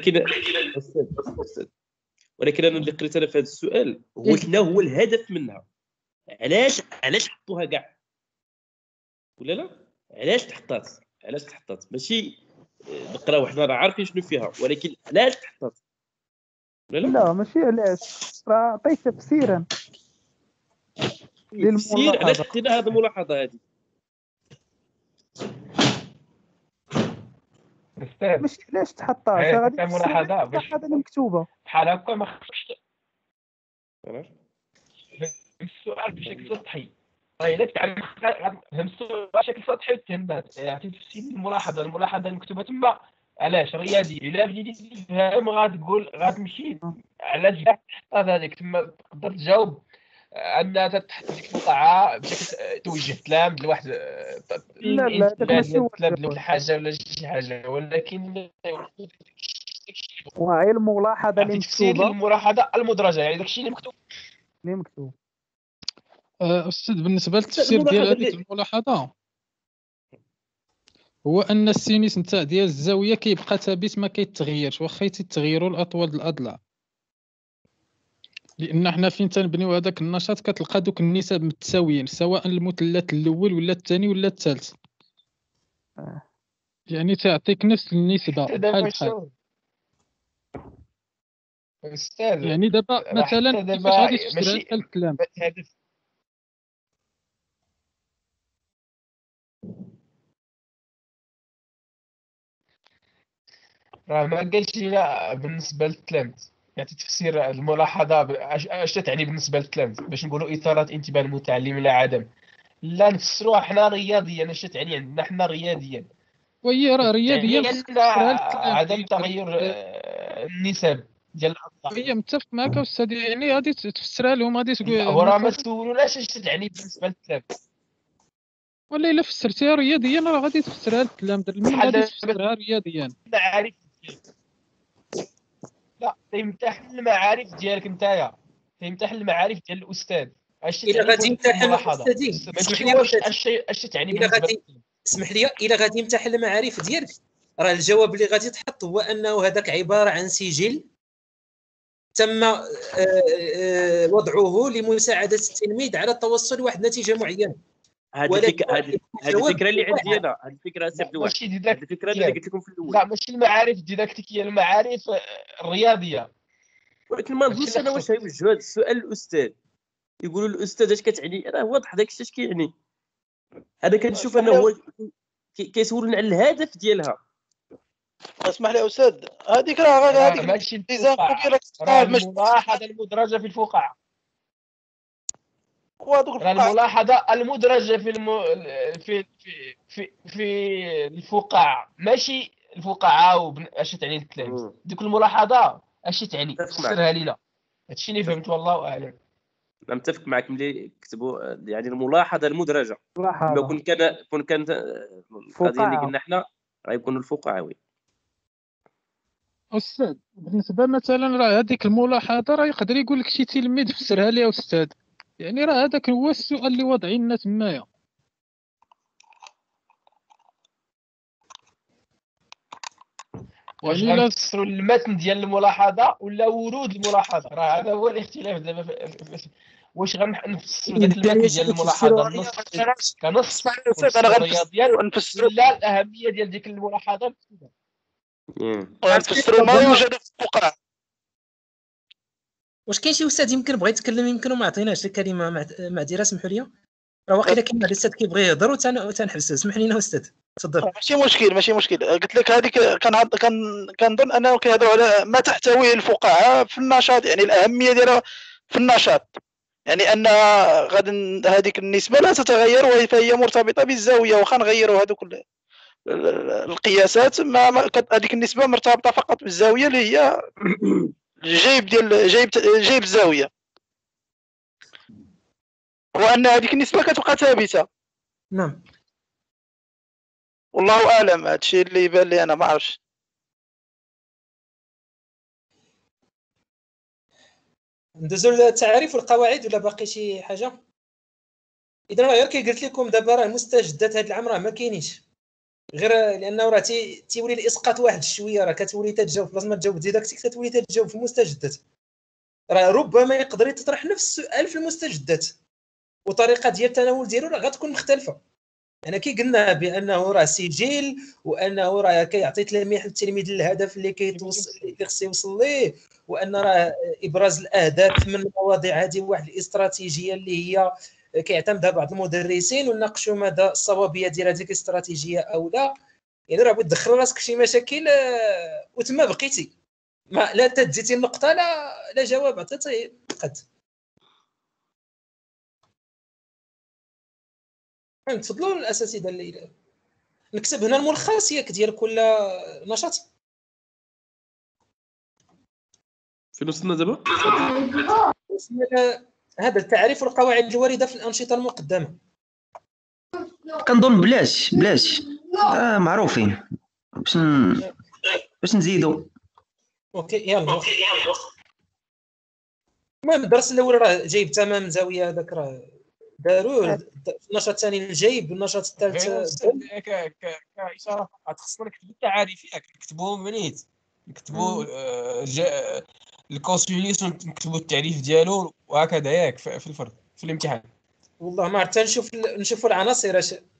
ولكن انا اللي قريت انا في هذا السؤال هو شنو هو الهدف منها؟ علاش حطوها كاع ولا لا؟ علاش تحطات ماشي نقرا وحنا راه عارفين شنو فيها، ولكن علاش تحطات لا ماشي علاش، راه عطيت تفسيرا للملاحظه. علاش حطينا هذه الملاحظه هذه؟ ماشي علاش تحطها، غادي ملاحظه باش هذا مكتوبه بحال هكا ما خصكش السؤال بشكل سطحي. الا فهم السؤال بشكل سطحي وتهمات يعطي تفسير الملاحظه المكتوبه تما علاش رياضي. الا بديتي تفهم غتمشي علاش تحط هذيك تما، تقدر تجاوب انها تحط ديك القاعه بشكل توجه تلام لواحد لا داك ماشي هو الحاجه ولا شي حاجه، ولكن وهي الملاحظه اللي مكتوبه، الملاحظه المدرجه، يعني داكشي اللي مكتوب. استاذ بالنسبه للتفسير ديال هذيك الملاحظه هو ان السينيس نتاع ديال الزاويه كيبقى ثابت ما كيتغيرش واخا يتغيروا الاطوال الاضلاع، لان حنا فين تنبنيو هذاك النشاط كتلقى دوك النسب متساويين سواء المثلث الاول ولا الثاني ولا الثالث، يعني تعطيك نفس النسبه بحال استاذ. يعني دابا مثلا كيفاش غادي تفسر هذا الكلام؟ راه ما قالش لنا بالنسبه للتلامذ، يعطي تفسير الملاحظه اش تعني بالنسبه للتلامذ باش نقولوا اثاره انتباه المتعلم لا عدم، لا نفسروها حنا رياضيا اش تعني عندنا حنا رياضيا، وهي راه رياضيا عدم تغير النسب ديال الاطراف. هي متفق معك استاذ، يعني غادي تفسرها لهم، غادي تقول وراه ما سولوناش اش تعني بالنسبه للتلامذ، ولا الا فسرتيها رياضيا راه غادي تفسرها للتلامذ، المهم غادي تفسرها رياضيا. المعارف لا تيمتحن المعارف ديالك نتايا، تيمتحن المعارف ديال الاستاذ. الا غادي يمتحن استاذي اش تعني اسمح لي، الا غادي يمتحن المعارف ديالك راه الجواب اللي غادي تحط هو انه هذاك عباره عن سجل تم وضعه لمساعده التلميذ على التوصل لواحد النتيجه معينه. هذه ولكن الفكره هذه الجواب الفكره اللي واحد. عندي انا، هذه الفكره سي عبد الواحد، ماشي هذه ديداكتيكيا، الفكره اللي قلت لكم في الاول. لا ماشي المعارف الديداكتيكيه، المعارف الرياضيه. ولكن ما نظنش انا واش غيوجهوا هذا السؤال للاستاذ، يقولوا الاستاذ اش كتعني، راه واضح داك الشيء اش كيعني. انا كنشوف انه هو كيسولنا على الهدف ديالها. اسمح لي يا استاذ، هذيك راه هذيك ماشي الفقاعة، راه الملاحظه المدرجه في الفقاعه، وهذوك راه الملاحظه المدرجه في الفقاعه، ماشي الفقاعه اش تعني التلاميذ. ديك الملاحظه اش تعني، فسرها لي. لا هادشي اللي فهمت والله اعلم. انا متفق معك ملي كتبوا يعني الملاحظه المدرجه، كون كانت القضيه اللي قلنا حنا غيكونوا الفقاعه. استاذ بالنسبه مثلا راه هذيك الملاحظه راه يقدر يقول لك شي تلميذ فسرها لي يا استاذ، يعني راه هذاك هو السؤال اللي واضعين لنا تمايا. واش غنفسروا المتن ديال الملاحظه ولا ورود الملاحظه؟ راه هذا هو الاختلاف دابا. واش غنفسروا ذاك المتن ديال الملاحظه كنص رياضيا ولا الاهميه ديال ديك الملاحظه غنفسروا ما يوجد في الفقاعه؟ واش كاين شي استاذ يمكن بغى يتكلم يمكن وما عطيناش الكلمه معذره سمحوا لي، راه واقيلا كاين واحد الاستاذ كيبغي يهضر وتنحبس. اسمح لينا استاذ تفضل. ماشي مشكل قلت لك هذيك كنظن انه كيهضروا على ما تحتويه الفقاعه في النشاط، يعني الاهميه ديالها في النشاط، يعني ان غادي هذيك النسبه لا تتغير فهي مرتبطه بالزاويه. واخا نغيروا هذوك القياسات هذيك النسبه مرتبطه فقط بالزاويه اللي هي جايب الزاويه، وان هذيك النسبه كتبقى ثابته. نعم والله اعلم، هذا الشيء اللي يبان لي انا ما عرفتش. ندوزو للتعاريف والقواعد ولا باقي شي حاجه؟ اذا راه غير كي قلت لكم دابا راه المستجدات هذا العام راه ما كاينينش، غير لانه راه تيولي الاسقاط واحد شويه، راه كتولي تتجاوب بلاص ما تجاوب ديداكتيك تتولي تتجاوب في المستجدات. راه ربما يقدر يطرح نفس السؤال في المستجدات وطريقه ديال التناول ديالو راه غتكون مختلفه. انا كي قلنا بانه راه سجل وانه راه كيعطي التلميذ الهدف اللي اللي خصو يوصل ليه، وان راه ابراز الاهداف من المواضيع هذه واحد الاستراتيجيه اللي هي كيعتمدها بعض المدرسين ونناقشوا مدى الصوابيه ديال هذيك الاستراتيجيه او لا. يعني راه بغيت تدخل راسك شي مشاكل وتما بقيتي ما لا تديتي النقطه لا جواب عطيتي قد. تفضلوا الاساتذه اللي نكتب هنا الملخص ياك ديال كل نشاط. فين وصلنا دابا؟ هذا التعريف والقواعد الوارده في الانشطه المقدمه. كنظن بلاش معروفين باش نزيدوا. اوكي يلا. المهم الدرس الاول راه جايب تمام زاويه هذاك راه داروه. النشاط الثاني الجايب، النشاط الثالث كاشاره خصنا نكتبوا التعاريف ياك نكتبوهم منيت نكتبوا الكونسوليس ونكتبوا التعريف ديالو وهكذا ياك في الفرد في الامتحان. والله ما عرفت نشوفوا العناصر.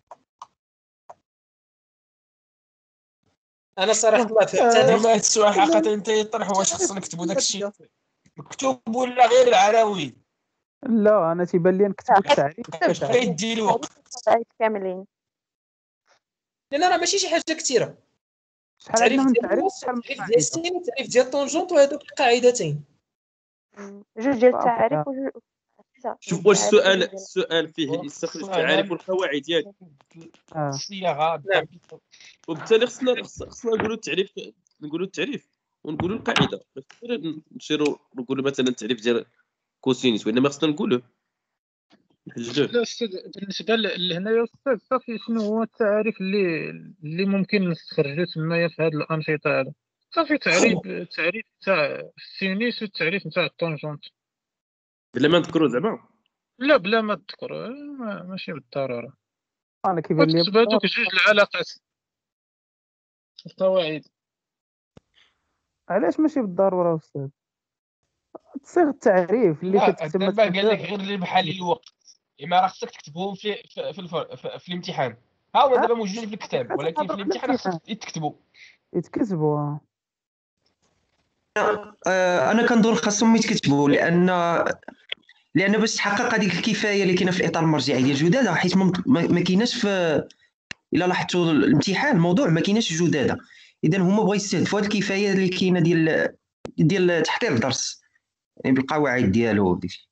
انا صراحه الله فهمت هذا السؤال حقيقه انت يطرح واش خصنا نكتبوا داك الشيء مكتوب ولا غير العناوين. لا انا تيبان لي نكتبوا التعريف كيدي الوقت كاملين، لان راه ماشي شي حاجه كثيره. شحال عندنا من تعريف؟ ديال السين وتعريف ديال الطونجونت وهذوك القاعدتين جوج ديال التعاريف شوف واش السؤال فيه يستخرج التعاريف والقواعد ياك الصياغه. وبالتالي خصنا نقولوا التعريف ونقولوا القاعده، نشيروا نقولوا مثلا التعريف ديال كوسينيس، وانما خصنا نقولوه نحجوه. لا استاذ بالنسبه لهنايا استاذ صافي شنو هو التعاريف اللي ممكن نستخرجوا تمايا في هذه الانشطه هذا؟ صافي تعريف تاع السينيس والتعريف تاع الطونجونت بلا ما نذكروا زعما. لا بلا ما تذكر ماشي بالضروره. انا كيبان لي كتب هذوك جوج العلاقات القواعد. علاش ماشي بالضروره استاذ؟ تصيغ التعريف اللي كتكتب دابا قال لك غير اللي بحال الوقت اما راه خصك تكتبهم في الامتحان. ها هما دابا موجودين في الكتاب، ولكن في الامتحان خصك تكتبوا. يتكتبوا. انا كنظن خاصهم يتكتبوا، لان باش تحقق هذيك الكفايه اللي كاينه في الاطار المرجعي ديال الجداده، حيت ما كايناش في الا لاحظتوا الامتحان الموضوع ما كايناش جداده. اذا هما بغاو يستهدفوا هذه الكفايه اللي كاينه ديال تحضير الدرس، يعني بالقواعد ديالو وداكشي.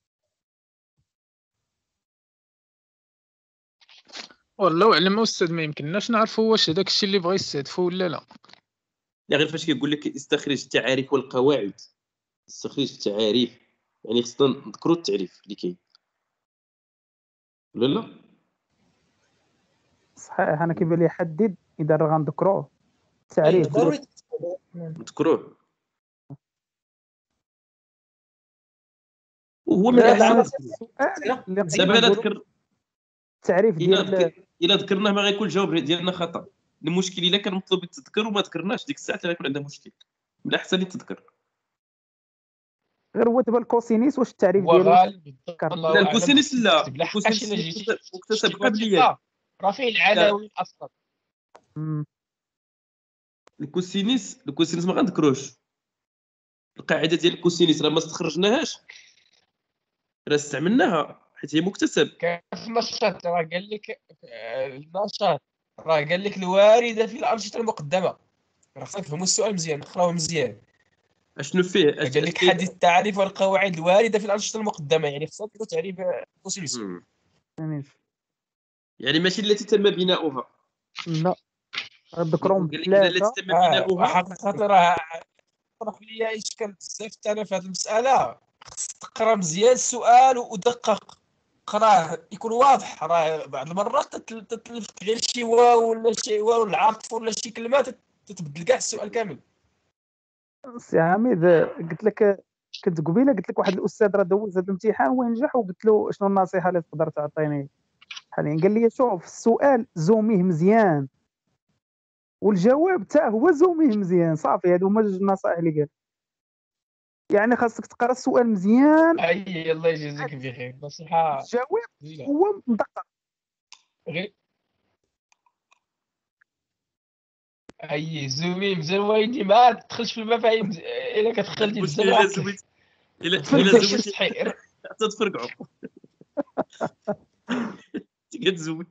والله اعلم استاذ، ما يمكنناش نعرفوا واش هذاك الشيء اللي بغا يستهدفوا ولا لا. لا غير فاش كيقول لك استخرج التعاريف والقواعد، استخرج التعاريف يعني خصنا نذكروا التعريف اللي كاين ولا لا. صحيح، انا كيبان لي حدد اذا راه غنذكروه التعريف ضروري نذكروه. وهو من لا، الاحسن السؤال اللي دابا الا ذكر التعريف ديال الا ذكرناه ما غيكون الجواب ديالنا خطا. المشكل الا كان مطلوب التذكر وما ذكرناش، ديك الساعه غيكون عندنا مشكل. من الاحسن اللي تذكر. غير هو دابا الكوسينيس واش التعريف هو ديالو غالب لا الكوسينيس لا، الكوسينيس مكتسب قبليا، راه فيه العناوين اصلا. الكوسينيس ما غنذكروش. القاعده ديال الكوسينيس راه ما استخرجناهاش، راه استعملناها حيت هي مكتسب. كيف النشاط راه قال لك النشاط راه قال لك الوارده في الانشطه المقدمه. راه خصك تفهموا السؤال مزيان، نقراوه مزيان. اشنو فيه؟ قال لك حدد التعريف والقواعد الوارده في الانشطه المقدمه، يعني خصك تكون تعريف كوسينيس. يعني ماشي التي تم بناؤها. لا غنذكرهم قال لك اذا التي تم بناؤها حقيقه راه طرح لي اشكال بزاف انا في هذه المساله. خصك تقرا مزيان السؤال ودقق، قراه يكون واضح. راه بعض المرات تتلفك غير شي واو ولا شي واو العطف ولا شي كلمات تتبدل كاع السؤال كامل. سي عميد قلت لك، كنت قبيله قلت لك واحد الاستاذ راه دوز هذا الامتحان ونجح، وقلت له شنو النصيحه اللي تقدر تعطيني حاليا. قال لي شوف السؤال زوميه مزيان والجواب حتى هو زوميه مزيان، صافي. هادو هما جوج النصائح اللي قال. يعني خاصك تقرا السؤال مزيان. اي الله يجازيك بخير. نصيحه الجواب هو مدقق. غير اي زومي مزيان ويني ما تدخلش في المفاهيم. الا كتخلي المشكل الا زويت حتى تفرقعوا تزوي.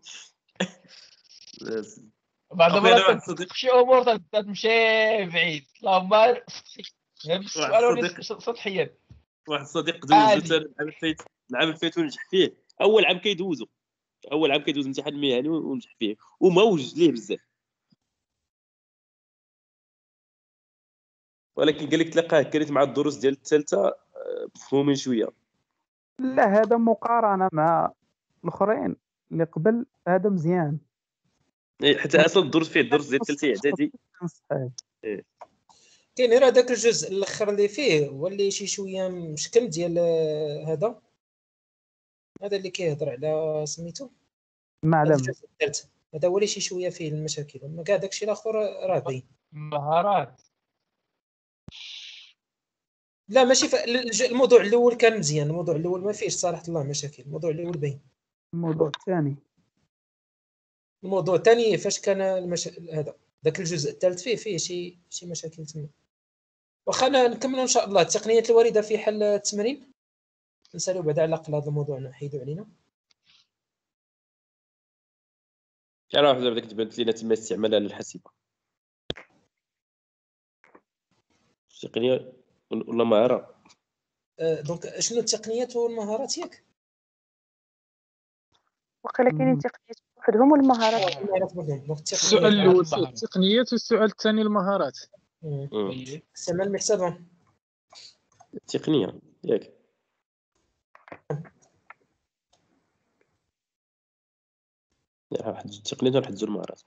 بعد ما شي امور تمشي بعيد. اللهم هذا السؤال سطحيا. واحد الصديق دوزو العام الفايت ونجح فيه. اول عام كيدوز امتحان مهني ونجح فيه وما وجد ليه بزاف، ولكن قال لك تلقاه كريت مع الدروس ديال الثالثه مفهومين شويه. لا هذا مقارنه مع الاخرين اللي قبل، هذا مزيان. حتى اصلا الدروس فيه الدروس ديال الثالثه اعدادي. كاين غير هذاك الجزء الاخر اللي فيه هو اللي شي شويه مشكل ديال هذا اللي كيهضر على سميتو معلم. هذا هو اللي شي شويه فيه المشاكل، اما كاع داكشي الاخر راه باين. مهارات لا ماشي الموضوع الاول كان مزيان. الموضوع الاول ما فيهش صراحه الله مشاكل. الموضوع الاول باين. الموضوع الثاني فاش كان هذا ذاك الجزء الثالث فيه شي مشاكل تما. واخا نكملوا ان شاء الله التقنيات الوارده في حل التمرين. نسالوا بعد على الاقل هذا الموضوع نحيدوا علينا. كيعرف دابا ديك تبانت لينا تما استعمالها للحاسبه التقنيه ولا مهاره. دونك شنو التقنيات والمهارات ياك؟ وقيلا كاينين تقنيات وحدهم والمهارات. السؤال الاول التقنيات والسؤال الثاني المهارات. سمع المحسبه التقنيه ياك. واحد التقنيه واحد زوج المهارات.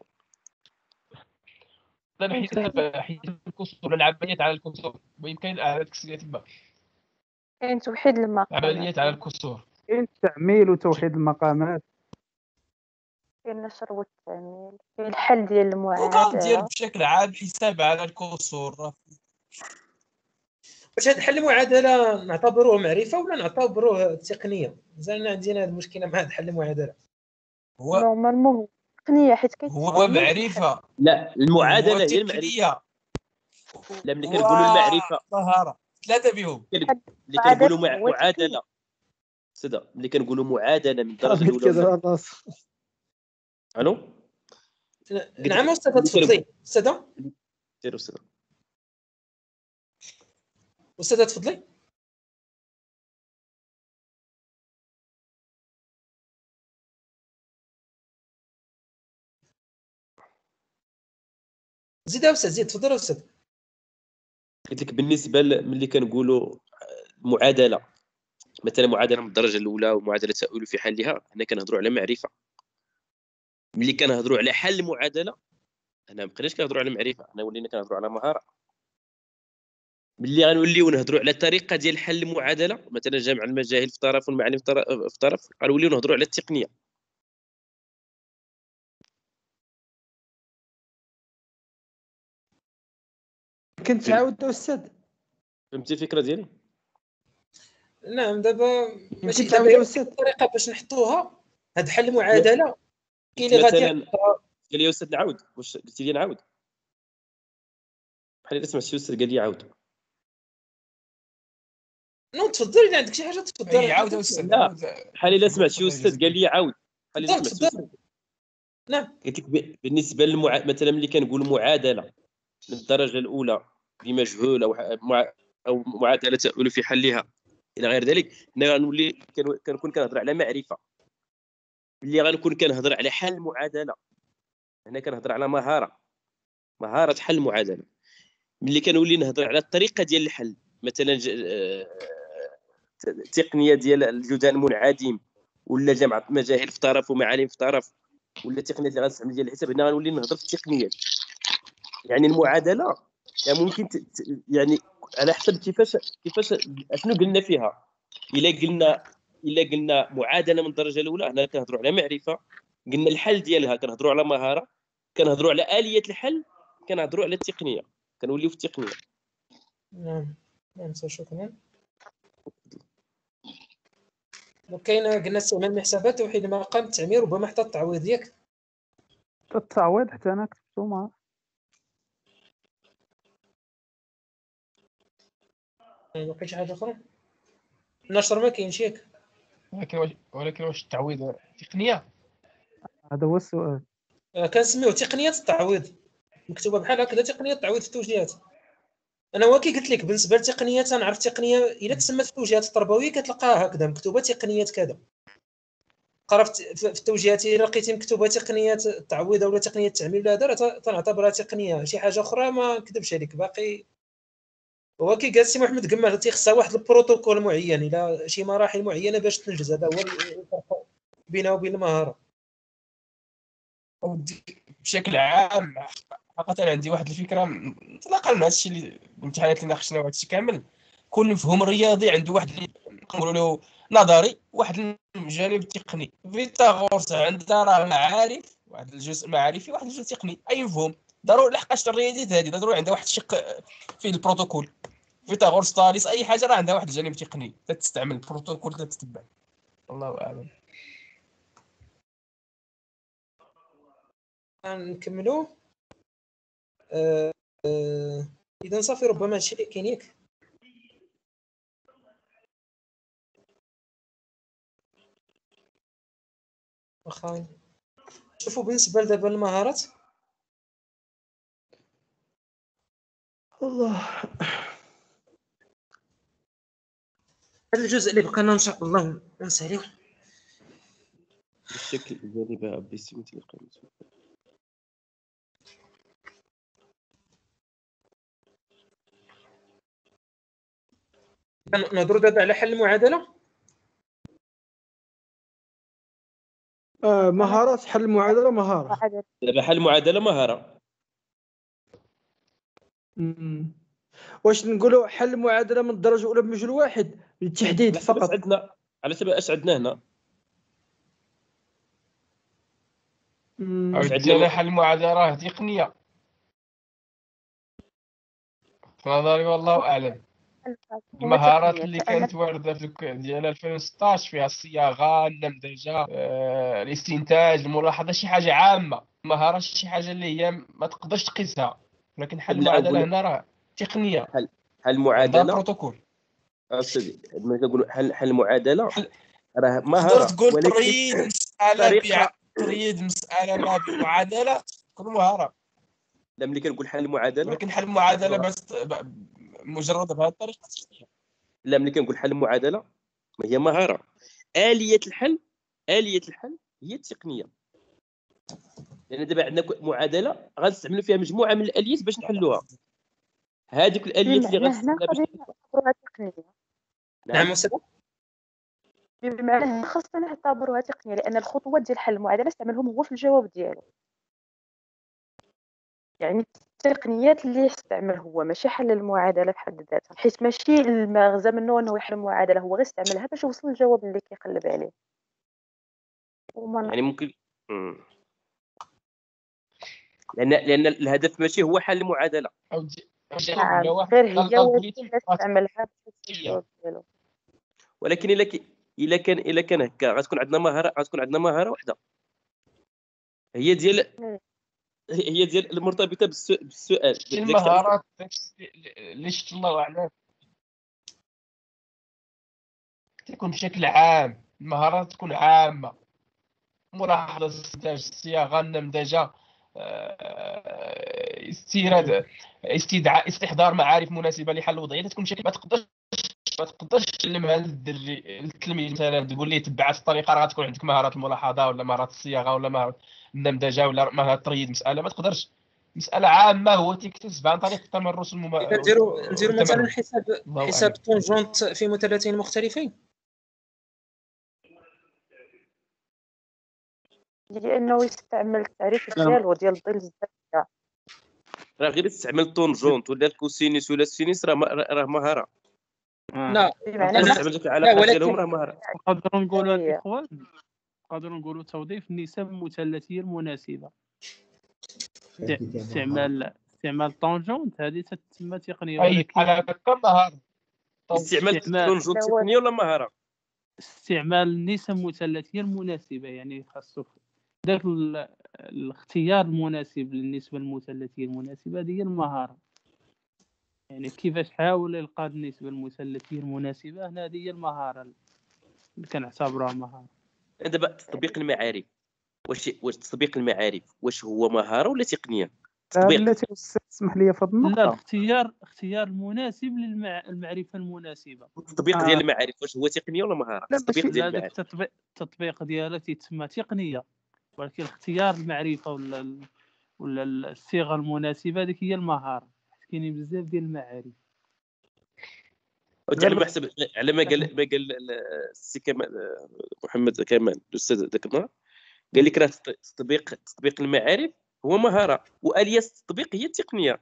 حيت الكسور العمليات على الكسور ويمكن على تكسير تما. كاين توحيد المقامات، عمليات على الكسور، كاين التعميل وتوحيد المقامات، كاين النشر والتعميل، كاين الحل ديال وكان ديال المعادله بشكل عام حساب على الكسور. واش هذا حل المعادله نعتبروه معرفه ولا نعتبروه تقنيه؟ مازال عندنا هذا المشكله مع هذا حل المعادله. هو نورمالمون تقنيه حيت هو معرفه. لا المعادله هو هي المعرفه. تقنيه. لا ملي كنقولوا المعرفه مهاره ثلاثه بهم. ملي كنقولوا معادله سدا، ملي كنقولوا معادله من الدرجه الاولى الو نعم استاذ تفضلي. استاذ سير استاذ. استاذ تفضلي. زيد يا استاذ زيد تفضل استاذ. قلت لك بالنسبه ملي كنقولوا معادله، مثلا معادله من الدرجه الاولى ومعادله تساؤل في حلها، هنا كنهضروا على معرفه. ملي كنهضروا على حل معادله هنا ما بقيناش كنهضروا على معرفه، هنا ولينا كنهضروا على مهاره. ملي غنوليو نهضروا على الطريقه ديال حل المعادله، مثلا جمع المجاهيل في طرف والمعاني في طرف، غنوليو نهضروا على التقنيه. كنت تعاود استاذ؟ فهمتي الفكره ديالي؟ نعم دابا ماشي تعاود استاذ الطريقه باش نحطوها هاد حل المعادله كاين اللي غادي قال لي استاذ نعاود. واش قلتي لي نعاود؟ بحال الا سمعت شي استاذ قال لي عاود. نو تفضل الا عندك شي حاجه تفضل. عاود استاذ. بحال الا سمعت شي استاذ قال لي عاود. بحال الا سمعت تفضل. نعم قلت لك بالنسبه مثلا ملي كنقول معادله من الدرجه الاولى بمجهول او معادله تؤول في حلها الى غير ذلك، هنا غنولي كنكون كنهضر على معرفه. اللي غنكون كنهضر على حل معادله هنا كنهضر على مهاره حل معادله. ملي كنولي نهضر على الطريقه ديال الحل، مثلا التقنيه ديال الجدول المنعدم ولا جمع مجاهيل في طرف ومعالم في طرف ولا التقنيات اللي غنستعمل ديال الحساب، هنا غنولي نهضر في التقنيات. يعني المعادله يعني ممكن يعني على حسب كيفاش اشنو قلنا فيها. الا قلنا معادله من الدرجه الاولى، هنا كنهضروا على معرفه. قلنا الحل ديالها كنهضروا على مهاره. كنهضروا على اليه الحل كنهضروا على التقنيه، كنوليو في التقنيه. نعم شكرا. وكاين قلنا استعمال الحسابات توحيد المقام التعمير ربما حتى التعويض ياك التعويض حتى انا كتبتو ما باقي شي حاجه اخرى. النشر ما كاينش ياك. ولكن واش التعويض تقنيه؟ هذا هو السؤال. كنسميوه تقنيه التعويض، مكتوبه بحال هكذا تقنيه التعويض في التوجيهات. انا هو كي قلت لك بالنسبه للتقنيه تنعرف التقنيه الا تسمات في التوجيهات التربويه كتلقاها هكذا مكتوبه تقنيه كذا. قرفت في التوجيهات الا لقيتي مكتوبه تقنيه التعويض ولا تقنيه التعمير ولا هذا تنعتبرها تقنيه. شي حاجه اخرى ما نكذبش عليك باقي. هو كي قال سي محمد قمال تيخصها واحد البروتوكول معين الى شي مراحل معينه باش تنجز. هذا هو الفرق بينه وبين المهاره. بشكل عام حقيقه عندي واحد الفكره انطلاقا من هذا الشيء اللي الامتحانات اللي ناقشنا وهذا الشيء كامل. كل مفهوم رياضي عنده واحد اللي نقولوا له نظري واحد الجانب التقني. فيثاغورس عنده راه معارف، واحد الجزء معرفي واحد الجزء تقني. اي مفهوم ضروري لحقاش الرياضيات هذه ضروري عندها واحد الشق فيه البروتوكول. فيثاغورس طالس اي حاجه راه عندها واحد الجانب تقني تستعمل البروتوكول تتبع. الله اعلم. نكملوا. اذا صافي ربما هادشي اللي كاين ياك. واخا شوفوا بالنسبه لدابا المهارات الله هذا الجزء اللي بقينا ان شاء الله نساليو الشكل الجانبي بسمة القيمة. نهضروا دابا على حل المعادله. مهارات حل المعادله مهاره. دابا حل المعادله مهاره. واش نقولوا حل المعادله من الدرجه الاولى بمجهول واحد بالتحديد فقط؟ عندنا على حسب اش عندنا هنا. عندنا حل المعادله راه تقنيه في نظري والله اعلم. المهارات تقنية اللي فأنا كانت واردة في ديال 2016 فيها الصياغة، النمذجة، الاستنتاج، الملاحظة، شي حاجة عامة. المهارة شي حاجة اللي هي ما تقدرش تقيسها، ولكن حل طب لا المعادلة نقول هنا راه تقنية حل عندها المعادله بروتوكول. استاذي، لما كنقول حل المعادله حل راه تقدر مهاره، تقول ولكن تريد مسألة طريقه. تريد مسألة ما بمعادلة تكون مهارة، لا ملي كنقول حل المعادله، ولكن حل المعادلة بس مجرد بهذه الطريقة. لا ملي كنقول حل المعادله ما هي مهاره. اليه الحل هي التقنيه، لان دابا عندنا معادله غنستعملوا فيها مجموعه من الاليات باش نحلوها. هذيك الاليات اللي بمعنى هنا غنستعملها باش غادي نعتبروها تقنية، نعم أستاذ. بمعنى هنا خاصنا نعتبروها تقنية لأن الخطوات ديال حل المعادلة استعملهم هو في الجواب ديالو. يعني التقنيات اللي يستعمل هو ماشي حل المعادلة بحد ذاتها، حيت ماشي المغزى منه أنه يحل المعادلة، هو غير استعملها باش يوصل للجواب اللي كيقلب عليه. يعني ممكن لان الهدف ماشي هو حل المعادله. نعم، غير هي وسيلة استعملها باش الجواب ديالو. ولكن الا كان هكا غتكون عندنا مهاره واحده، هي ديال المرتبطه بالسؤال. المهارات اللي شفت الله اعلم تكون بشكل عام، المهارات تكون عامه، ملاحظه، استنتاج، الصياغه، النمذجه، استيراد، استدعاء، استحضار معارف مناسبه لحل الوضعيه. تكون بشكل ما تقدرش تعلمها للتلميذ مثلا تقول ليه تبع هذه الطريقه راه غتكون عندك مهارات الملاحظه ولا مهارات الصياغه ولا مهارات النمذجه ولا مهارات تريد مساله. ما تقدرش، مساله عامه هو تكتسبها عن طريق التمرس نديروا مثلا حساب أعلم. طونجونت في مثلثين مختلفين. لأنه يستعمل التعريف ديالو ديال ظل الزاوية. راه غير استعمل طونجونت ولا الكوسينيس ولا السينيس راه مهاره. لا بمعنى انا أنا استعمل ديك العلاقات ديالهم راه مهاره. نقدروا نقولوا هي. الاخوان، نقدروا نقولوا توظيف النسب المثلثيه المناسبه. استعمال طونجونت هذه تتسمى تقنيه، ولكن على هكا مهاره. استعمال طونجونت تقنيه ولا مهاره؟ استعمال النسب المثلثيه المناسبه، يعني خاصو ذاك الاختيار المناسب للنسبه المثلثيه المناسبه، هذه هي المهاره. يعني كيفاش حاول يلقى النسبه المثلثيه المناسبه، هذه هي المهاره اللي كنعتبروها مهاره. دابا تطبيق المعارف، واش تطبيق المعارف هو مهاره ولا تقنيه؟ بلاتي اسمح لي في هذه النقطه. لا، اختيار المناسب للمعرفه المناسبه. التطبيق ديال المعارف واش هو تقنيه ولا مهاره؟ التطبيق ديال المعارف التطبيق ديالها تسمى تقنيه، ولكن اختيار المعرفه ولا الصيغه المناسبه هذيك هي المهاره. كاينين بزاف ديال المعارف. على ما حسب على ما قال السي كمال، محمد كمال الاستاذ ذاك النهار قال لك راه تطبيق المعارف هو مهاره، واليات التطبيق هي التقنيه.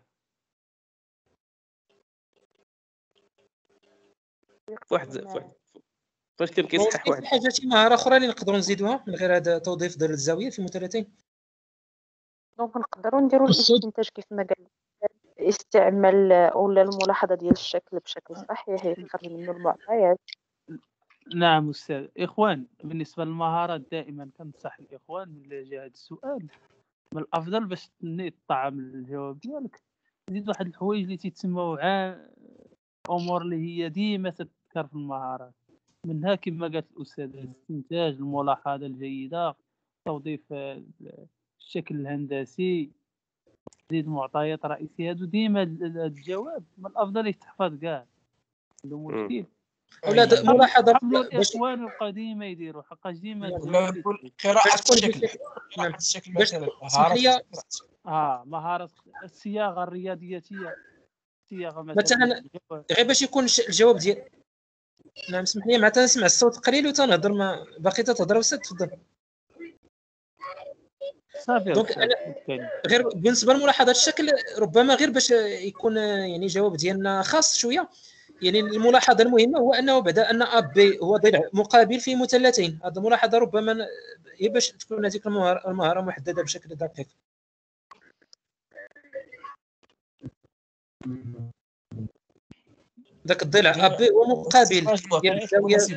فاش كان كيصحح واحد حاجه شي مهاره اخرى اللي نقدروا نزيدوها من غير هذا توظيف ظل الزاويه في مثلثين. دونك نقدروا نديروا الاستنتاج كيف ما قال، استعمال ولا الملاحظه ديال الشكل بشكل صحيح يخرج منه المعطيات. نعم استاذ. اخوان، بالنسبه للمهارات دائما كنصح الاخوان من جهه السؤال من الافضل باش تني الطعام الجواب ديالك زيد واحد الحوايج اللي تيتسموا امور اللي هي ديما تذكر في المهارات. منها كما قالت الاستاذ الاستنتاج، الملاحظه الجيده، توظيف الشكل الهندسي، تحديد معطيات رئيسيه. هادو ديما الجواب من الافضل يتحفظ كاع عنده مشكل. اولاد ملاحظه الاخوان القديمه يديروا حقاش ديما قراءه الشكل مثلا مهاره الصياغه الرياضياتيه، الصياغه مثلا غير باش يكون الجواب ديال نعم. اسمح لي معناتها نسمع الصوت قليل وتنهضر، ما باقي تهضر وسط. تفضل. صافي. دونك غير بالنسبه لملاحظه الشكل ربما غير باش يكون يعني جواب ديالنا خاص شويه. يعني الملاحظه المهمه هو انه بعد ان اب بي هو ضلع مقابل في مثلثين. هذه الملاحظه ربما هي باش تكون هذيك المهاره محدده بشكل دقيق. ذاك الضلع ا بي هو مقابل استخراج ديال المعطيات الزاويه. المناسبة.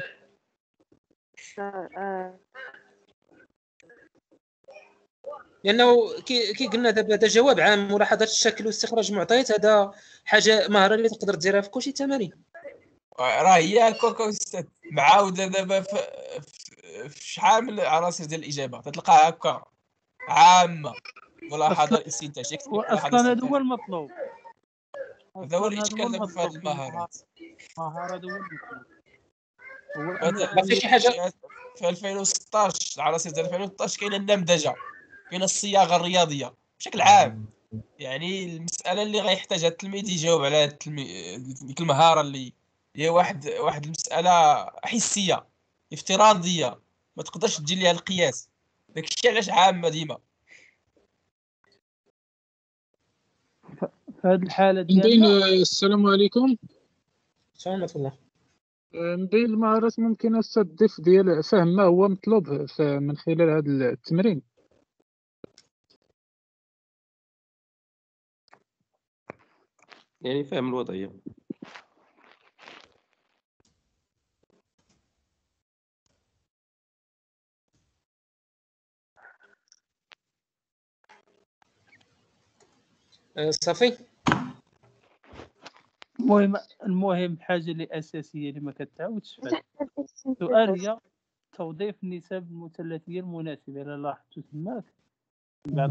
لانه كي قلنا دابا هذا جواب عام، ملاحظه الشكل واستخراج المعطيات، هذا حاجه مهاره اللي تقدر ديرها في كلشي تمارين. راه هي كوكو استاذ معاوده دابا في شحال من عناصر ديال الاجابه تلقاها هكا عامه. ملاحظه الاستنتاج يكتب لك ملاحظه اصلا هذا الاستنتاج. هو المطلوب. هذا هو اصلا هذا هو الاشكال دابا في هذه المطلوب في المهارات. المهارة، هذا هو المطلوب. هو ما في شي حاجه في 2016 العناصر ديال 2016 كاينه النمذجه، كاينه الصياغه الرياضيه بشكل عام. يعني المساله اللي غيحتاجها التلميذ يجاوب على ديك المهاره اللي هي واحد المساله حسيه افتراضيه ما تقدرش تجي ليها القياس. داكشي علاش عامه ديما. في هذه الحالة من بين ديالنا السلام عليكم. السلام ورحمه الله. من بين المهارات ممكن التضيف ديال فهم ما هو مطلوب من خلال هذا التمرين. يعني فهم الوضعيه. صافي. المهم الحاجة اللي أساسية اللي ما كتعاودش في السؤال هي توظيف النسب المثلثية المناسبة. إلا لاحظتوا تماك من بعد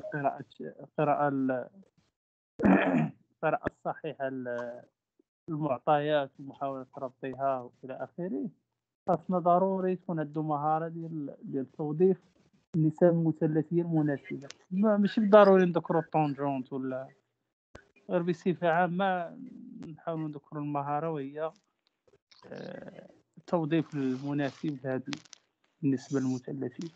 القراءة الصحيحة المعطيات ومحاولة ربطها وإلى آخره، خاصنا ضروري تكون عنده مهارة ديال توظيف النسب المثلثية المناسبة. ماشي بالضروري نذكروا الطونجونت ولا غير بصفة عامة نحاولوا نذكروا المهارة، وهي التوظيف المناسب لهذه النسبة المثلثية.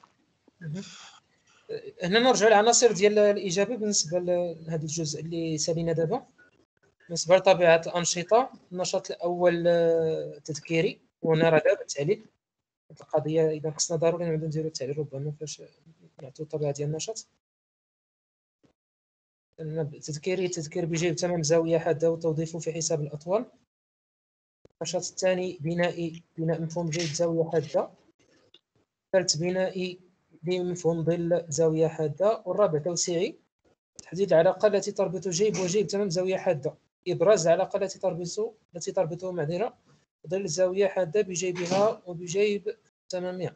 هنا نرجع للعناصر ديال الاجابه بالنسبه لهذا الجزء اللي سالينا دابا. بالنسبه لطبيعه الانشطه، النشاط الاول تذكيري، وهنا راه دابا التعليل. القضيه اذا خصنا ضروري نعاودو نديرو التعليل ربما فاش نعطيو الطبيعه ديال النشاط. تذكير بجيب تمام زاويه حاده وتوظيفه في حساب الاطوال. النشاط الثاني بناء مفهوم جيد زاويه حاده. الثالث بناء بمفهوم ظل زاويه حاده. والرابع توسيعي، تحديد العلاقه التي تربط جيب وجيب تمام زاويه حاده. ابراز العلاقه التي تربط معذره ظل زاويه حاده بجيبها وبجيب تمامها.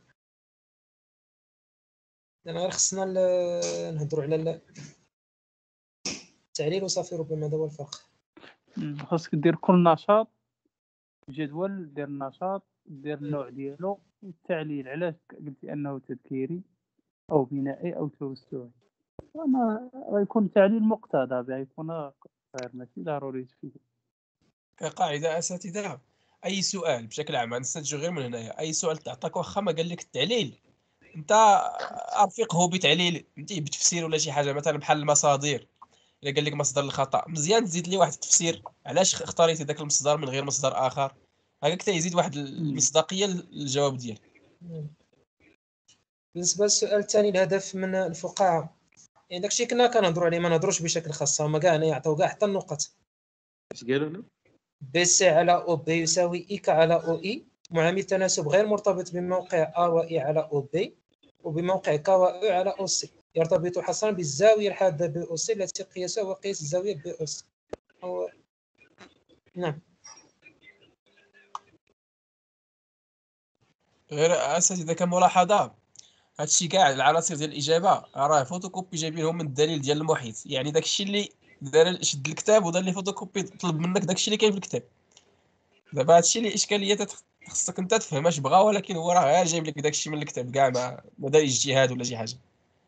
يعني غير خصنا نهضروا على التعليل وصافي، ربما هذا هو الفرق. خاصك دير كل نشاط جدول، دير النشاط، دير النوع ديالو والتعليل. علاش قلتي انه تذكيري او بنائي او توسعي؟ انا غيكون تعليل مقتضى، غيكون غير ماشي ضروري تفيد. كقاعده اساتذه، اي سؤال بشكل عام نستنتجو غير من هنايا، اي سؤال تعطاك واخا ما قال لك التعليل، انت ارفقه بتعليل انت بتفسير ولا شي حاجه، مثلا بحال المصادر. الا قال لك مصدر الخطا، مزيان تزيد لي واحد التفسير علاش اختاريتي ذاك المصدر من غير مصدر اخر. هكاك تيزيد واحد المصداقيه للجواب ديالك. بالنسبه للسؤال الثاني، الهدف من الفقاعه، يعني داكشي كنا كنهضروا عليه، ما نهضروش بشكل خاص. هما كاع يعطيو كاع حتى النقط. اش قالوا لنا؟ بي سي على او بي يساوي اي على او اي، معامل تناسب غير مرتبط بموقع ا و اي على او بي وبموقع ك و او على او سي، يرتبط حصرا بالزاويه الحاده بي او سي التي قياسها هو قياس الزاويه بي او سي. نعم. غير اساتذه كملاحظه، هادشي كاع العناصر ديال الاجابه راه فوتوكوبي جايبينهم من الدليل ديال المحيط. يعني داكشي اللي دار شد الكتاب ودار لي فوتوكوبي طلب منك داكشي اللي كاين في الكتاب. دابا هادشي اللي اشكاليه خصك انت تفهم اش بغا، ولكن هو راه غير جايب لك داكشي من الكتاب كاع، ما دار اجتهاد ولا شي حاجه.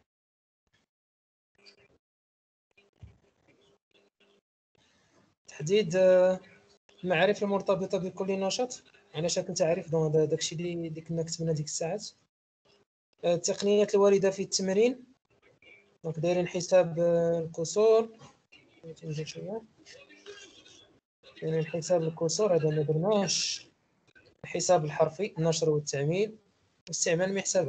تحديد المعارف المرتبطه بكل نشاط على شكل تعريف. داكشي اللي كنا كتبنا ديك الساعات. التقنيات الوارده في التمرين، دونك دايرين حساب الكسور. نزيد شويه، دايرين حساب الكسور، هذا ما درناش. الحساب الحرفي، النشر والتعميل واستعمال محسبه،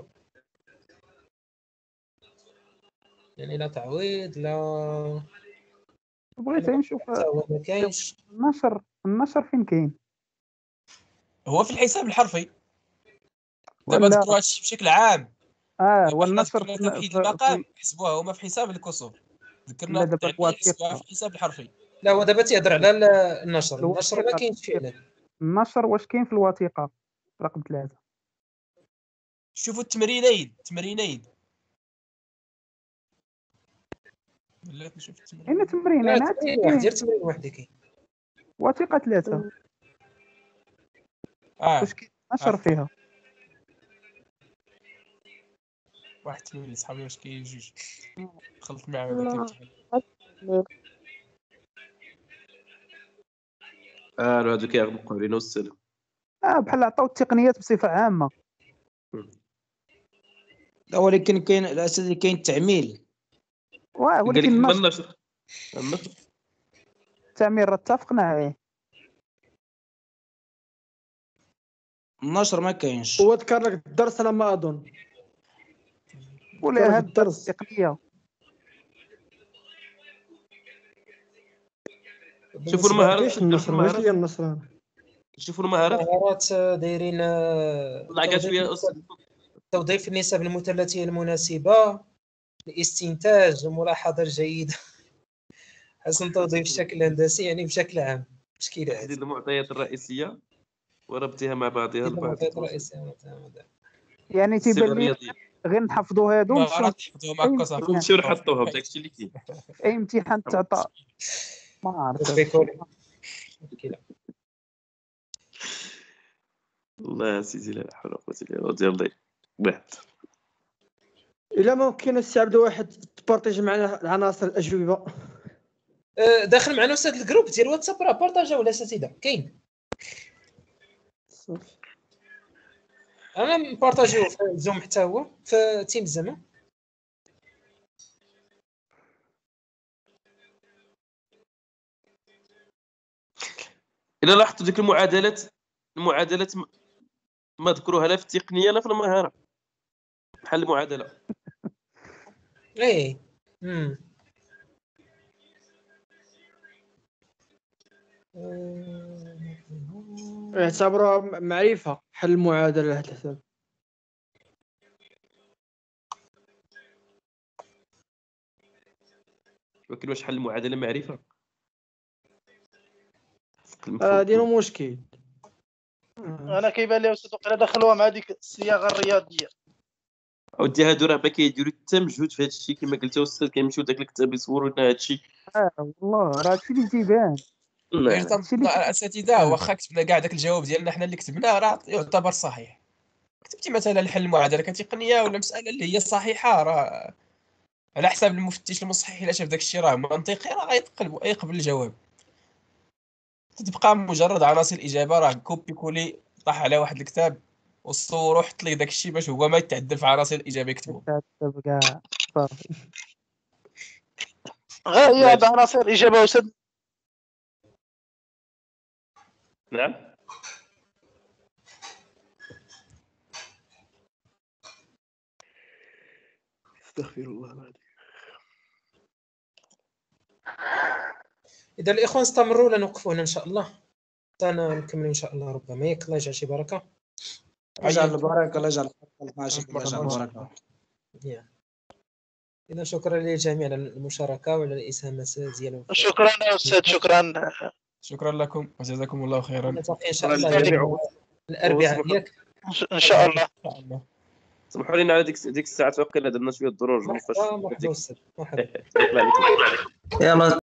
يعني لا تعويض لا بغيت نشوف ما كاينش. النشر فين كاين؟ هو في الحساب الحرفي دابا ولا ذكروا هادشي بشكل عام. والنشر ذكرنا توحيد المقام حسبوها هما في حساب الكسور، ذكرنا لا دابا التعميل حسبوها الوثيقه في الحساب الحرفي. لا هو دابا تيهضر على النشر ما الوثيقه كاينش فيه لا. النشر واش كاين في الوثيقه رقم 3؟ شوفوا التمرينين بلاتي نشوف التمرين. كاين تمرينات دير تمرين واحد كاين وثيقه 3 واش كاين نشر فيها؟ واحد التمرين صحابي واش كاين جوج خلط معاه هذاك الامتحان. هادو كيغلقوا علينا والسلام. بحال عطاو التقنيات بصفه عامه. لا ولكن كاين الاساسي كاين التعميل. ولكن النشر التعمير اتفقنا عليه. النشر ما كاينش. هو ذكر لك الدرس على ما اظن ولا هاد الدرس التقنيه. شوفوا المهارات واش هي النشر؟ شوفوا المهارات دايرين طلع شويه توظيف النسب المثلثيه المناسبه، الاستنتاج، الملاحظه الجيده، حسن توظيف الشكل الهندسي يعني بشكل عام. مشكله تحديد المعطيات الرئيسيه وربطها مع بعضها البعض. يعني تيبان لي غير نحفظوا هادو ونمشيو نحطوها بداك الشيء اللي كاين. اي امتحان تعطى ما عرفت الله سيدي لا حول ولا قوه الا بالله. يلا واحد الا ممكن استعبدوا واحد تبارطيج معنا العناصر الاجوبه. داخل معنا استاذ الجروب ديال واتساب راه بارطاجا ولا اساتذه كاين. انا مبارطاجيو في زوم حتى هو في تيم زعما. الا لاحظتوا ديك المعادلات ما ذكروها لا في التقنيه لا في المهاره بحال المعادله. ايه اعتبروها معرفه حل المعادله على الحساب. ولكن واش حل المعادله معرفه؟ هادي مشكل. انا كيبان لي استاذ وقيلا دخلوها مع ديك الصياغه الرياضيه. ودي هادو راه ما كيديروا حتى مجهود في هذا الشيء كما قلت استاذ. كيمشيو داك الكتاب يصوروا لنا هذا الشيء. والله راه هادشي اللي تيبان. الاساتذه واخا كتبنا كاع داك الجواب ديالنا حنا اللي كتبناه راه يعتبر صحيح. كتبتي مثلا حل المعادله كتقنيه ولا مساله اللي هي صحيحه راه على حساب المفتش المصحح الا شاف داك الشيء راه منطقي راه يقبل الجواب. تتبقى مجرد عناصر الاجابه راه كوبي كولي طاح على واحد الكتاب وصورو حط لي داك الشيء باش هو ما يتعدل في عناصر الاجابه يكتبو. كاع صافي غير هي هاد عناصر الاجابه استاذ. نعم استغفر الله العظيم. اذا الاخوان استمروا ولا نوقفوا هنا ان شاء الله حتى نكملوا ان شاء الله. ربما ياك الله يجعل شي بركه. يجعل البركه الله يجعل ماشي الله يجعل البركه. اذا شكرا للجميع على المشاركه وعلى الاسهامات ديالهم. شكرا استاذ. شكرا لكم وجزاكم الله خيرا. نلتقي ان شاء الله الاربعاء ياك ان شاء الله. سمحوا لنا على ديك الساعه توقينا درنا شويه الدروج. مرحبا استاذ مرحبا. يلا